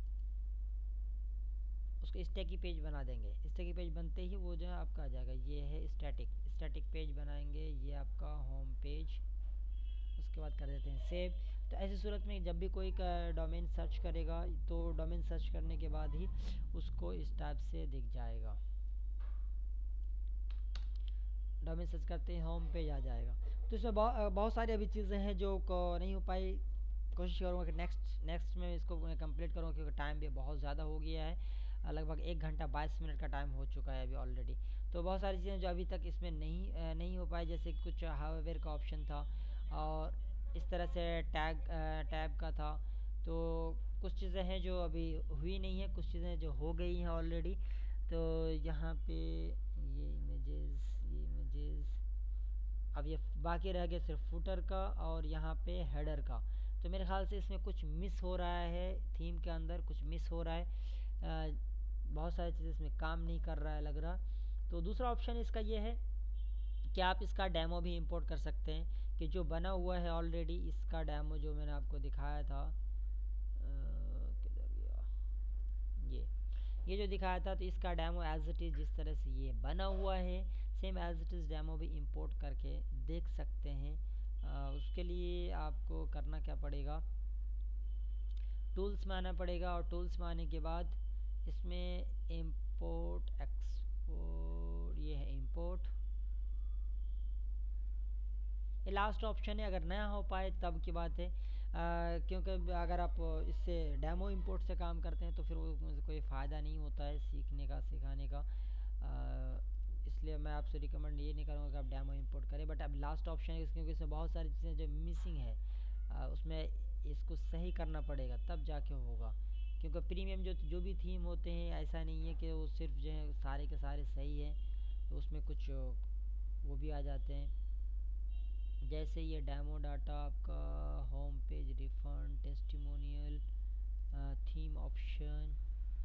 उसको स्टैटिक पेज बना देंगे। स्टैटिक पेज बनते ही वो जो है आपका आ जाएगा, ये है स्टैटिक स्टैटिक पेज बनाएंगे, ये आपका होम पेज। उसके बाद कर देते हैं सेव। तो ऐसी सूरत में जब भी कोई डोमेन सर्च करेगा तो डोमेन सर्च करने के बाद ही उसको इस टाइप से दिख जाएगा। डोमेन सर्च करते ही होम पेज आ जाएगा। तो इसमें बहुत बहुत सारी अभी चीज़ें हैं जो नहीं हो पाई। कोशिश करूँगा कि नेक्स्ट नेक्स्ट में इसको कंप्लीट करूँगा, क्योंकि टाइम भी बहुत ज़्यादा हो गया है। लगभग एक घंटा बाईस मिनट का टाइम हो चुका है अभी ऑलरेडी। तो बहुत सारी चीज़ें जो अभी तक इसमें नहीं नहीं हो पाई, जैसे कुछ हार्डवेयर का ऑप्शन था और इस तरह से टैग टैब का था। तो कुछ चीज़ें हैं जो अभी हुई नहीं है, कुछ चीज़ें जो हो गई हैं ऑलरेडी। तो यहाँ पे ये इमेजेस ये इमेजेस अब ये बाकी रह गया सिर्फ फुटर का और यहाँ पे हेडर का। तो मेरे ख्याल से इसमें कुछ मिस हो रहा है, थीम के अंदर कुछ मिस हो रहा है। आ, बहुत सारी चीज़ें इसमें काम नहीं कर रहा है लग रहा। तो दूसरा ऑप्शन इसका ये है कि आप इसका डेमो भी इंपोर्ट कर सकते हैं, कि जो बना हुआ है ऑलरेडी इसका डेमो जो मैंने आपको दिखाया था, किधर गया ये ये जो दिखाया था, तो इसका डेमो एज इट इज़ जिस तरह से ये बना हुआ है same as it is demo भी इंपोर्ट करके देख सकते हैं। आ, उसके लिए आपको करना क्या पड़ेगा, टूल्स में आना पड़ेगा और टूल्स में आने के बाद इसमें इंपोर्ट एक्सपोर्ट, ये है इंपोर्ट, ये लास्ट ऑप्शन है। अगर नया हो पाए तब की बात है, क्योंकि अगर आप इससे डेमो इंपोर्ट से काम करते हैं तो फिर वो कोई फ़ायदा नहीं होता है सीखने का सिखाने का। आ, इसलिए मैं आपसे रिकमेंड ये नहीं करूँगा कि आप डेमो इंपोर्ट करें। बट अब लास्ट ऑप्शन है, क्योंकि इसमें बहुत सारी चीज़ें जो मिसिंग है, आ, उसमें इसको सही करना पड़ेगा तब जाके होगा। क्योंकि प्रीमियम जो जो भी थीम होते हैं ऐसा नहीं है कि वो सिर्फ जो है सारे के सारे सही हैं, तो उसमें कुछ वो भी आ जाते हैं। जैसे ये डेमो डाटा आपका home page refund testimonial theme option,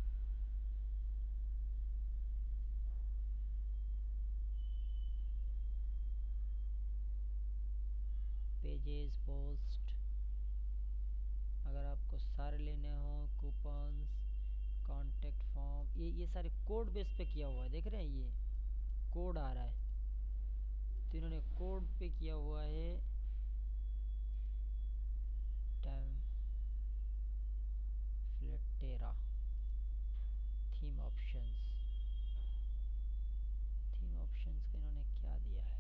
pages post, अगर आपको सारे लेने हो कूपन्स, कॉन्टेक्ट फॉर्म, ये ये सारे कोड बेस पे किया हुआ है, देख रहे हैं ये कोड आ रहा है, तो इन्होंने कोड पे किया हुआ है। फ्लेटेरा थीम ऑप्शंस, थीम ऑप्शंस का इन्होंने क्या दिया है?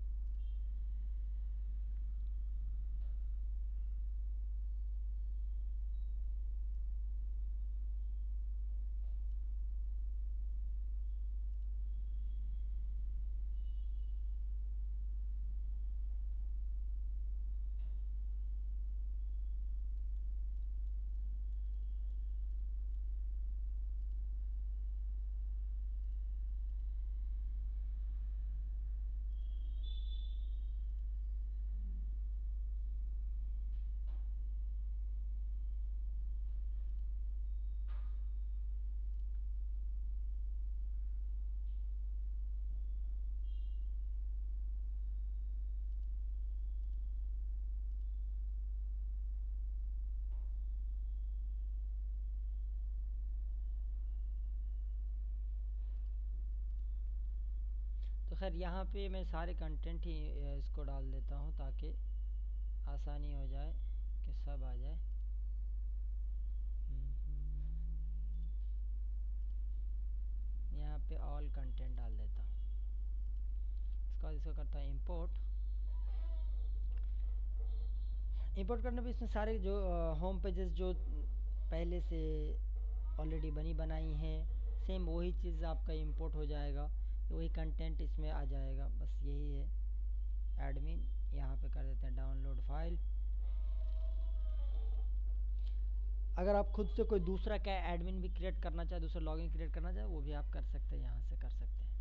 तो खैर यहाँ पे मैं सारे कंटेंट ही अ, इसको डाल देता हूँ ताकि आसानी हो जाए कि सब आ जाए। यहाँ पे ऑल कंटेंट डाल देता हूँ। इसका इसको करता हूँ इंपोर्ट। इंपोर्ट करने पे इसमें सारे जो होम पेजेस जो पहले से ऑलरेडी बनी बनाई हैं, सेम वही चीज़ आपका इंपोर्ट हो जाएगा, वही कंटेंट इसमें आ जाएगा। बस यही है। एडमिन यहाँ पे कर देते हैं डाउनलोड फाइल। अगर आप खुद से कोई दूसरा क्या एडमिन भी क्रिएट करना चाहे, दूसरा लॉगिन क्रिएट करना चाहे, वो भी आप कर सकते हैं, यहाँ से कर सकते हैं।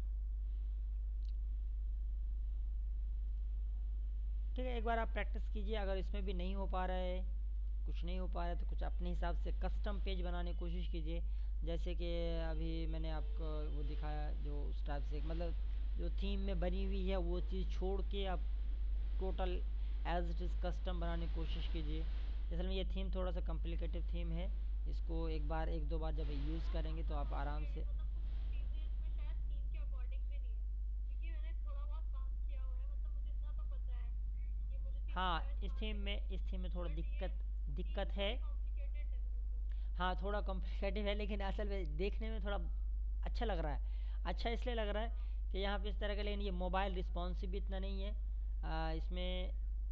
ठीक है, एक बार आप प्रैक्टिस कीजिए। अगर इसमें भी नहीं हो पा रहा है, कुछ नहीं हो पा रहा है, तो कुछ अपने हिसाब से कस्टम पेज बनाने की कोशिश कीजिए। जैसे कि अभी मैंने आपको वो दिखाया, जो उस टाइप से मतलब जो थीम में बनी हुई है वो चीज़ छोड़ के आप total as it is custom बनाने की कोशिश कीजिए। असल में ये थीम थोड़ा सा कॉम्प्लिकेटेड थीम है, इसको एक बार एक दो बार जब यूज़ करेंगे तो आप आराम से। मतलब कुछ चीजें इसमें शायद थीम के अकॉर्डिंग भी नहीं है, क्योंकि मैंने थोड़ा बहुत काम किया हुआ है, मतलब मुझे इतना तो पता है कि मुझे चीजें हाँ, शायद इस समझ थीम नहीं में आएगी, इस थीम में थोड़ा बट ये दिक्कत थीम दिक्कत है। थोड़ी कॉम्प्लिकेटेड लग रही थी। हाँ, थोड़ा कॉम्प्लिकेटिव है, लेकिन असल में देखने में थोड़ा अच्छा लग रहा है। अच्छा इसलिए लग रहा है कि यहाँ पे इस तरह का, लेकिन ये मोबाइल रिस्पॉन्सिव भी इतना नहीं है। आ, इसमें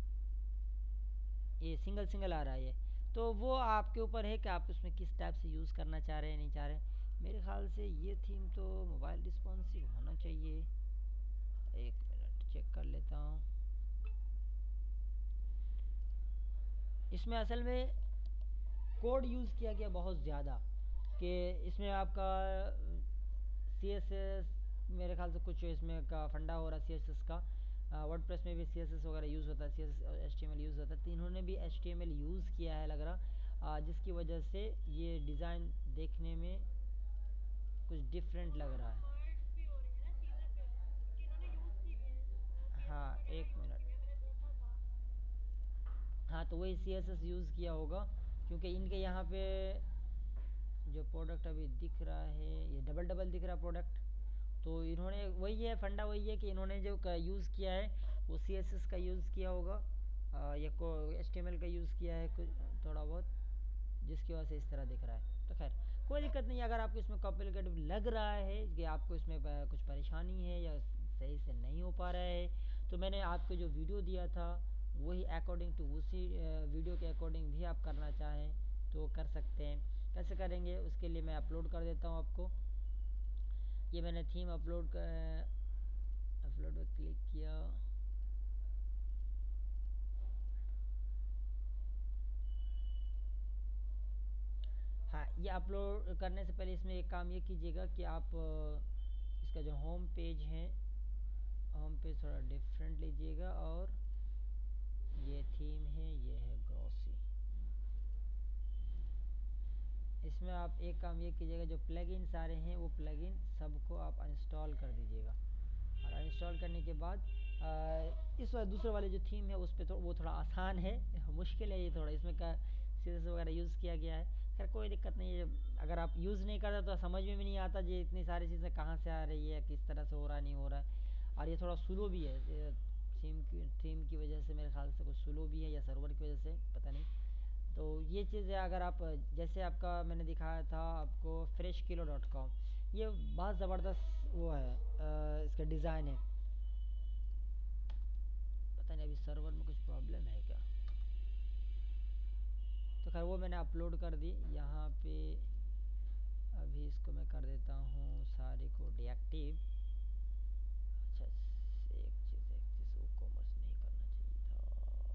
ये सिंगल सिंगल आ रहा है ये, तो वो आपके ऊपर है कि आप उसमें किस टाइप से यूज़ करना चाह रहे हैं, नहीं चाह रहे हैं। मेरे ख्याल से ये थीम तो मोबाइल रिस्पॉन्सिव होना चाहिए। एक मिनट चेक कर लेता हूँ। इसमें असल में कोड यूज़ किया गया बहुत ज़्यादा, कि इसमें आपका सी एस एस मेरे ख्याल से कुछ इसमें का फंडा हो रहा है सी एस एस का। वर्ड प्रेस में भी सी एस एस वगैरह यूज़ होता है, सी एस एस और H T M L use होता है, तो इन्होंने भी H T M L use किया है लग रहा, जिसकी वजह से ये डिज़ाइन देखने में कुछ डिफरेंट लग रहा है। वर्ड्स भी हो रही है ना चीजें, फिर क्योंकि इन्होंने यूज की हुई है, सीएसएस हाँ, वगैरह एक यूज की मिनट। हुई है, मैंने देखा था। हाँ, तो वही सी एस एस यूज़ किया होगा, क्योंकि इनके यहाँ पे जो प्रोडक्ट अभी दिख रहा है ये डबल डबल दिख रहा है प्रोडक्ट। तो इन्होंने वही है, फंडा वही है कि इन्होंने जो यूज़ किया है वो सी एस एस का यूज़ किया होगा, आ, या को एच टी एम एल का यूज़ किया है कुछ थोड़ा बहुत, जिसकी वजह से इस तरह दिख रहा है। तो खैर कोई दिक्कत नहीं। अगर आपको इसमें कॉम्प्लिकेटेड लग रहा है कि आपको इसमें प- कुछ परेशानी है या सही से नहीं हो पा रहा है, तो मैंने आपको जो वीडियो दिया था वही अकॉर्डिंग टू उसी वीडियो के अकॉर्डिंग भी आप करना चाहें तो कर सकते हैं। कैसे करेंगे उसके लिए मैं अपलोड कर देता हूँ आपको। ये मैंने थीम अपलोड कर अपलोड पर क्लिक किया। हाँ, ये अपलोड करने से पहले इसमें एक काम ये कीजिएगा कि आप अ, इसका जो होम पेज है, होम पेज थोड़ा डिफरेंट लीजिएगा, और ये थीम है, ये है ग्रॉसी। इसमें आप एक काम ये कीजिएगा, जो प्लगइन सारे हैं वो प्लगइन सबको आप अनइंस्टॉल कर दीजिएगा, और अनइंस्टॉल करने के बाद आ, इस दूसरे वाले जो थीम है उस पर तो वो थोड़ा आसान है, मुश्किल है ये थोड़ा, इसमें का सी एस एस वगैरह यूज़ किया गया है। खैर कोई दिक्कत नहीं है, अगर आप यूज़ नहीं करते तो समझ में भी नहीं आता ये इतनी सारी चीज़ें कहाँ से आ रही है, किस तरह से हो रहा है नहीं हो रहा है। और ये थोड़ा स्लो भी है, थीम की थीम की वजह से मेरे ख्याल से कुछ स्लो भी है या सर्वर की वजह से, पता नहीं। तो ये चीज़ है, अगर आप जैसे आपका मैंने दिखाया था आपको फ्रेश किलो डॉट कॉम, ये बहुत ज़बरदस्त वो है, अ, इसका डिज़ाइन है। पता नहीं अभी सर्वर में कुछ प्रॉब्लम है क्या। तो खैर वो मैंने अपलोड कर दी यहाँ पे। अभी इसको मैं कर देता हूँ सारे को डीएक्टिव। अच्छा, एक चीज़ एक चीज़ वो कॉमर्स नहीं करना चाहिए था।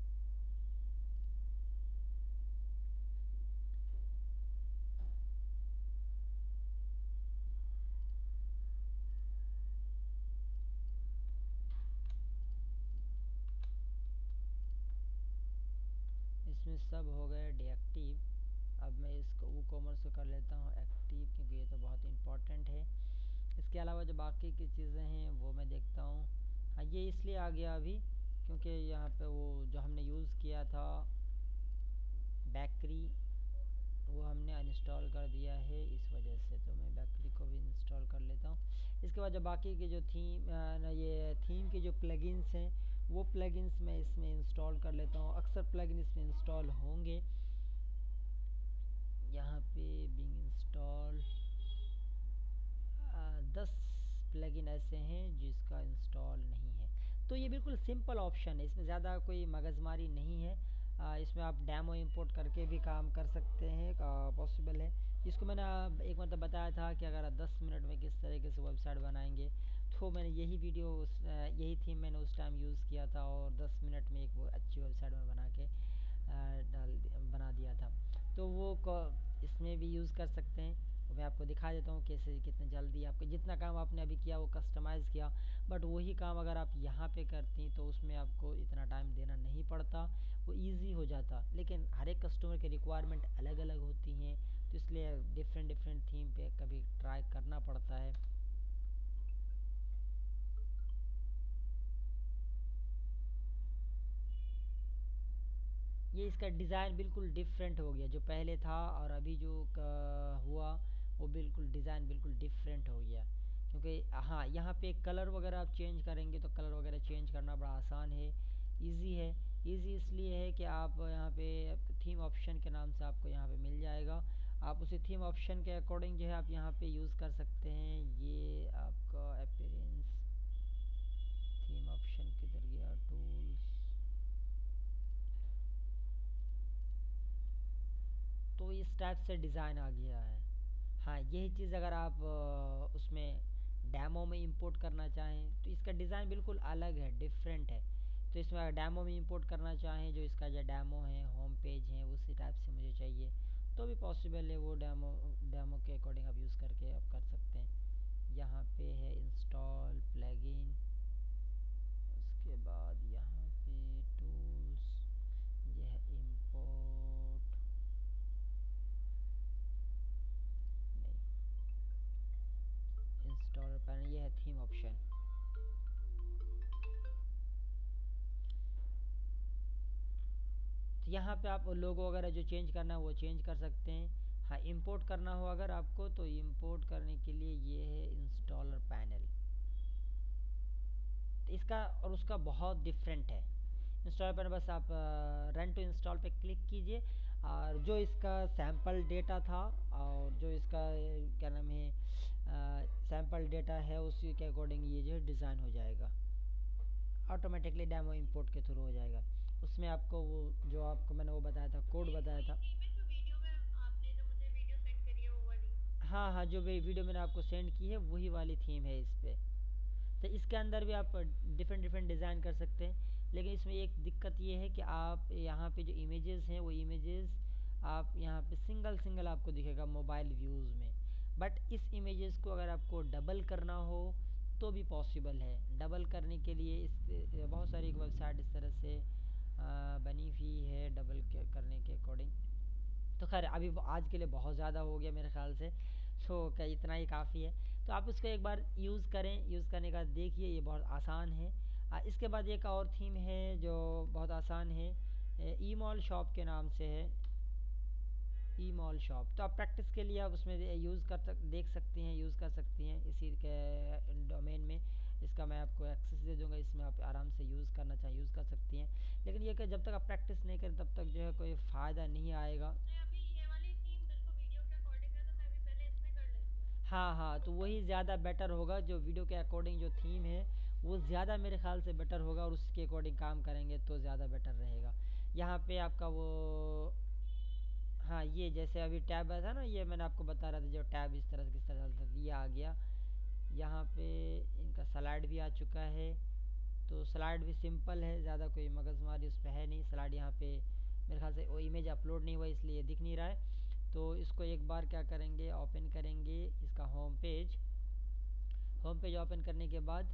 इसमें सब हो गए डीएक्टिव। अब मैं इसको वो कॉमर्स को कर लेता हूँ एक्टिव, क्योंकि ये तो बहुत इम्पोर्टेंट है। इसके अलावा जो बाकी की चीज़ें हैं वो मैं देखता हूँ। हाँ, ये इसलिए आ गया अभी क्योंकि यहाँ पे वो जो हमने यूज़ किया था बैकरी, वो हमने अनइंस्टॉल कर दिया है इस वजह से। तो मैं बैकरी को भी इंस्टॉल कर लेता हूँ। इसके बाद जो बाकी के जो थीम ना ये थीम के जो प्लगइन्स हैं वो प्लगइन्स मैं इसमें इंस्टॉल कर लेता हूँ। अक्सर प्लगइन इसमें इंस्टॉल होंगे। यहाँ पे बिंग इंस्टॉल दस प्लगइन ऐसे हैं जिसका इंस्टॉल नहीं है। तो ये बिल्कुल सिंपल ऑप्शन है, इसमें ज़्यादा कोई मगजमारी नहीं है। आ, इसमें आप डैमो इंपोर्ट करके भी काम कर सकते हैं, पॉसिबल है। जिसको मैंने आ, एक मतलब बताया था कि अगर आप दस मिनट में किस तरीके से वेबसाइट बनाएंगे, तो मैंने यही वीडियो उस आ, यही थीम मैंने उस टाइम यूज़ किया था और दस मिनट में एक वो अच्छी वेबसाइट में बना के आ, डाल बना दिया था। तो वो इसमें भी यूज़ कर सकते हैं। मैं आपको दिखा देता हूँ कैसे कितने जल्दी आपको जितना काम आपने अभी किया वो कस्टमाइज़ किया, बट वही काम अगर आप यहाँ पे करती तो उसमें आपको इतना टाइम देना नहीं पड़ता, वो इजी हो जाता। लेकिन हर एक कस्टमर की रिक्वायरमेंट अलग अलग होती हैं, तो इसलिए डिफरेंट डिफरेंट थीम पे कभी ट्राई करना पड़ता है। ये इसका डिज़ाइन बिल्कुल डिफरेंट हो गया, जो पहले था और अभी जो हुआ वो बिल्कुल डिज़ाइन बिल्कुल डिफरेंट हो गया। क्योंकि हाँ, यहाँ पे कलर वगैरह आप चेंज करेंगे तो कलर वगैरह चेंज करना बड़ा आसान है, इजी है। इजी इसलिए है कि आप यहाँ पे थीम ऑप्शन के नाम से आपको यहाँ पे मिल जाएगा। आप उसी थीम ऑप्शन के अकॉर्डिंग जो है आप यहाँ पे यूज़ कर सकते हैं। ये आपका अपीयरेंस थीम ऑप्शन किधर गया, टूल्स, तो इस टाइप से डिज़ाइन आ गया है। हाँ, यही चीज़ अगर आप उसमें डैमो में इंपोर्ट करना चाहें तो इसका डिज़ाइन बिल्कुल अलग है, डिफरेंट है। तो इसमें अगर डैमो में इंपोर्ट करना चाहें, जो इसका जो डैमो है होम पेज है उसी टाइप से मुझे चाहिए तो भी पॉसिबल है। वो डैमो डैमो के अकॉर्डिंग आप यूज़ करके आप कर सकते हैं। यहाँ पे है इंस्टॉल प्लगइन, उसके बाद यहाँ पे टूल्स, ये है इंपोर्ट, इंस्टॉलर पैनल, ये है थीम ऑप्शन। तो यहाँ पे आप लोगो वगैरह जो चेंज करना है वो चेंज कर सकते हैं। हाँ, इंपोर्ट करना हो अगर आपको तो इंपोर्ट करने के लिए ये है इंस्टॉलर पैनल। तो इसका और उसका बहुत डिफरेंट है। इंस्टॉलर पैनल बस आप रन टू इंस्टॉल पे क्लिक कीजिए और जो इसका सैम्पल डेटा था और जो इसका क्या नाम है सैम्पल डेटा है उसी के अकॉर्डिंग ये जो है डिज़ाइन हो जाएगा, ऑटोमेटिकली डेमो इंपोर्ट के थ्रू हो जाएगा। उसमें आपको वो जो आपको मैंने वो बताया था, कोड बताया था। वीडियो में आपने जो मुझे वीडियो सेंड करी है वो वाली? हाँ हाँ, जो भी वीडियो मैंने आपको सेंड की है वही वाली थीम है इस पर। तो इसके अंदर भी आप डिफरेंट डिफरेंट डिज़ाइन कर सकते हैं। लेकिन इसमें एक दिक्कत ये है कि आप यहाँ पे जो इमेजेस हैं वो इमेजेस आप यहाँ पे सिंगल सिंगल आपको दिखेगा मोबाइल व्यूज़ में। बट इस इमेजेस को अगर आपको डबल करना हो तो भी पॉसिबल है। डबल करने के लिए इस बहुत सारी एक वेबसाइट इस तरह से आ, बनी हुई है डबल करने के अकॉर्डिंग। तो खैर अभी आज के लिए बहुत ज़्यादा हो गया मेरे ख्याल से, तो क्या इतना ही काफ़ी है। तो आप उसको एक बार यूज़ करें, यूज़ करने का देखिए ये बहुत आसान है। आ, इसके बाद एक और थीम है जो बहुत आसान है, ई मॉल शॉप के नाम से है। ई मॉल शॉप, तो आप प्रैक्टिस के लिए आप उसमें यूज़ कर सक देख सकती हैं, यूज़ कर सकती हैं इसी के डोमेन में। इसका मैं आपको एक्सेस दे दूंगा, इसमें आप आराम से यूज़ करना चाहें यूज़ कर सकती हैं। लेकिन ये कि जब तक आप प्रैक्टिस नहीं करें तब तक जो है कोई फ़ायदा नहीं आएगा। नहीं, अभी ये वाली थीम बिल्कुल वीडियो के अकॉर्डिंग है, तो मैं अभी पहले इसमें कर लेती हूँ। हाँ हाँ, तो उसका वही ज़्यादा बेटर होगा, जो वीडियो के अकॉर्डिंग जो थीम है वो ज़्यादा मेरे ख्याल से बेटर होगा, और उसके अकॉर्डिंग काम करेंगे तो ज़्यादा बेटर रहेगा। यहाँ पे आपका वो, हाँ ये जैसे अभी टैब आया था ना, ये मैंने आपको बता रहा था जो टैब इस तरह से किस तरह चलता था, ये आ गया। यहाँ पे इनका स्लाइड भी आ चुका है। तो स्लाइड भी सिंपल है, ज़्यादा कोई मगजमारी उस पर है नहीं। स्लाइड यहाँ पे मेरे ख्याल से वो इमेज अपलोड नहीं हुआ इसलिए दिख नहीं रहा है। तो इसको एक बार क्या करेंगे, ओपन करेंगे इसका home page. Home page open करने के बाद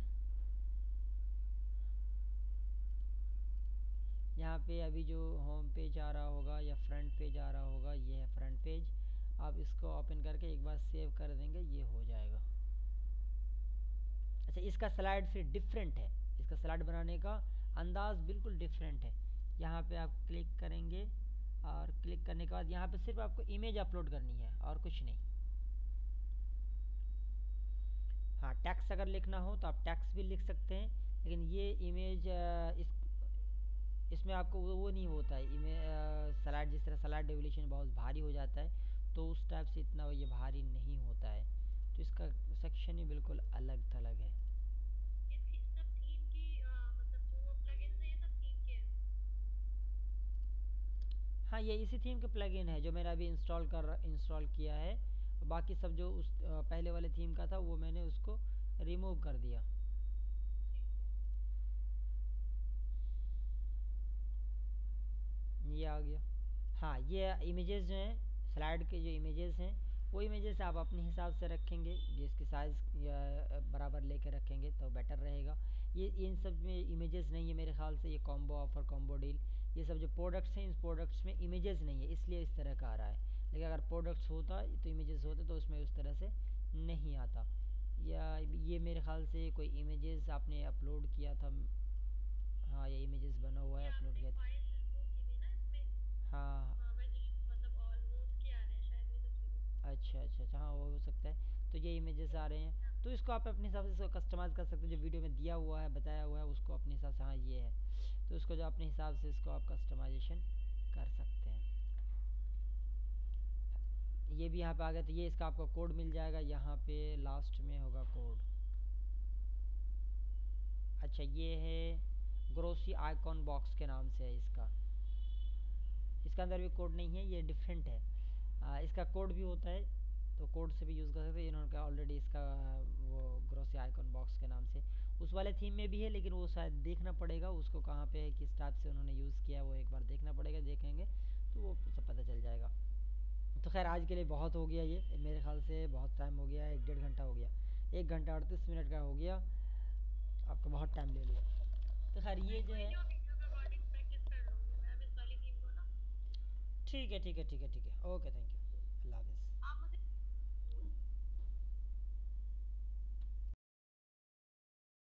यहाँ पे अभी जो होम पेज आ रहा होगा या फ्रंट पेज आ रहा होगा, ये है फ्रंट पेज। आप इसको ओपन करके एक बार सेव कर देंगे, ये हो जाएगा। अच्छा, इसका स्लाइड फिर डिफरेंट है, इसका स्लाइड बनाने का अंदाज बिल्कुल डिफरेंट है। यहाँ पे आप क्लिक करेंगे, और क्लिक करने के बाद यहाँ पे सिर्फ आपको इमेज अपलोड करनी है और कुछ नहीं। हाँ, टैक्स अगर लिखना हो तो आप टैक्स भी लिख सकते हैं, लेकिन ये इमेज इस इसमें आपको वो, वो नहीं होता है इमेज स्लाइड, जिस तरह स्लाइड डेविलेशन बहुत भारी हो जाता है, तो उस टाइप से इतना ये भारी नहीं होता है। तो इसका सेक्शन ही बिल्कुल अलग थलग है। ये थी, सब थीम की अ, मतलब जो प्लगइन्स हैं ये सब थीम के हैं। हाँ, ये इसी थीम के प्लगइन है जो मैंने अभी इंस्टॉल कर इंस्टॉल किया है। बाकी सब जो उस अ, पहले वाले थीम का था वो मैंने उसको रिमूव कर दिया। ठीक है। ये आ गया। हाँ, ये इमेजेस जो हैं, स्लाइड के जो इमेजेस हैं, वो इमेजेस आप अपने हिसाब से रखेंगे, जिसकी साइज़ या बराबर लेके रखेंगे तो बेटर रहेगा। ये इन सब में इमेजेस नहीं है मेरे ख्याल से, ये कॉम्बो ऑफर, कॉम्बो डील, ये सब जो प्रोडक्ट्स हैं, इस प्रोडक्ट्स में इमेजेस नहीं है, इसलिए इस तरह का आ रहा है। लेकिन अगर प्रोडक्ट्स होता तो इमेजेस होते तो उसमें उस तरह से नहीं आता। या ये मेरे ख्याल से कोई इमेजेस आपने अपलोड किया था। हाँ, ये इमेजेस बना हुआ ये है, अपलोड आपने किया था। फाइल वो की थी ना इसमें, हाँ। वेजिल मतलब ऑल वो उसके आ रहे हैं शायद, ये सब चीज़ें। अच्छा अच्छा अच्छा, हाँ वो हो सकता है। तो ये इमेजेस आ रहे हैं, तो इसको आप अपने हिसाब से इसको कस्टमाइज़ कर सकते हैं, जो वीडियो में दिया हुआ है, बताया हुआ है, उसको अपने हिसाब से, हाँ ये है, तो उसको जो अपने हिसाब से इसको आप कस्टमाइजेशन कर सकते हैं। ये भी यहाँ पे आ गया, तो ये इसका आपको कोड मिल जाएगा, यहाँ पे लास्ट में होगा कोड। अच्छा, ये है ग्रोसी आइकॉन बॉक्स के नाम से है इसका। इसका अंदर भी कोड नहीं है, ये डिफरेंट है। आ, इसका कोड भी होता है, तो कोड से भी यूज़ कर सकते हैं। इन्होंने कहा ऑलरेडी इसका वो ग्रोसी आइकॉन बॉक्स के नाम से उस वाले थीम में भी है, लेकिन वो शायद देखना पड़ेगा उसको कहाँ पे है, किस टाइप से उन्होंने यूज़ किया, वो एक बार देखना पड़ेगा, देखेंगे तो वो सब पता चल जाएगा। तो खैर आज के लिए बहुत हो गया, ये मेरे ख्याल से बहुत टाइम हो गया, एक डेढ़ घंटा हो गया, एक घंटा अड़तीस मिनट का हो गया, आपका बहुत टाइम ले लिया। तो खैर ये नहीं जो कोई है, नहीं, वो वीडियो के अकॉर्डिंग प्रैक्टिस कर लूँगी मैं अब इस वाली थीम को ना। ठीक है ठीक है ठीक है ठीक है, ओके, थैंक यू।